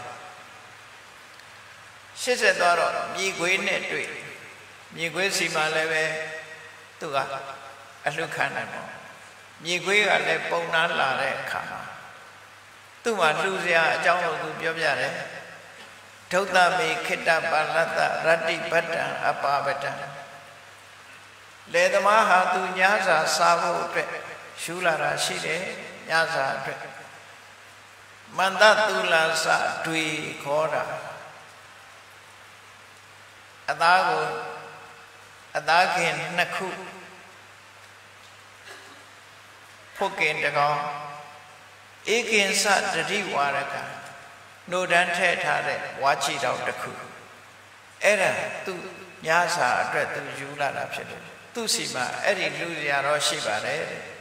ရှစ်ဆက်သွားတော့မြေခွေးနဲ့တွေ့မြေခွေးစီမှာလည်းပဲသူကအလှခံနိုင်ပေါ့မြေခွေးကလည်းပုံနာလာတဲ့အခါမှာသူ့မှာလှူစရာအကြောင်းကိုသူပြောပြတယ်ဒုသမေခိတ္တပါလတ္တရတ္တိပတ္တံအပါပတံလေသမားဟာသူညစာစားဖို့အတွက်ရှူလာတာရှိတယ်ညစာအတွက်မန္တတူလာစတွေခေါ်တာအသားကိုအသားခင်နှစ်ခုဖုတ်ကင်တကောင်ဧကင်္စတတိဝါရကနိုဒန်းထဲထားတဲ့ဝါချီတော်တစ်ခုအဲ့ဒါသူညစာအတွက်သူယူလာတာဖြစ်တယ်သူစီမှာအဲ့ဒီလူစရာတော့ရှိပါတယ်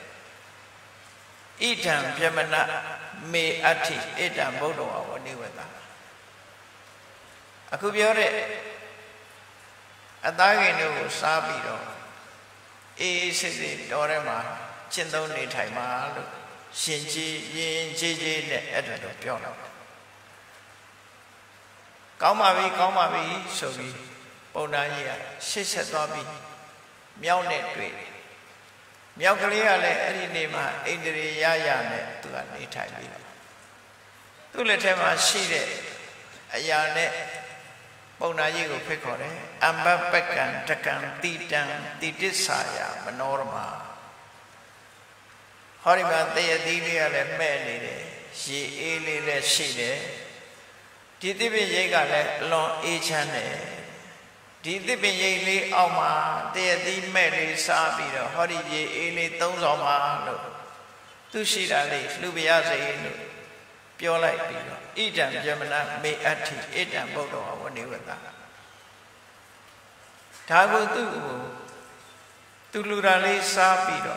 ဣဒံပြမနမေအဋ္ဌိဣဒံဗုဒ္ဓဝဝနိဝတအခုပြောတဲ့အသားကင်တို့ကိုစားပြီးတော့အေးအေးဆေးဆေးတော်ထဲမှာကျင့်သုံးနေထိုင်ပါလို့ရှင်ကြီးရင်ကြီးကြီးနဲ့အဲ့ဒါတော့ပြောတော့ကောင်းပါပြီကောင်းပါပြီဆိုပြီးပုံနာကြီးကရှစ်ဆက်သွားပြီးမြောက်နဲ့တွေ့မြောက်ကလေးကလည်းအဲ့ဒီနေမှာအိန္ဒြေရရနဲ့သူကနေထိုင်ပြီးသူ့လက်ထဲမှာရှိတဲ့အရာနဲ့ပုံနာကြီးကိုဖိတ်ခေါ်တယ်အမ္ဘပကံတကံတိတံတိတ္တဆာယမနောရမဟောဒီမှာတရတိလေးကလည်းမဲ့နေတယ်ရေအေးလေးလည်းရှိတယ်ဒီသစ်ပင်ရိပ်ကလည်းအလွန်အေးချမ်းတယ်ဒီသစ်ပင်ရိပ်လေးအောက်မှာတရတိမဲ့လေးစားပြီးတော့ဟောဒီရေအေးလေးသုံးဆောင်ပါလို့သူရှိတာလေးလှူပြရစေလို့ပြောလိုက်ပြီးတော့ဣဒံပြမနမေအဋ္ဌိဣဒံဗုဒ္ဓဝနိဝတဒါကိုသူ့ကိုသူလူတာလေးစားပြီးတော့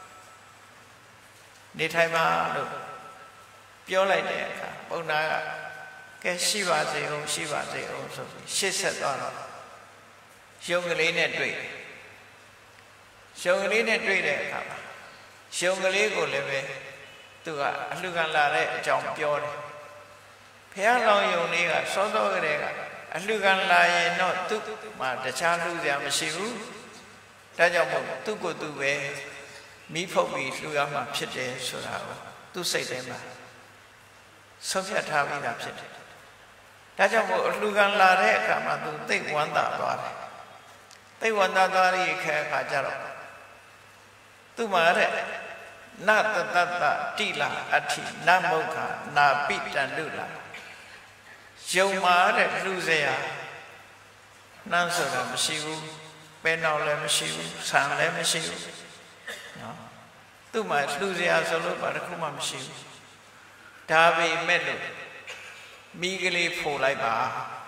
နေထိုင်ပါလို့ပြောလိုက်တဲ့အခါဘုရားကကဲရှိပါစေအောင်ရှိပါစေအောင်ဆိုပြီးရှေ့ဆက်သွားတော့ရှုံကလေးနဲ့တွေ့ရှုံကလေးနဲ့တွေ့တဲ့အခါမှာရှုံကလေးကိုလည်းပဲသူကအလှခံလာတဲ့အကြောင်းပြောတယ်ဘုရားလောင်းယုံလေးကစောစောကလေးကအလှခံလာရင်တော့သူ့မှာတခြားလှူစရာမရှိဘူးဒါကြောင့်မို့သူ့ကိုယ်သူပဲမိဖုတ်ပြီးလှူရမှာဖြစ်တယ်ဆိုတာကိုသူ့စိတ်ထဲမှာဆုံးဖြတ်ထားပြီးသားဖြစ်တယ်ဒါကြောင့်မို့အလှခံလာတဲ့အခါမှာသူသိဝမ်းသာသွားတယ်သိဝမ်းသာသွားတဲ့အခါကျတော့သူ့မှာတဲ့နတတတတိလာအဋ္ဌိနမုခာနာပိတန္တုလာယုံမာတဲ့လှူစရာနှမ်းဆိုတာမရှိဘူးပဲနောက်လည်းမရှိဘူးဆံလည်းမရှိဘူးနော်သူ့မှာလှူစရာဆိုလို့ဘာတစ်ခုမှမရှိဘူးဒါပေမဲ့လို့မိကလေးဖို့လိုက်ပါ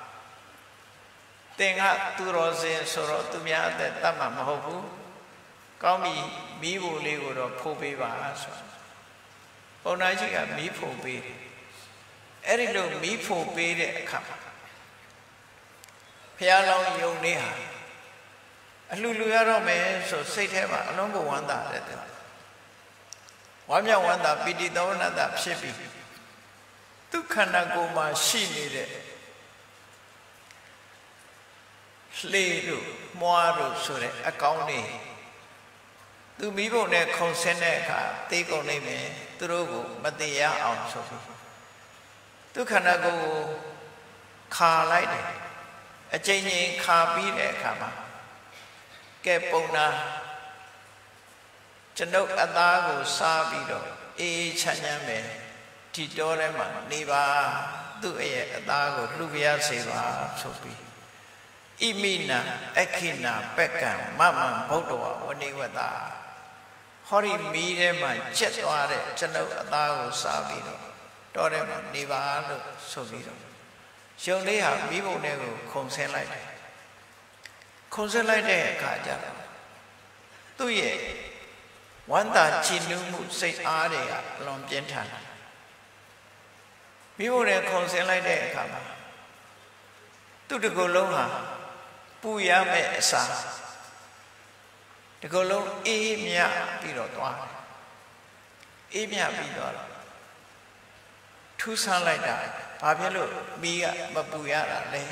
သင်ကသူတော်စင်ဆိုတော့သူများအသက်တတ်မှာမဟုတ်ဘူးကောင်းပြီမီးဖို့လေးကိုတော့ဖို့ပေးပါဆိုပုံနာကြီးကမီးဖို့ပေးတယ်အဲ့ဒီလိုမီးဖို့ပေးတဲ့အခါဘုရားလောင်းယုံနေဟာအလှလူရတော့မယ်ဆိုစိတ်ထဲမှာအလုံးကိုဝမ်းသာတယ်တဲ့ဝမ်းမြောက်ဝမ်းသာပီတိသောနတဖြစ်ပြီးသူခန္ဓာကိုယ်မှာရှိနေတဲ့လှေတို့မွားတို့ဆိုတဲ့အကောင်းတွေသူမိဘနဲ့ခုံဆင်းတဲ့အခါသိကုန်နိုင်မယ်သူတို့ကိုမတရားအောင်ဆိုပြီးသူခန္ဓာကိုယ်ကိုခါလိုက်တယ်အကျဉ်းချင်းခါပြီးတဲ့အခါမှာကဲပုံနာကျွန်ုပ်အသားကိုစားပြီးတော့အေးအေးချမ်းချမ်းပဲဒီတော်ထဲမှာနေပါသူ့ရဲ့အသားကိုလှူပြရစေပါဆိုပြီးဣမိနာအခိနာပက်ကံမမံဗုဒ္ဓဝဝနိဝတဟောဒီမီးထဲမှာကျက်သွားတဲ့ကျွန်ုပ်အသားကိုစားပြီးတော့တော်ထဲမှာနေပါလို့ဆိုပြီးတော့ရှုံလေးဟာမိဘုံတွေကိုခုံဆင်းလိုက်တယ်ခုံဆင်းလိုက်တဲ့အခါကျတော့သူ့ရဲ့ဝမ်းသာကြည်နူးမှုစိတ်အားတွေကအလွန်ပြင်းထန်တယ်မိဘုံတွေခုံဆင်းလိုက်တဲ့အခါမှာသူ့တကူလုံးဟာပူရမဲ့အစာတကူလုံးအေးမြပြီးတော့သွားတယ်အေးမြပြီးတော့ထူးဆန်းလိုက်တာဘာဖြစ်လို့မီးကမပူရတာလဲ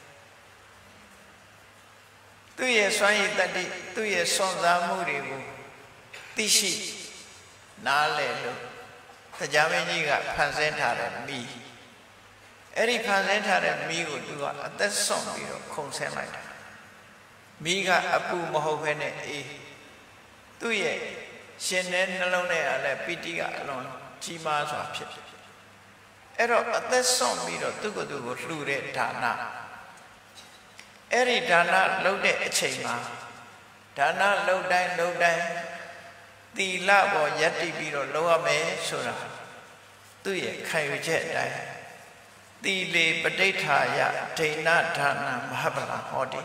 သူ့ရဲ့စွမ်းရည်တတိသူ့ရဲ့စွန့်စားမှုတွေကိုသိရှိနားလည်လို့တရားမင်းကြီးကဖန်ဆင်းထားတဲ့မီးအဲ့ဒီဖန်ဆင်းထားတဲ့မီးကိုသူကအသက်ဆုံးပြီးတော့ခုံဆင်းလိုက်တာမီးကအပူမဟုတ်ဘဲနဲ့အေးသူ့ရဲ့ရှင်တဲ့နှလုံးထဲကလည်းပီတိကအလွန်ကြီးမားစွာဖြစ်တယ်အဲ့တော့အသက်ဆုံးပြီးတော့သူ့ကိုယ်သူကိုလှူတဲ့ဒါနအဲ့ဒီဒါနလုပ်တဲ့အချိန်မှာဒါနလုပ်တိုင်းလုပ်တိုင်းသီလပေါ်ယက်တည်ပြီးတော့လုပ်ရမယ်ဆိုတာသူ့ရဲ့ခံယူချက်အတိုင်းတိလေပဋိဋ္ဌာယဒိဏဒါနံမဟာဗလာဟောတိ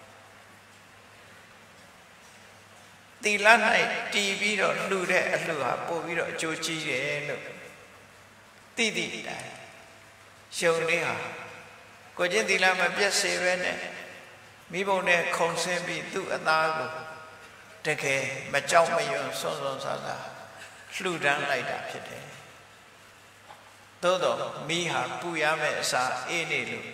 သီလ၌တည်ပြီးတော့လှူတဲ့အလှူဟာပို့ပြီးတော့အကျိုးကြီးတယ်လို့သိသိတိုင်းရှုံလေးဟာကိုချင်းသီလမပြတ်စေပဲနဲ့မိဘုံနဲ့ခုံဆင်းပြီးသူ့အသားကိုတကယ်မကြောက်မရွံ့စွန်းစွန်းဆာဆာလှူဒန်းလိုက်တာဖြစ်တယ်သို့တော့မိဟာပူရမယ့်အစာအေးနေလို့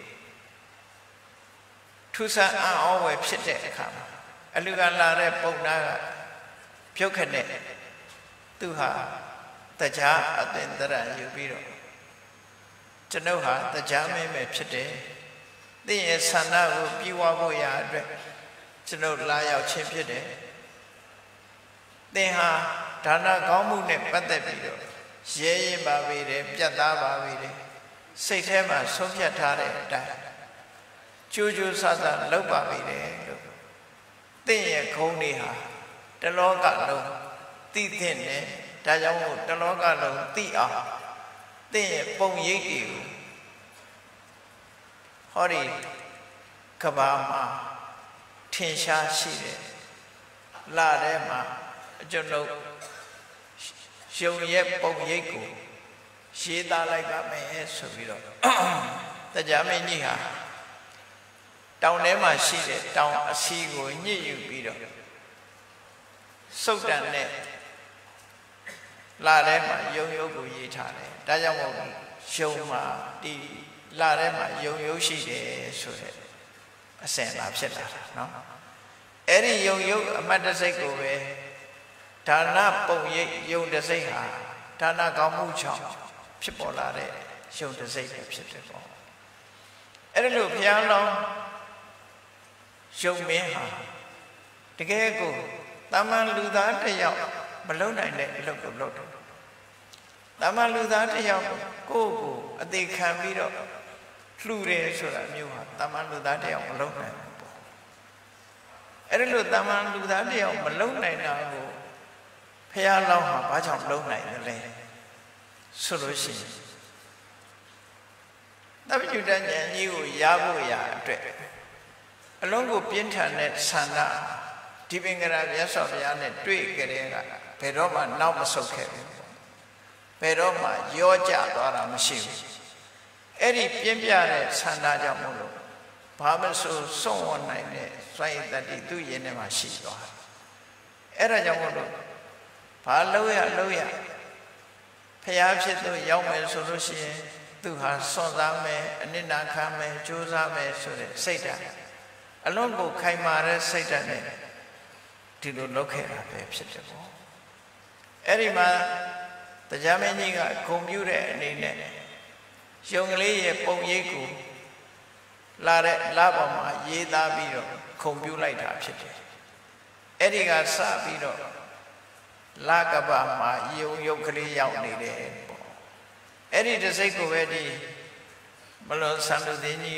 ထူးဆန်းအံ့ဩဝယ်ဖြစ်တဲ့အခါမှာအလူကလာတဲ့ပုံနာကပြုတ်ခနဲ့သူဟာတရားအသင်္တရယူပြီးတော့ကျွန်ုပ်ဟာတရားမင်းပဲဖြစ်တယ်သင်ရဲ့ဆန္ဒကိုပြီးဝဖို့ရာအတွက်ကျွန်ုပ်လာရောက်ခြင်းဖြစ်တယ်သင်ဟာဒါနကောင်းမှုနဲ့ပတ်သက်ပြီးတော့ရဲရင်ပါပေတယ်ပြတ်သားပါပေတယ်စိတ်ထဲမှာဆုံးဖြတ်ထားတဲ့အတိုင်းကြိုးကြိုးဆဆလုပ်ပါပေတယ်လို့သင်ရဲ့ခုံးတွေဟာတလောကလုံးသိသင့်တယ်ဒါကြောင့်မို့တလောကလုံးသိအောင်သင်ရဲ့ပုံရိပ်တွေကိုဟောဒီကဘာမှာထင်ရှားရှိတယ်လာထဲမှာကျွန်တော်ရှုံရဲ့ပုံရိပ်ကိုရေးသားလိုက်ပါမယ်ဆိုပြီးတော့တရားမင်းကြီးဟာတောင်ထဲမှာရှိတဲ့တောင်အစီကိုညှစ်ယူပြီးတော့စုတ်တန်နဲ့လာထဲမှာယုံယုံကိုရေးထားတယ်ဒါကြောင့်မို့ရှုံမှာဒီလာထဲမှာယုံယုံရှိတယ်ဆိုတဲ့အစင်လာဖြစ်လာတာနော်အဲ့ဒီယုံယုံအမတ်တစိတ်ကိုပဲဒါနပုံရိပ်ယုံတစိတ်ဟာဒါနကောင်းမှုကြောင့်ဖြစ်ပေါ်လာတဲ့ယုံတစိတ်ပဲဖြစ်တယ်ပေါ့အဲ့ဒါလို့ဘုရားလောင်းယုံမင်းဟာတကယ်ကိုတမန်လူသားတစ်ယောက်မလုံနိုင်တဲ့အလုပ်ကိုလုပ်တယ်တမန်လူသားတစ်ယောက်ကိုယ့်ကိုအသေးခံပြီးတော့လှူတယ်ဆိုတာမျိုးဟာတမန်လူသားတစ်ယောက်မလုံနိုင်ဘူးပေါ့အဲ့ဒါလို့တမန်လူသားတစ်ယောက်မလုံနိုင်တာကိုဖះလောင်းဟာဘာကြောင့်လုံနိုင်တယ်လဲဆိုလို့ရှိရင်တပ္ပညုတဉာဏ်ကြီးကိုရဖို့ရအတွက်အလုံးကိုပြင်းထန်တဲ့ဆန္ဒဒီပင်ကရာမြတ်စွာဘုရားနဲ့တွေ့ကြတဲ့ကဘယ်တော့မှနောက်မဆုတ်ခဲ့ဘူးဘယ်တော့မှရောကြသွားတာမရှိဘူးအဲ့ဒီပြင်းပြတဲ့ဆန္ဒကြောင့်မို့လို့ဘာမဆိုစွန့်ဝနိုင်တဲ့စွန့်ရည်တတိသူ့ရင်ထဲမှာရှိသွားတယ်အဲ့ဒါကြောင့်မို့လို့ဘာလို့ရလို့ရဖျားဖြစ်သူရောက်မယ်ဆိုလို့ရှိရင်သူဟာစွန့်စားမယ်အနစ်နာခံမယ်ကြိုးစားမယ်ဆိုတဲ့စိတ်ဓာတ်အလုံးကိုခိုင်မာတဲ့စိတ်ဓာတ်နဲ့ဒီလိုလုပ်ခဲ့တာပဲဖြစ်တယ်ပေါ့အဲ့ဒီမှာတရားမင်းကြီးကဂုံပြူတဲ့အနေနဲ့ယုံကလေးရဲ့ပုံရိပ်ကိုလာတဲ့လာပေါ်မှာရေးသားပြီးတော့ဂုံပြူလိုက်တာဖြစ်တယ်အဲ့ဒီကစပြီးတော့လာကပမှာယုံယုတ်ကလေးရောက်နေတယ်ပေါ့အဲ့ဒီတစိတ်ကိုပဲဒီမလွန်ဆန္ဒသင်ကြီး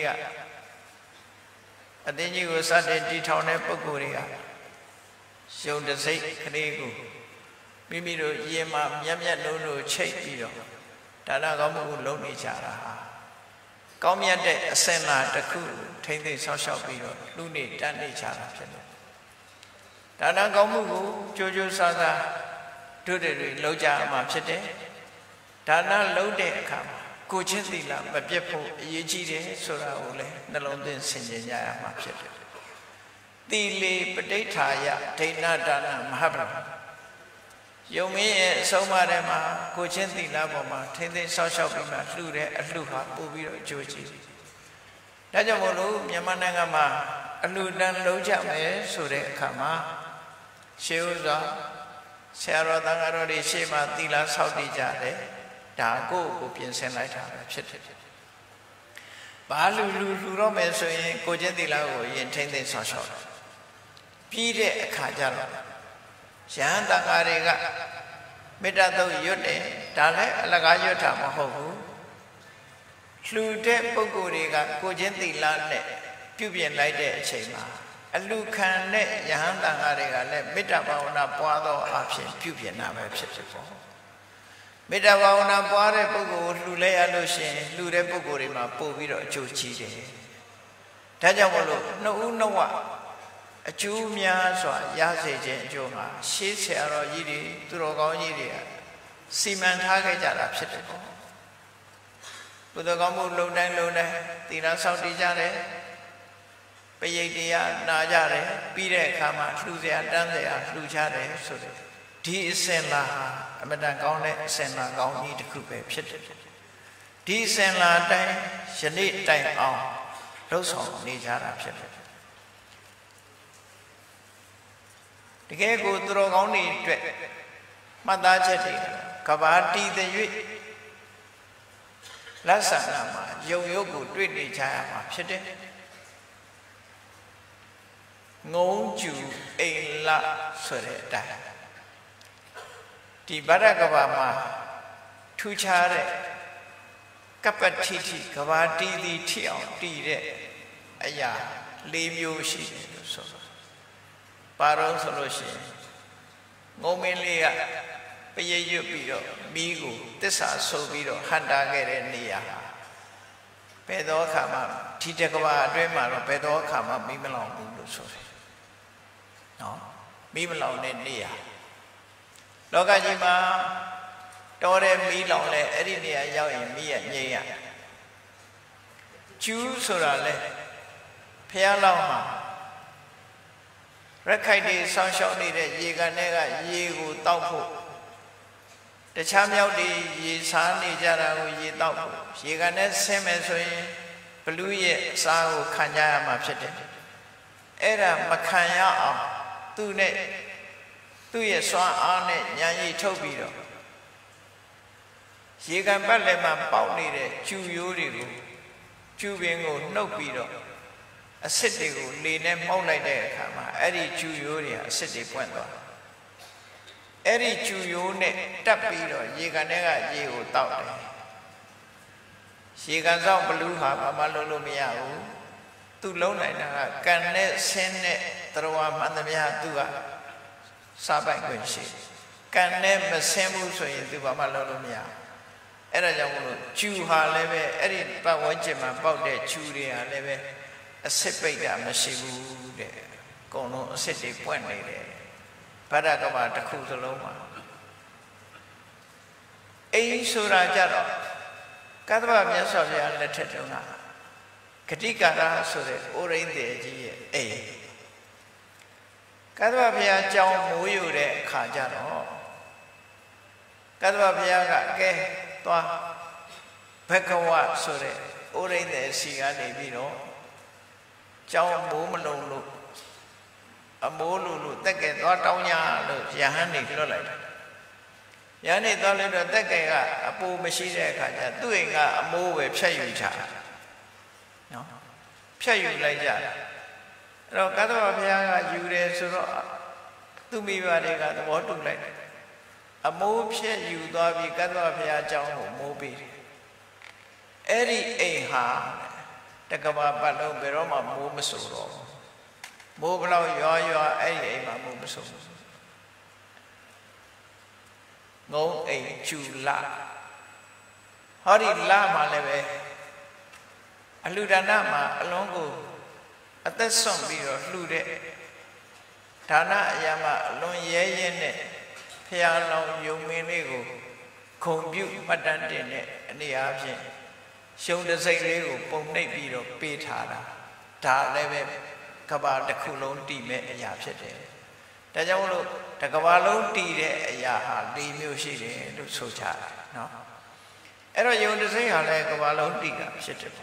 ကအသင်ကြီးကိုစတဲ့တီထောင်တဲ့ပုဂ္ဂိုလ်တွေကယုံတစိတ်ကလေးကိုမိမိတို့ရင်မှာမျက်မျက်လုံးလို့ချိတ်ပြီးတော့ဒါနကောင်းမှုကိုလုပ်နေကြတာဟာကောင်းမြတ်တဲ့အစင်လာတစ်ခုထိမ့်သိမ်းဆောက်ရှောက်ပြီးတော့လူနေတန်းနေကြတာဖြစ်တယ်ဒါနကောင်းမှုကိုကြိုးကြိုးစားစားတို့တွေလုပ်ကြမှာဖြစ်တယ်ဒါနလုပ်တဲ့အခါမှာကိုချင်းသီလမပြတ်ဖို့အရေးကြီးတယ်ဆိုတာကိုလည်းနှလုံးသွင်းဆင်ခြင်ကြရမှာဖြစ်တယ်သီလေပဋိဋ္ဌာယဒိဏဒါနမဟာဗလာယုံမင်းရဲ့အဆုံးအမထဲမှာကိုချင်းသီလပေါ်မှာထိမ့်သိမ်းဆောက်ရှောက်ပြီးမှလှူတဲ့အလှူဟာပို့ပြီးတော့အကျိုးကြီးဒါကြောင့်မို့လို့မြန်မာနိုင်ငံမှာအလှူဒန်းလုံးကြမယ်ဆိုတဲ့အခါမှာရှေးဥစွာဆရာတော်တန်ဃာတော်တွေရှေ့မှာသီလဆောက်တည်ကြတယ်ဒါကိုကိုပြင်ဆင်လိုက်တာပဲဖြစ်တယ်ဘာလူလူလှူတော့မယ်ဆိုရင်ကိုချင်းသီလကိုရင်ထိမ့်သိမ်းဆောက်ရှောက်တယ်ပြီးတဲ့အခါကျတော့ရဟန်းတန်ဃာတွေကမေတ္တာသုတ်ရွတ်တယ်ဒါလည်းအလကားရွတ်တာမဟုတ်ဘူးလှူတဲ့ပုဂ္ဂိုလ်တွေကကိုချင်းသီလနဲ့ပြုပြင်လိုက်တဲ့အချိန်မှာအလူခံတဲ့ယဟန်တန်ဃာတွေကလည်းမေတ္တာဘာဝနာပွားသောအဖြစ်ပြုပြင်တာပဲဖြစ်ဖြစ်ပေါ့မေတ္တာဘာဝနာပွားတဲ့ပုဂ္ဂိုလ်ကိုလှူလဲရလို့ရှိရင်လှူတဲ့ပုဂ္ဂိုလ်တွေမှာပို့ပြီးတော့အကျိုးကြီးတယ်ဒါကြောင့်မလို့နှစ်ဦးနှစ်ဝအကျိုးများစွာရစေခြင်းအကျိုးမှာရှေးဆရာတော်ကြီးတွေသူတော်ကောင်းကြီးတွေကစီမံထားခဲ့ကြတာဖြစ်တယ်ပေါ့ဘုဒ္ဓကောင်းမှုလုံတိုင်းလုံတိုင်းသီလဆောက်တည်ကြတယ်ပရိတ်တရားနာကြတယ်ပြီးတဲ့အခါမှာလှူစရာတန်းစရာလှူကြတယ်ဆိုတဲ့ဒီအစဉ်လာဟာအမတန်ကောင်းတဲ့အစဉ်လာကောင်းကြီးတစ်ခုပဲဖြစ်တယ်ဒီအစဉ်လာတိုင်းယနေ့တိုင်အောင်လှုပ်ဆောင်နေကြတာဖြစ်တယ်တကယ်ကိုသူတော်ကောင်းတွေအတွက်မှတ်သားချက်တွေကဘာတီတဲ့၍လက်ဆန္ဒမှာယုံယုတ်ကိုတွေ့နေကြရမှာဖြစ်တယ်ငုံကျူအိမ်လဆိုတဲ့အတိုင်းဒီဗရကဘာမှာထူခြားတဲ့ကပ္ပတိတိကဘာတီတီထိအောင်တည်တဲ့အရာ၄မျိုးရှိတယ်လို့ဆိုတော့ပါတော့ဆိုလို့ရှိရင်ငုံမင်းလေးကပရိတ်ရွတ်ပြီးတော့မိကိုတစ္ဆာဆိုပြီးတော့ဟန်တာခဲ့တဲ့နေရာဘယ်တော့အခါမှဒီတကဘာအတွင်းမှာတော့ဘယ်တော့အခါမှမိမလောင်ဘူးလို့ဆိုတယ်နော်မိမလောင်တဲ့နေရာလောကကြီးမှာတော်တဲ့မိလောင်လဲအဲ့ဒီနေရာရောက်ရင်မိရငြိမ်းရကျူးဆိုတာလဲဖះလောင်းမှာရက်ခိုက်တွေဆောင်းရှောင်းနေတဲ့ရေကန်တွေကရေကိုတောက်ဖို့တခြားမြောက်တွေရေစားနေကြတာကိုရေတောက်ဖို့ရေကန်နဲ့ဆင်းမယ်ဆိုရင်ဘလူးရဲ့အစားကိုခံကြရမှာဖြစ်တယ်အဲ့ဒါမခံရအောင်သူ့နဲ့သူ့ရဲ့စွမ်းအားနဲ့ဉာဏ်ရည်ထုတ်ပြီးတော့ရေကန်ပတ်လည်းမှာပေါက်နေတဲ့ကျူရိုးတွေကိုကျူပင်ကိုနှုတ်ပြီးတော့အဆစ်တွေကိုလေနဲ့မှုတ်လိုက်တဲ့အခါမှာအဲ့ဒီကျူရိုးတွေဟာအဆစ်တွေပွင့်သွားအဲ့ဒီကျူရိုးနဲ့တက်ပြီးတော့ရေကန်ထဲကရေကိုတောက်တယ်ရေကန်ဆောင်ဘလူးဟာဘာမှလုပ်လို့မရဘူးသူလုံးနိုင်တာကကန်နဲ့ဆင်းနဲ့တရဝမှန်သမျှသူကစားပိုက်ခွင့်ရှိကန်နဲ့မဆင်းဘူးဆိုရင်သူဘာမှလုပ်လို့မရအဲ့ဒါကြောင့်မလို့ကျူဟာလည်းပဲအဲ့ဒီပတ်ဝန်းကျင်မှာပေါက်တဲ့ကျူတွေဟာလည်းပဲအစစ်ပိတ်တာမရှိဘူးတဲ့အကုန်လုံးအစစ်တွေပွင့်နေတယ်ဗဒကဘာတစ်ခုစလုံးမှာအိမ်ဆိုတာကြတော့ကသဗ္ဗမြတ်စွာဘုရားလက်ထက်တုန်းကဂတိကာရဆိုတဲ့ဩရိန္ဒေကြီးရဲ့အိမ်ကသဗ္ဗဘုရားကြောင်းမိုးယူတဲ့အခါကျတော့ကသဗ္ဗဘုရားကကဲသွားဘဂဝဆိုတဲ့ဩရိန္ဒေစီကနေပြီးတော့ကြောင်းမိုးမလုံးလို့အမိုးလို့လို့တက်ကဲသွားတောင်းညာလို့ယဟန်နေလွတ်လိုက်တယ်ယဟန်နေသွားလို့တော့တက်ကဲကအပူမရှိတဲ့အခါကျသူ့အိမ်ကအမိုးပဲဖြတ်ယူချနော်ဖြတ်ယူလိုက်ကြတယ်အဲ့တော့ကသဗ္ဗဘုရားကယူတယ်ဆိုတော့သူမိဘတွေကသဘောတူလိုက်တယ်အမိုးဖြတ်ယူသွားပြီးကသဗ္ဗဘုရားအကြောင်းကိုမိုးပြီးအဲ့ဒီအိမ်ဟာတကဘာပတ်လုံးဘယ်တော့မှမိုးမဆိုတော့မိုးဘလောက်ရွာရွာအဲ့ဒီအိမ်မှာမိုးမဆိုဘူးငုံအိမ်ကျူလာဟောဒီလာမှာလည်းပဲအလှူဒါနမှာအလုံးကိုအသက်ဆုံးပြီးတော့လှူတဲ့ဒါနအရာမှာအလွန်ရဲရဲနဲ့ဖျားလောင်ယုံမင်းလေးကိုခုံပြုမှတ်တမ်းတင်တဲ့အနေအားဖြင့်ရှုံးတစိမ့်လေးကိုပုံနှိပ်ပြီးတော့ပေးထားတာဒါလည်းပဲကဘာတစ်ခုလုံးတည်မဲ့အရာဖြစ်တယ်ဒါကြောင့်မလို့တကဘာလုံးတည်တဲ့အရာဟာ၄မျိုးရှိတယ်လို့ဆိုကြတယ်နော်အဲ့တော့ယုံတစိမ့်ဟာလည်းကဘာလုံးတည်တာဖြစ်တယ်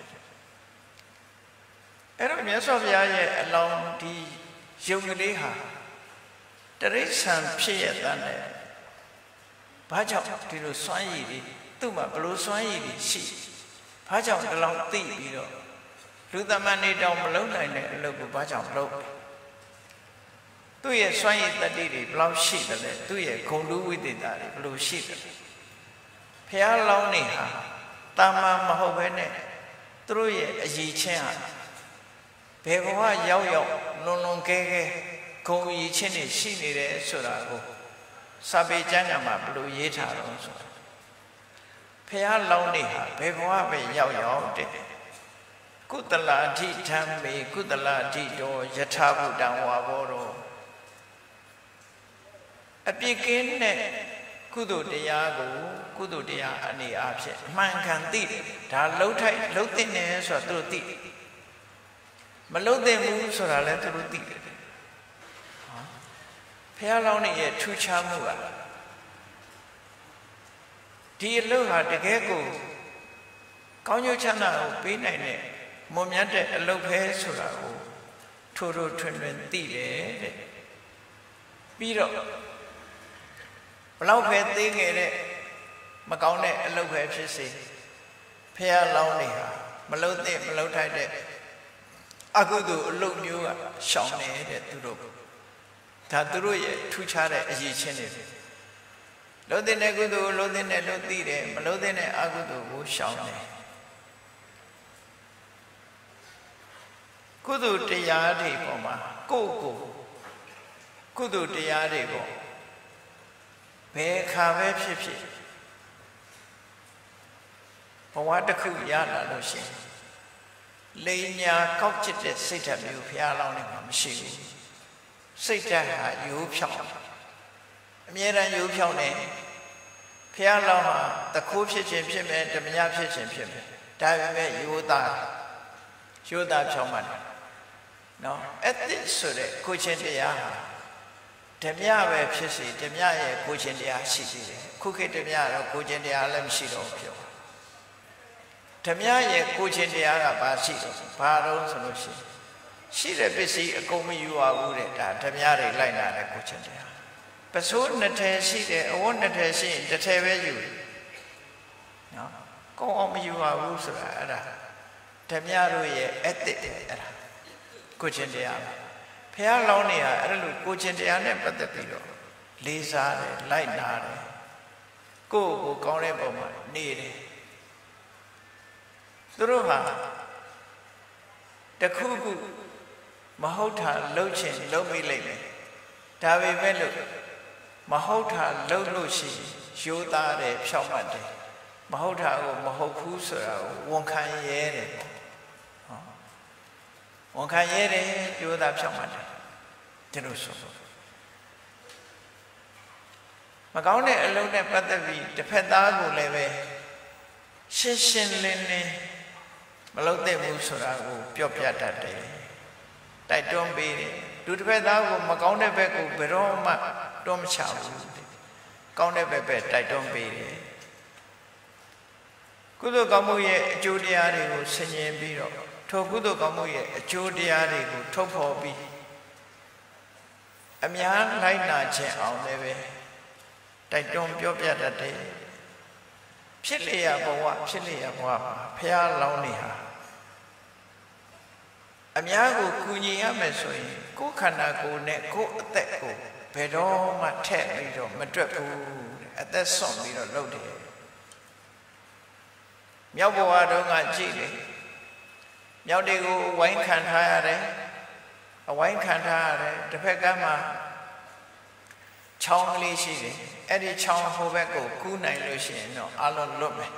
အဲ့တော့မြတ်စွာဘုရားရဲ့အလောင်းဒီယုံကလေးဟာတရိစ္ဆာန်ဖြစ်ရတဲ့ဘာကြောင့်ဒီလိုစွမ်းရည်တွေသူ့မှာဘလို့စွမ်းရည်တွေရှိဘာကြောင့်ဒီလောက်သိပြီးတော့လူသမန်နေတောင်မလုံးနိုင်တဲ့အလုပ်ကိုဘာကြောင့်လုပ်သူ့ရဲ့စွမ်းရည်တတ္တိတွေဘလောက်ရှိတယ်လဲသူ့ရဲ့ဂုဏ်တူးဝိသေသတွေဘလို့ရှိတယ်ဘုရားလောင်းနေဟာတာမန်မဟုတ်ဘဲနဲ့သူတို့ရဲ့အည်ချင်းဟာဘယ်ဘဝရောက်ရောက်လွန်လွန်ကဲကဲဂုံရည်ချင်းတွေရှိနေတယ်ဆိုတာကိုစာပေကျမ်းဂန်မှာဘယ်လိုရေးထားတော့ဆိုတာဖះလောင်းနေဟာဘယ်ဘဝပဲရောက်ရောက်တဲ့ကုသလအဋ္ဌထံမေကုသလအဋ္ဌတော်ယထာဘုဒ္ဓံဝါဘောတော်အပြစ်ကင်းတဲ့ကုသိုလ်တရားကိုကုသိုလ်တရားအနေအဖြင့်အမှန်ကန်သိတယ်ဒါလှုပ်ထိုက်လှုပ်တဲ့နယ်ဆိုတာသူတို့သိတယ်မလှုပ်တဲ့ဘူးဆိုတာလည်းသူတို့သိတယ်ဖះလောင်းနေရဲ့ထူးခြားမှုကဒီအလုပ်ဟာတကယ်ကိုကောင်းကျိုးချမ်းသာကိုပေးနိုင်တဲ့မွန်မြတ်တဲ့အလုပ်ပဲဆိုတာကိုထိုးထိုးထွန်းထွန်းသိတယ်တဲ့ပြီးတော့ဘလောက်ပဲသေးငယ်တဲ့မကောင်းတဲ့အလုပ်ပဲဖြစ်စေဖះလောင်းနေဟာမလှုပ်တဲ့မလှုပ်ထိုက်တဲ့အကုသိုလ်အလုပ်မျိုးကရှောင်နေတဲ့သူတို့ဒါသူတို့ရဲ့ထူးခြားတဲ့အရေးချင်းတွေလှုပ်တဲ့ကုသိုလ်လှုပ်တဲ့လှုပ်သိတယ်မလှုပ်တဲ့အကုသိုလ်ကိုရှောင်တယ်ကုသိုလ်တရားတွေပေါ်မှာကိုယ့်ကိုကုသိုလ်တရားတွေပေါ်ဘယ်ခါပဲဖြစ်ဖြစ်ဘဝတစ်ခုရလာလို့ရှိရင်လိန်ညာကောက်ချစ်တဲ့စိတ်ဓာတ်မျိုးဘုရားလောင်းနေမှာမရှိဘူးစိတ်ဓာတ်ဟာရိုးဖြောင်းအမြဲတမ်းရိုးဖြောင်းနေဘုရားလောင်းဟာတခိုးဖြစ်ခြင်းဖြစ်မယ်ဓမ္မညဖြစ်ခြင်းဖြစ်မယ်ဒါပေမဲ့ရိုးသားရိုးသားဖြောင်းမှတယ်နော်အဲ့ဒီဆိုတဲ့ကိုချင်းတရားဟာဓမ္မပဲဖြစ်စီဓမ္မရဲ့ကိုချင်းတရားရှိသေးတယ်ခုခေတ်ဓမ္မတော့ကိုချင်းတရားလည်းမရှိတော့ဘူးပြောဓမ္မရဲ့ကိုချင်းတရားကဘာရှိတော့ဘာတော့ဆိုလို့ရှိရင်ရှိတဲ့ပစ္စည်းအကုန်မယူရဘူးတဲ့ဒါဓမ္မတွေလိုက်လာတဲ့ကိုချင်းတရားပစိုးနှစ်ထည်ရှိတယ်အဝတ်နှစ်ထည်ရှိရင်တစ်ထည်ပဲယူတယ်နော်ကောင်းအောင်မယူရဘူးဆိုတာအဲ့ဒါဓမ္မတို့ရဲ့အတ္တတဲ့အဲ့ဒါကိုချင်းတရားဖះလောင်းနေရအဲ့လိုကိုချင်းတရားနဲ့ပတ်သက်ပြီးတော့လေးစားတယ်လိုက်နာတယ်ကိုယ့်ကိုကောင်းတဲ့ပုံမှာနေတယ်သူတို့ဟာတခုခုမဟုတ်တာလှုပ်ချင်လှုပ်မိလိုက်တယ်ဒါပေမဲ့လို့မဟုတ်တာလှုပ်လို့ရှိရိုးသားတယ်ဖြောင့်မတ်တယ်မဟုတ်တာကိုမဟုတ်ဘူးဆိုတာကိုဝန်ခံရဲတယ်ဝန်ခံရဲတယ်ရိုးသားဖြောင့်မတ်တယ်ဒီလိုဆိုမကောင်းတဲ့အလုပ်နဲ့ပတ်သက်ပြီးတစ်ဖက်သားကိုလည်းပဲရှင်းရှင်းလင်းလင်းမလုပ်သင့်ဘူးဆိုတာကိုပြောပြတတ်တယ်တိုက်တွန်းပေးတယ်လူတစ်ဖက်သားကိုမကောင်းတဲ့ဘက်ကိုဘယ်တော့မှတွန်းမချဘူးကောင်းတဲ့ဘက်ပဲတိုက်တွန်းပေးတယ်ကုသိုလ်ကောင်းမှုရဲ့အကျိုးတရားတွေကိုဆင်ခြင်ပြီးတော့ထိုကုသိုလ်ကောင်းမှုရဲ့အကျိုးတရားတွေကိုထုတ်ဖော်ပြီးအများလိုက်နာခြင်းအောင်လည်းပဲတိုက်တွန်းပြောပြတတ်တယ်ဖြစ်လျက်ဘဝဖြစ်လျက်ဘဝမှာဖះလောင်းနေဟာအများကိုကူညီရမယ်ဆိုရင်ကိုယ်ခန္ဓာကိုယ်နဲ့ကိုယ်အသက်ကိုဘယ်တော့မှထည့်ပြီးတော့မတွက်ဘူးအသက်ဆွန့်ပြီးတော့လုပ်တယ်မြောက်ဘဝတုန်းကကြည့်တယ်မြောက်တွေကိုဝိုင်းခံထားရတယ်အဝိုင်းခံထားရတယ်တစ်ဖက်ကမှချောင်းကလေးရှိတယ်အဲ့ဒီချောင်းဟိုဘက်ကိုကူးနိုင်လို့ရှိရင်တော့အလုံးလွတ်မယ်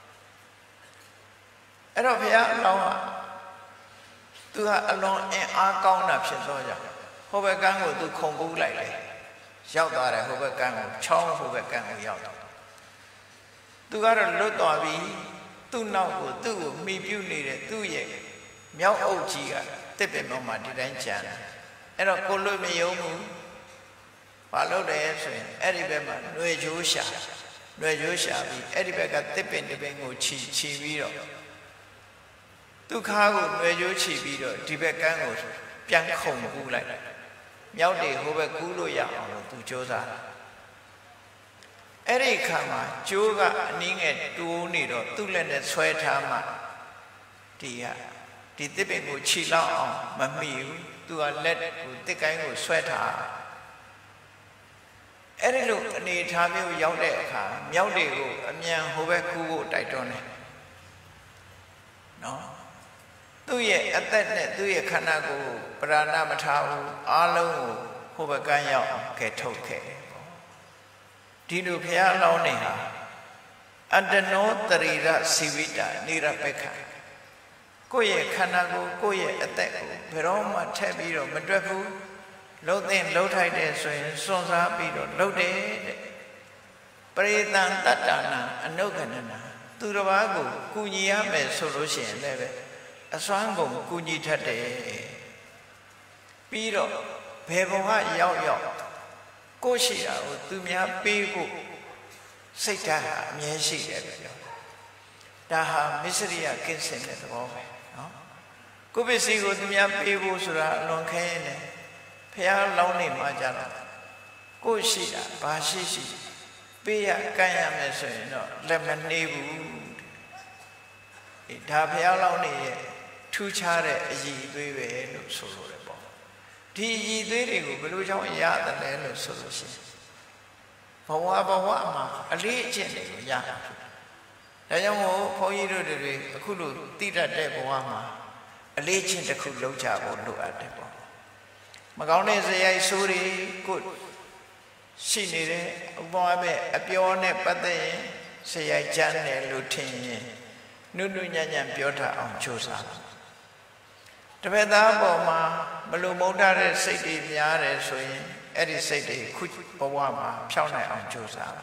အဲ့တော့ဘုရားအလောင်းကသူကအလွန်အင်အားကောင်းတာဖြစ်သောကြောင့်ဟိုဘက်ကန်းကိုသူခုန်ကူးလိုက်လေရောက်သွားတယ်ဟိုဘက်ကန်းကိုချောင်းဟိုဘက်ကန်းကိုရောက်တော့သူကတော့လွတ်သွားပြီသူ့နောက်ကိုသူ့ကိုမိပြုနေတဲ့သူ့ရဲ့မြောက်အုပ်ကြီးကတစ်ပင်ပေါ်မှာဒီတိုင်းကြံတယ်အဲ့တော့ကိုလွတ်မယုံဘူးဘာလို့လဲဆိုရင်အဲ့ဒီဘက်မှာຫນွေချိုးရှာຫນွေချိုးရှာပြီးအဲ့ဒီဘက်ကတစ်ပင်တစ်ပင်ကိုခြီခြီပြီးတော့ဒုက္ခကိုຫນွေချိုးခြီပြီးတော့ဒီဘက်ကန်းကိုပြန်ခုန်ကူးလိုက်မြောက်တွေဟိုဘက်ကူးလို့ရအောင်လို့သူကြိုးစားတာအဲ့ဒီခါမှာကျိုးကအနည်းငယ်တိုးနေတော့သူ့လက်နဲ့ဆွဲထားမှဒီကဒီတစ်ပင်ကိုခြီလောက်အောင်မမိဘူးသူကလက်ကိုတစ်ကိုင်းကိုဆွဲထားအဲ့ဒီလိုအနေထားမျိုးရောက်တဲ့အခါမြောက်တွေကိုအမြန်ဟိုဘက်ကူးဖို့တိုက်တွန်းတယ်နော်သူ့ရဲ့အသက်နဲ့သူ့ရဲ့ခန္ဓာကိုယ်ပရဏမထားဘူးအားလုံးကိုဟိုဘက်ကန်းရောက်အောင်ကဲထုတ်ခဲ့ဒီလိုဘုရားအလောင်းနေဟာအတ္တနောတရိရစီဝိတနိရပက္ခကိုယ့်ရဲ့ခန္ဓာကိုယ်ကိုယ့်ရဲ့အသက်ကိုဘယ်တော့မှထည့်ပြီးတော့မတွက်ဘူးလှုပ်တဲ့လှုပ်ထိုက်တဲ့ဆိုရင်စွန့်စားပြီးတော့လှုပ်တယ်တဲ့ပရိသံတတ္တနာအနုကဏနာသူတစ်ပါးကိုကူညီရမယ်ဆိုလို့ရှိရင်လည်းပဲအစွမ်းကုန်ကူညီတတ်တယ်ပြီးတော့ဘယ်ဘဝရောက်ရောက်ကိုရှိတာကိုသူများပေးဖို့စိတ်ဓာတ်အမြဲရှိတယ်ပြောဒါဟာမစ္စရိယကင်းစင်တဲ့သဘောပဲနော်ကိုပစ္စည်းကိုသူများပေးဖို့ဆိုတာအလွန်ခဲရင်လည်းဖះလောင်းနေမှကြတော့ကိုရှိတာဘာရှိရှိပေးရကမ်းရမယ်ဆိုရင်တော့လက်မနှေးဘူးဒါဖះလောင်းနေရဲ့ထူးခြားတဲ့အည်အသွေးပဲလို့ဆိုလိုတယ်ပေါ့ဒီအည်အသွေးတွေကိုဘယ်လိုကြောင့်ရတယ်လဲလို့ဆိုလို့ရှိရင်ဘဝဘဝမှာအလေးအကျင့်တွေကိုရတာဒါကြောင့်မို့ဘုန်းကြီးတို့တွေအခုလိုတိတတ်တဲ့ဘဝမှာအလေးအကျင့်တစ်ခုလုပ်ကြဖို့လိုအပ်တယ်ပေါ့မကောင်းတဲ့ဇယိုက်ဆိုးတွေကိုရှိနေတယ်ဥပမာပဲအပြောနဲ့ပတ်သက်ရင်ဇယိုက်ကျမ်းတယ်လို့ထင်ရင်နုနုညံ့ညံ့ပြောတတ်အောင်ကြိုးစားတပည့်သားပေါ်မှာမလိုမုန်းထားတဲ့စိတ်တွေများတယ်ဆိုရင်အဲ့ဒီစိတ်တွေခုဘဝမှာဖြောင်းနိုင်အောင်ကြိုးစား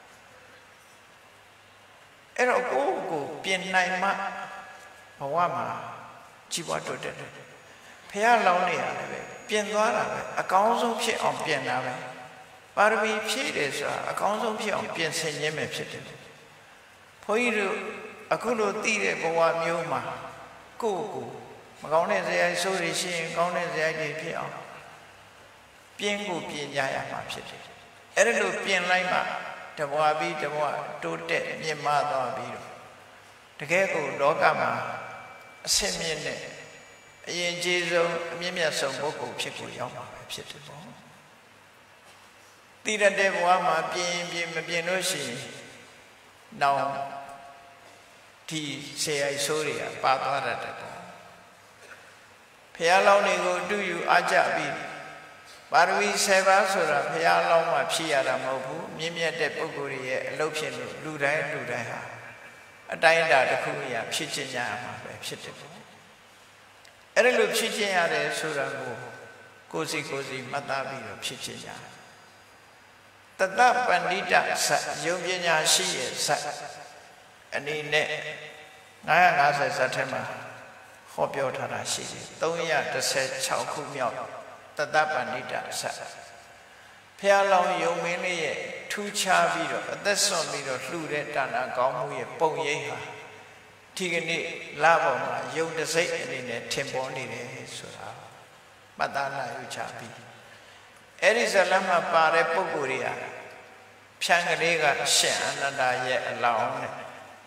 အဲ့တော့ကိုယ့်ကိုပြင်နိုင်မှဘဝမှာကြီးပွားတိုးတက်တယ်ဖះလောင်းနေရတယ်ပဲပြင်သွားတာပဲအကောင်းဆုံးဖြစ်အောင်ပြင်တာပဲပါရမီဖြည့်တယ်ဆိုတာအကောင်းဆုံးဖြစ်အောင်ပြင်ဆင်ခြင်းပဲဖြစ်တယ်ဘုန်းကြီးတို့အခုလိုသိတဲ့ဘဝမျိုးမှာကိုယ့်ကိုမကောင်းတဲ့ဇယိုက်ဆိုးတွေရှိရင်ကောင်းတဲ့ဇယိုက်တွေဖြစ်အောင်ပြင်းကိုပြင်ကြရမှာဖြစ်တယ်အဲ့ဒါလို့ပြင်လိုက်မှတဘွားပြီးတဘွားတိုးတက်မြင့်မားသွားပြီးတော့တကယ်ကိုလောကမှာအဆင့်မြင့်တဲ့အရင်ကြီးဆုံးအမြင့်မြတ်ဆုံးပုဂ္ဂိုလ်ဖြစ်ကိုရောက်မှာပဲဖြစ်တယ်ပေါ့တိရတဲ့ဘဝမှာပြင်ပြင်မပြင်လို့ရှိရင်နောင်ဒီဇယိုက်ဆိုးတွေကပါသွားတတ်တယ်ပေါ့ဖះလောင်းတွေကိုအတူယူအားကြပြီးပါရမီဆယ်ပါးဆိုတာဘုရားလောင်းမှဖြည့်ရတာမဟုတ်ဘူးမြင့်မြတ်တဲ့ပုဂ္ဂိုလ်ရဲ့အလုပ်ဖြစ်လို့လူတိုင်းလူတိုင်းဟာအတိုင်းအတာတစ်ခုအရာဖြစ်ခြင်းရမှာပဲဖြစ်တယ်ပေါ့အဲ့ဒါလို့ဖြစ်ခြင်းရတယ်ဆိုတာကိုကိုယ်စီကိုယ်စီမှတ်သားပြီးတော့ဖြစ်ခြင်းရတယ်တတပန္နိတဇတ်ယုံပညာရှိရဲ့ဇတ်အနေနဲ့ငါးရာငါးဆယ်ဇတ်ထဲမှာဟောပြောထားတာရှိတယ်သုံးရာတစ်ဆယ်ခြောက်ခုမြောက်တတပန္နိတဇတ်ဖះလောင်းယုံမင်းလေးရဲ့ထူးခြားပြီးတော့အသက်ဆွန့်ပြီးတော့လှူတဲ့တာနာကောင်းမှုရဲ့ပုံရိပ်ဟာဒီကနေ့လပေါ်မှာယုံတစိတ်အနေနဲ့ထင်ပေါ်နေတယ်ဆိုတာမှတ်သားနိုင်ချပြီးအဲ့ဒီဇလမ်းမှာပါတဲ့ပုဂ္ဂိုလ်တွေကဖြံကလေးကရှင်အနန္ဒာရဲ့အလောင်းနဲ့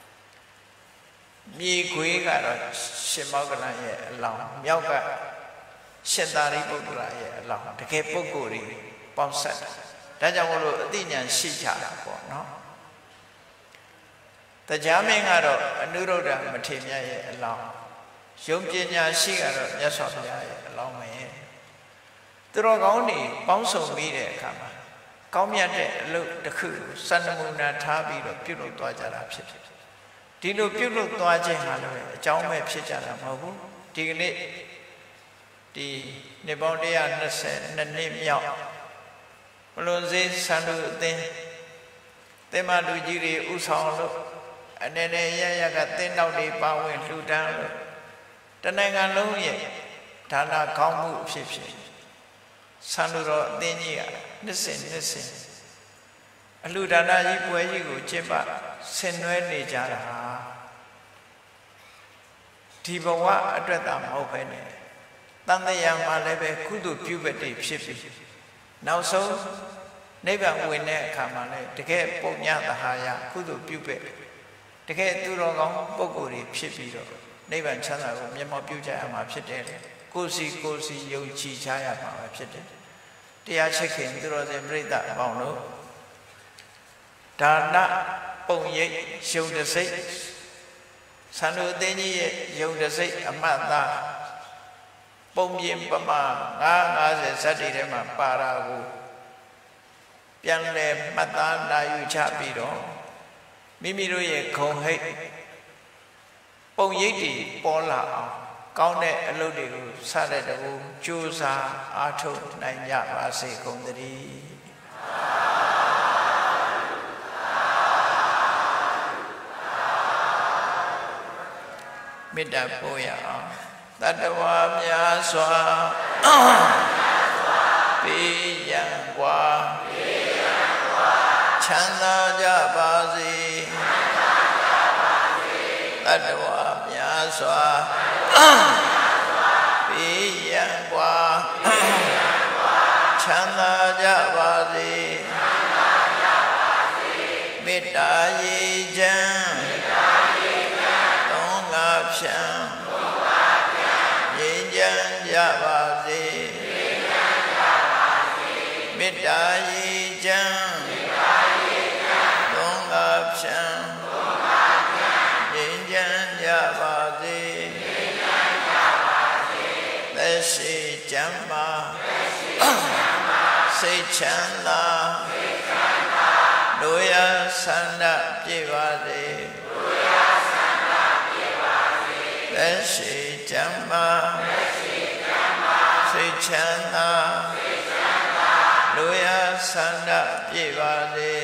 မြေခွေးကတော့ရှင်မောဂလန်ရဲ့အလောင်းမြောက်ကရှင်သာရိပုတ္တရာရဲ့အလောင်းတကယ်ပုဂ္ဂိုလ်တွေပေါင်းဆက်တာဒါကြောင့်မို့လို့အသိဉာဏ်ရှိကြတာပေါ့နော်တရားမင်းကတော့အနုရုဒ္ဓမထေရရဲ့အလောင်းယုံပညာရှိကတော့မြတ်စွာဘုရားရဲ့အလောင်းပဲသူတော်ကောင်းတွေပေါင်းစုံပြီးတဲ့အခါမှာကောင်းမြတ်တဲ့အလုပ်တစ်ခုစံနမူနာထားပြီးတော့ပြုလုပ်သွားကြတာဖြစ်တယ်ဒီလိုပြုလုပ်သွားခြင်းဟာလည်းအကြောင်းပဲဖြစ်ကြတာမဟုတ်ဘူးဒီကနေ့ဒီနှစ်ပေါင်းone hundred twentyနှစ်မြောက်မလွန်စေးစံလူအသင်းသင်္မလူကြီးတွေဥဆောင်လို့အနေနဲ့ရရကသင်းတော်တွေပါဝင်လှူဒန်းလို့တနိုင်ငံလုံးရဲ့ဒါနကောင်းမှုအဖြစ်ဖြစ်စံလူတော်အသင်းကြီးကနှစ်စဉ်နှစ်စဉ်အလှူဒါနကြီးပွဲကြီးကိုကျင်းပဆင်နွှဲနေကြတာဒီဘဝအတွက်သာမဟုတ်ပဲနဲ့တန်တရားမှာလည်းပဲကုသိုလ်ပြုဘက်တွေဖြစ်ပြီးနောက်ဆုံးနိဗ္ဗာန်ဝင်တဲ့အခါမှာလည်းတကယ်ပုံညသဟာယကုသိုလ်ပြုဘက်တကယ်သူတော်ကောင်းပုဂ္ဂိုလ်တွေဖြစ်ပြီးတော့နိဗ္ဗာန်ချမ်းသာကိုမျက်မှောက်ပြုကြရမှာဖြစ်တယ်ကိုယ်စီကိုယ်စီယုံကြည်ကြရမှာပဲဖြစ်တယ်တရားချစ်ခင်သူတော်စင်ပြိဿအပေါင်းတို့ဒါနပုံရိပ်ယုံတစိတ်ဆန္ဒအသင်းကြီးရဲ့ယုံတစိတ်အမှတ်သားပုံပြင်ပမာnine fiftyဇတ်တွေထဲမှာပါတာကိုပြန်လဲမှတ်သားနိုင်ယူချပြီးတော့မိမိတို့ရဲ့ခုံဟိတ်ပုံရိပ်တွေပေါ်လာအောင်ကောင်းတဲ့အလုပ်တွေကိုစတဲ့တူကြိုးစားအားထုတ်နိုင်ကြပါစေကုန်သတည်းမေတ္တာပို့ရအောင်တတ္တဝါများစွာပေးရန်ကွာချမ်းသာကြပါစေတတ္တဝါများစွာပေးရန်ကွာချမ်းသာကြပါစေမေတ္တာရေချမ်းသုံးငါဖြံငြိမ်းချမ်းကြပါစေမေတ္တာရေချမ်းသုံးငါဖြံငြိမ်းချမ်းကြပါစေသက်ရှိချမ်းသာစိတ်ချမ်းသာတို့ရဆန္ဒပြည့်ပါစေသက်ရှိချမ်းသာစိတ်ချမ်းသာတို့ရဆန္ဒပြည့်ပါစေ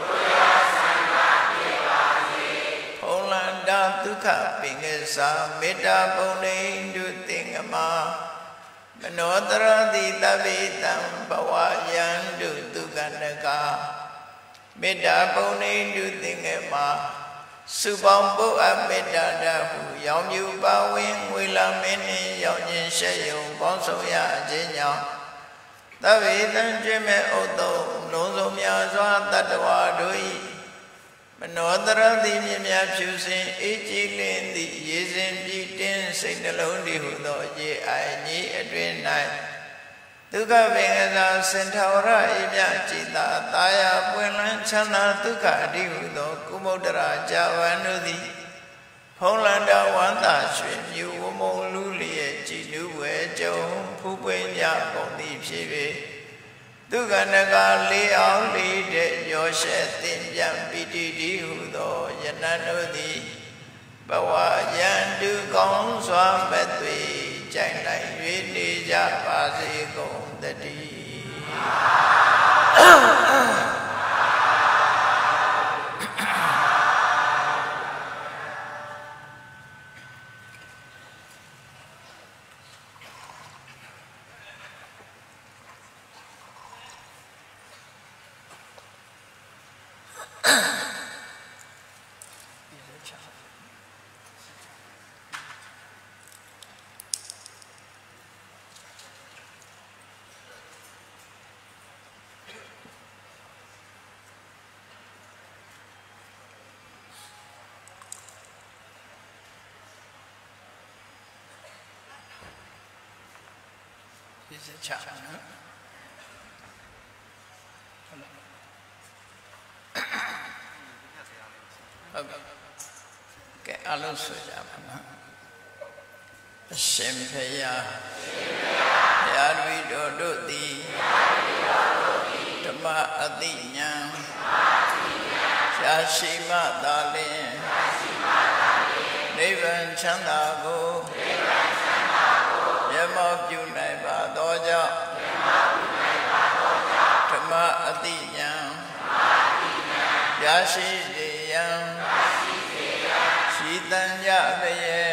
ဘုံလန္တာဒုက္ခပင်ကစားမေတ္တာပုံနေတုသင်္ကမမနောတရတိတပိတံဘဝယံတုဒုက္ခနကမေတ္တာပုံနေတုသင်္ကမစုပေါင်းပုအပ်မေတ္တာတဟုရောင်မြူပါဝင်ငွေလာမင်းနှင့်ရောင်ခြင်းရှက်ယုံပေါင်းဆောင်ရခြင်းကြောင့်သဗ္ဗေတံကျွေးမဲ့ဥတ္တုံလုံးစုံများစွာတတ္တဝါတို့၏မနောတရတိမြင်များဖြူစင်အေးကြည်လင်းသည့်ရေစင်ပြည့်တင်းစိတ်နှလုံးတည်ဟုသောရေအိုင်ကြီးအတွင်၌ဒုက္ခပင်ကစားစင်ထာဝရအေးမြကြည်သာတာယာပွင့်လန်းချမ်းသာဒုက္ခအတိဟုသောကုမုဒ္ဒရာဇာဝံတို့သည်ဖုံးလန္တဝန္တာရွှင်မြူဝမုံလူလျက်ကြည်လူဝဲကြုံဖူးပွင့်ကြကုန်သည်ဖြစ်၍ဒုက္ခနကလေးအောင်လေးတဲ့ရောရှက်တင်ပြန်ပိတိတိဟုသောယနတ်တို့သည်ဘဝယံတုကောင်းစွာမဲ့သွေကြိုင်လိုက်၍နေကြပါစေကုန်သတည်းIs it chap? Okay, I'll also jump. Shempeya, Yadvi do the Tama Adinya, Shashima Dalin, Nevan Chandago. Yamab Junaiba Doja Tama Adiyam Yashi Diyam Shitanya Baye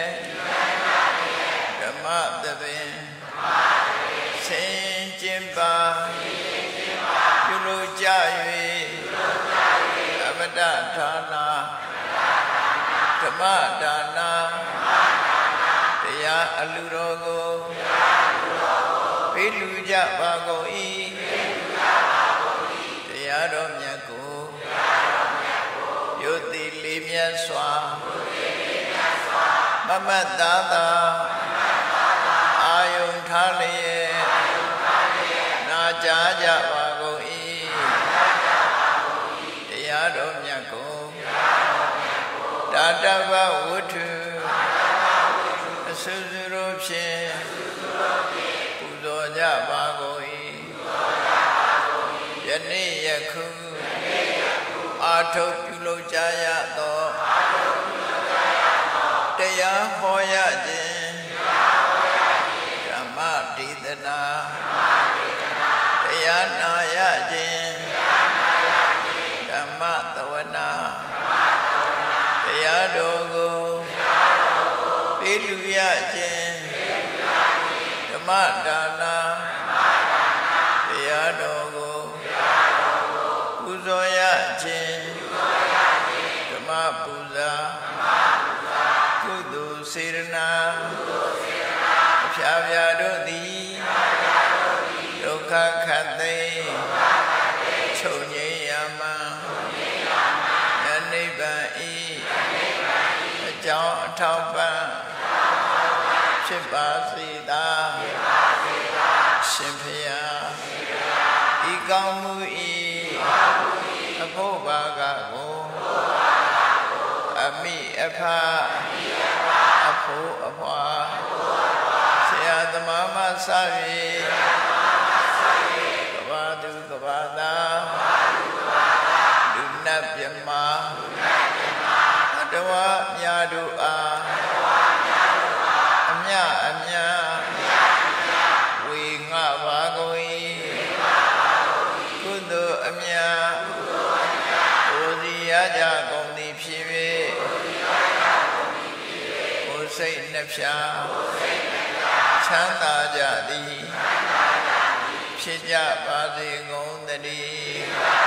Tama Devin Saint Jimba Yulu Jayi Abada Tana Tama Dana Daya Alurogo Piluja Bagoi Dayaro Myako Yoti Limya Swa Mama Dada Ayun Thale Najaja Bagoi Dayaro Myako Dadava Wutu Suzurupshe Puzoja Bagoi Yani Yaku အာထုတ်ပြုလုပ်ကြရသောတရားဟောရခြင်းဓမ္မဒေသနာတရားနာရခြင်းဓမ္မသဝနာတရားတော်ကိုပေးလူရခြင်းဓမ္မဒါနာတရားတော်ကိုပူဇော်ရခြင်းဓမ္မပူဇာကုသိုလ်စေရနာအဖျားဖျားတို့သည်ဒုက္ခခတ်သိချုပ်ငြိမ်းရမှယနိဗ္ဗာန်ဤအကြောင်းအထောက်ပံ့ဖြစ်ပါစေသာရှင်ဖျားဤကောင်းမှုဤအဖို့ဘာကကိုအမိအဖအဖို့အဖွာဆရာသမားမဆ၍ကဘာသူကဘာသာလူနတ်မြမတဝမြာတို့အားအမြအမြဝေငှပါကုန်၏ကုသိုလ်အမြကိုယ်စီရကြကုန်သည်ဖြစ်၍ကိုယ်စိတ်နှဖျားချမ်းသာကြသည်ဖြစ်ကြပါစေကုန်သတည်း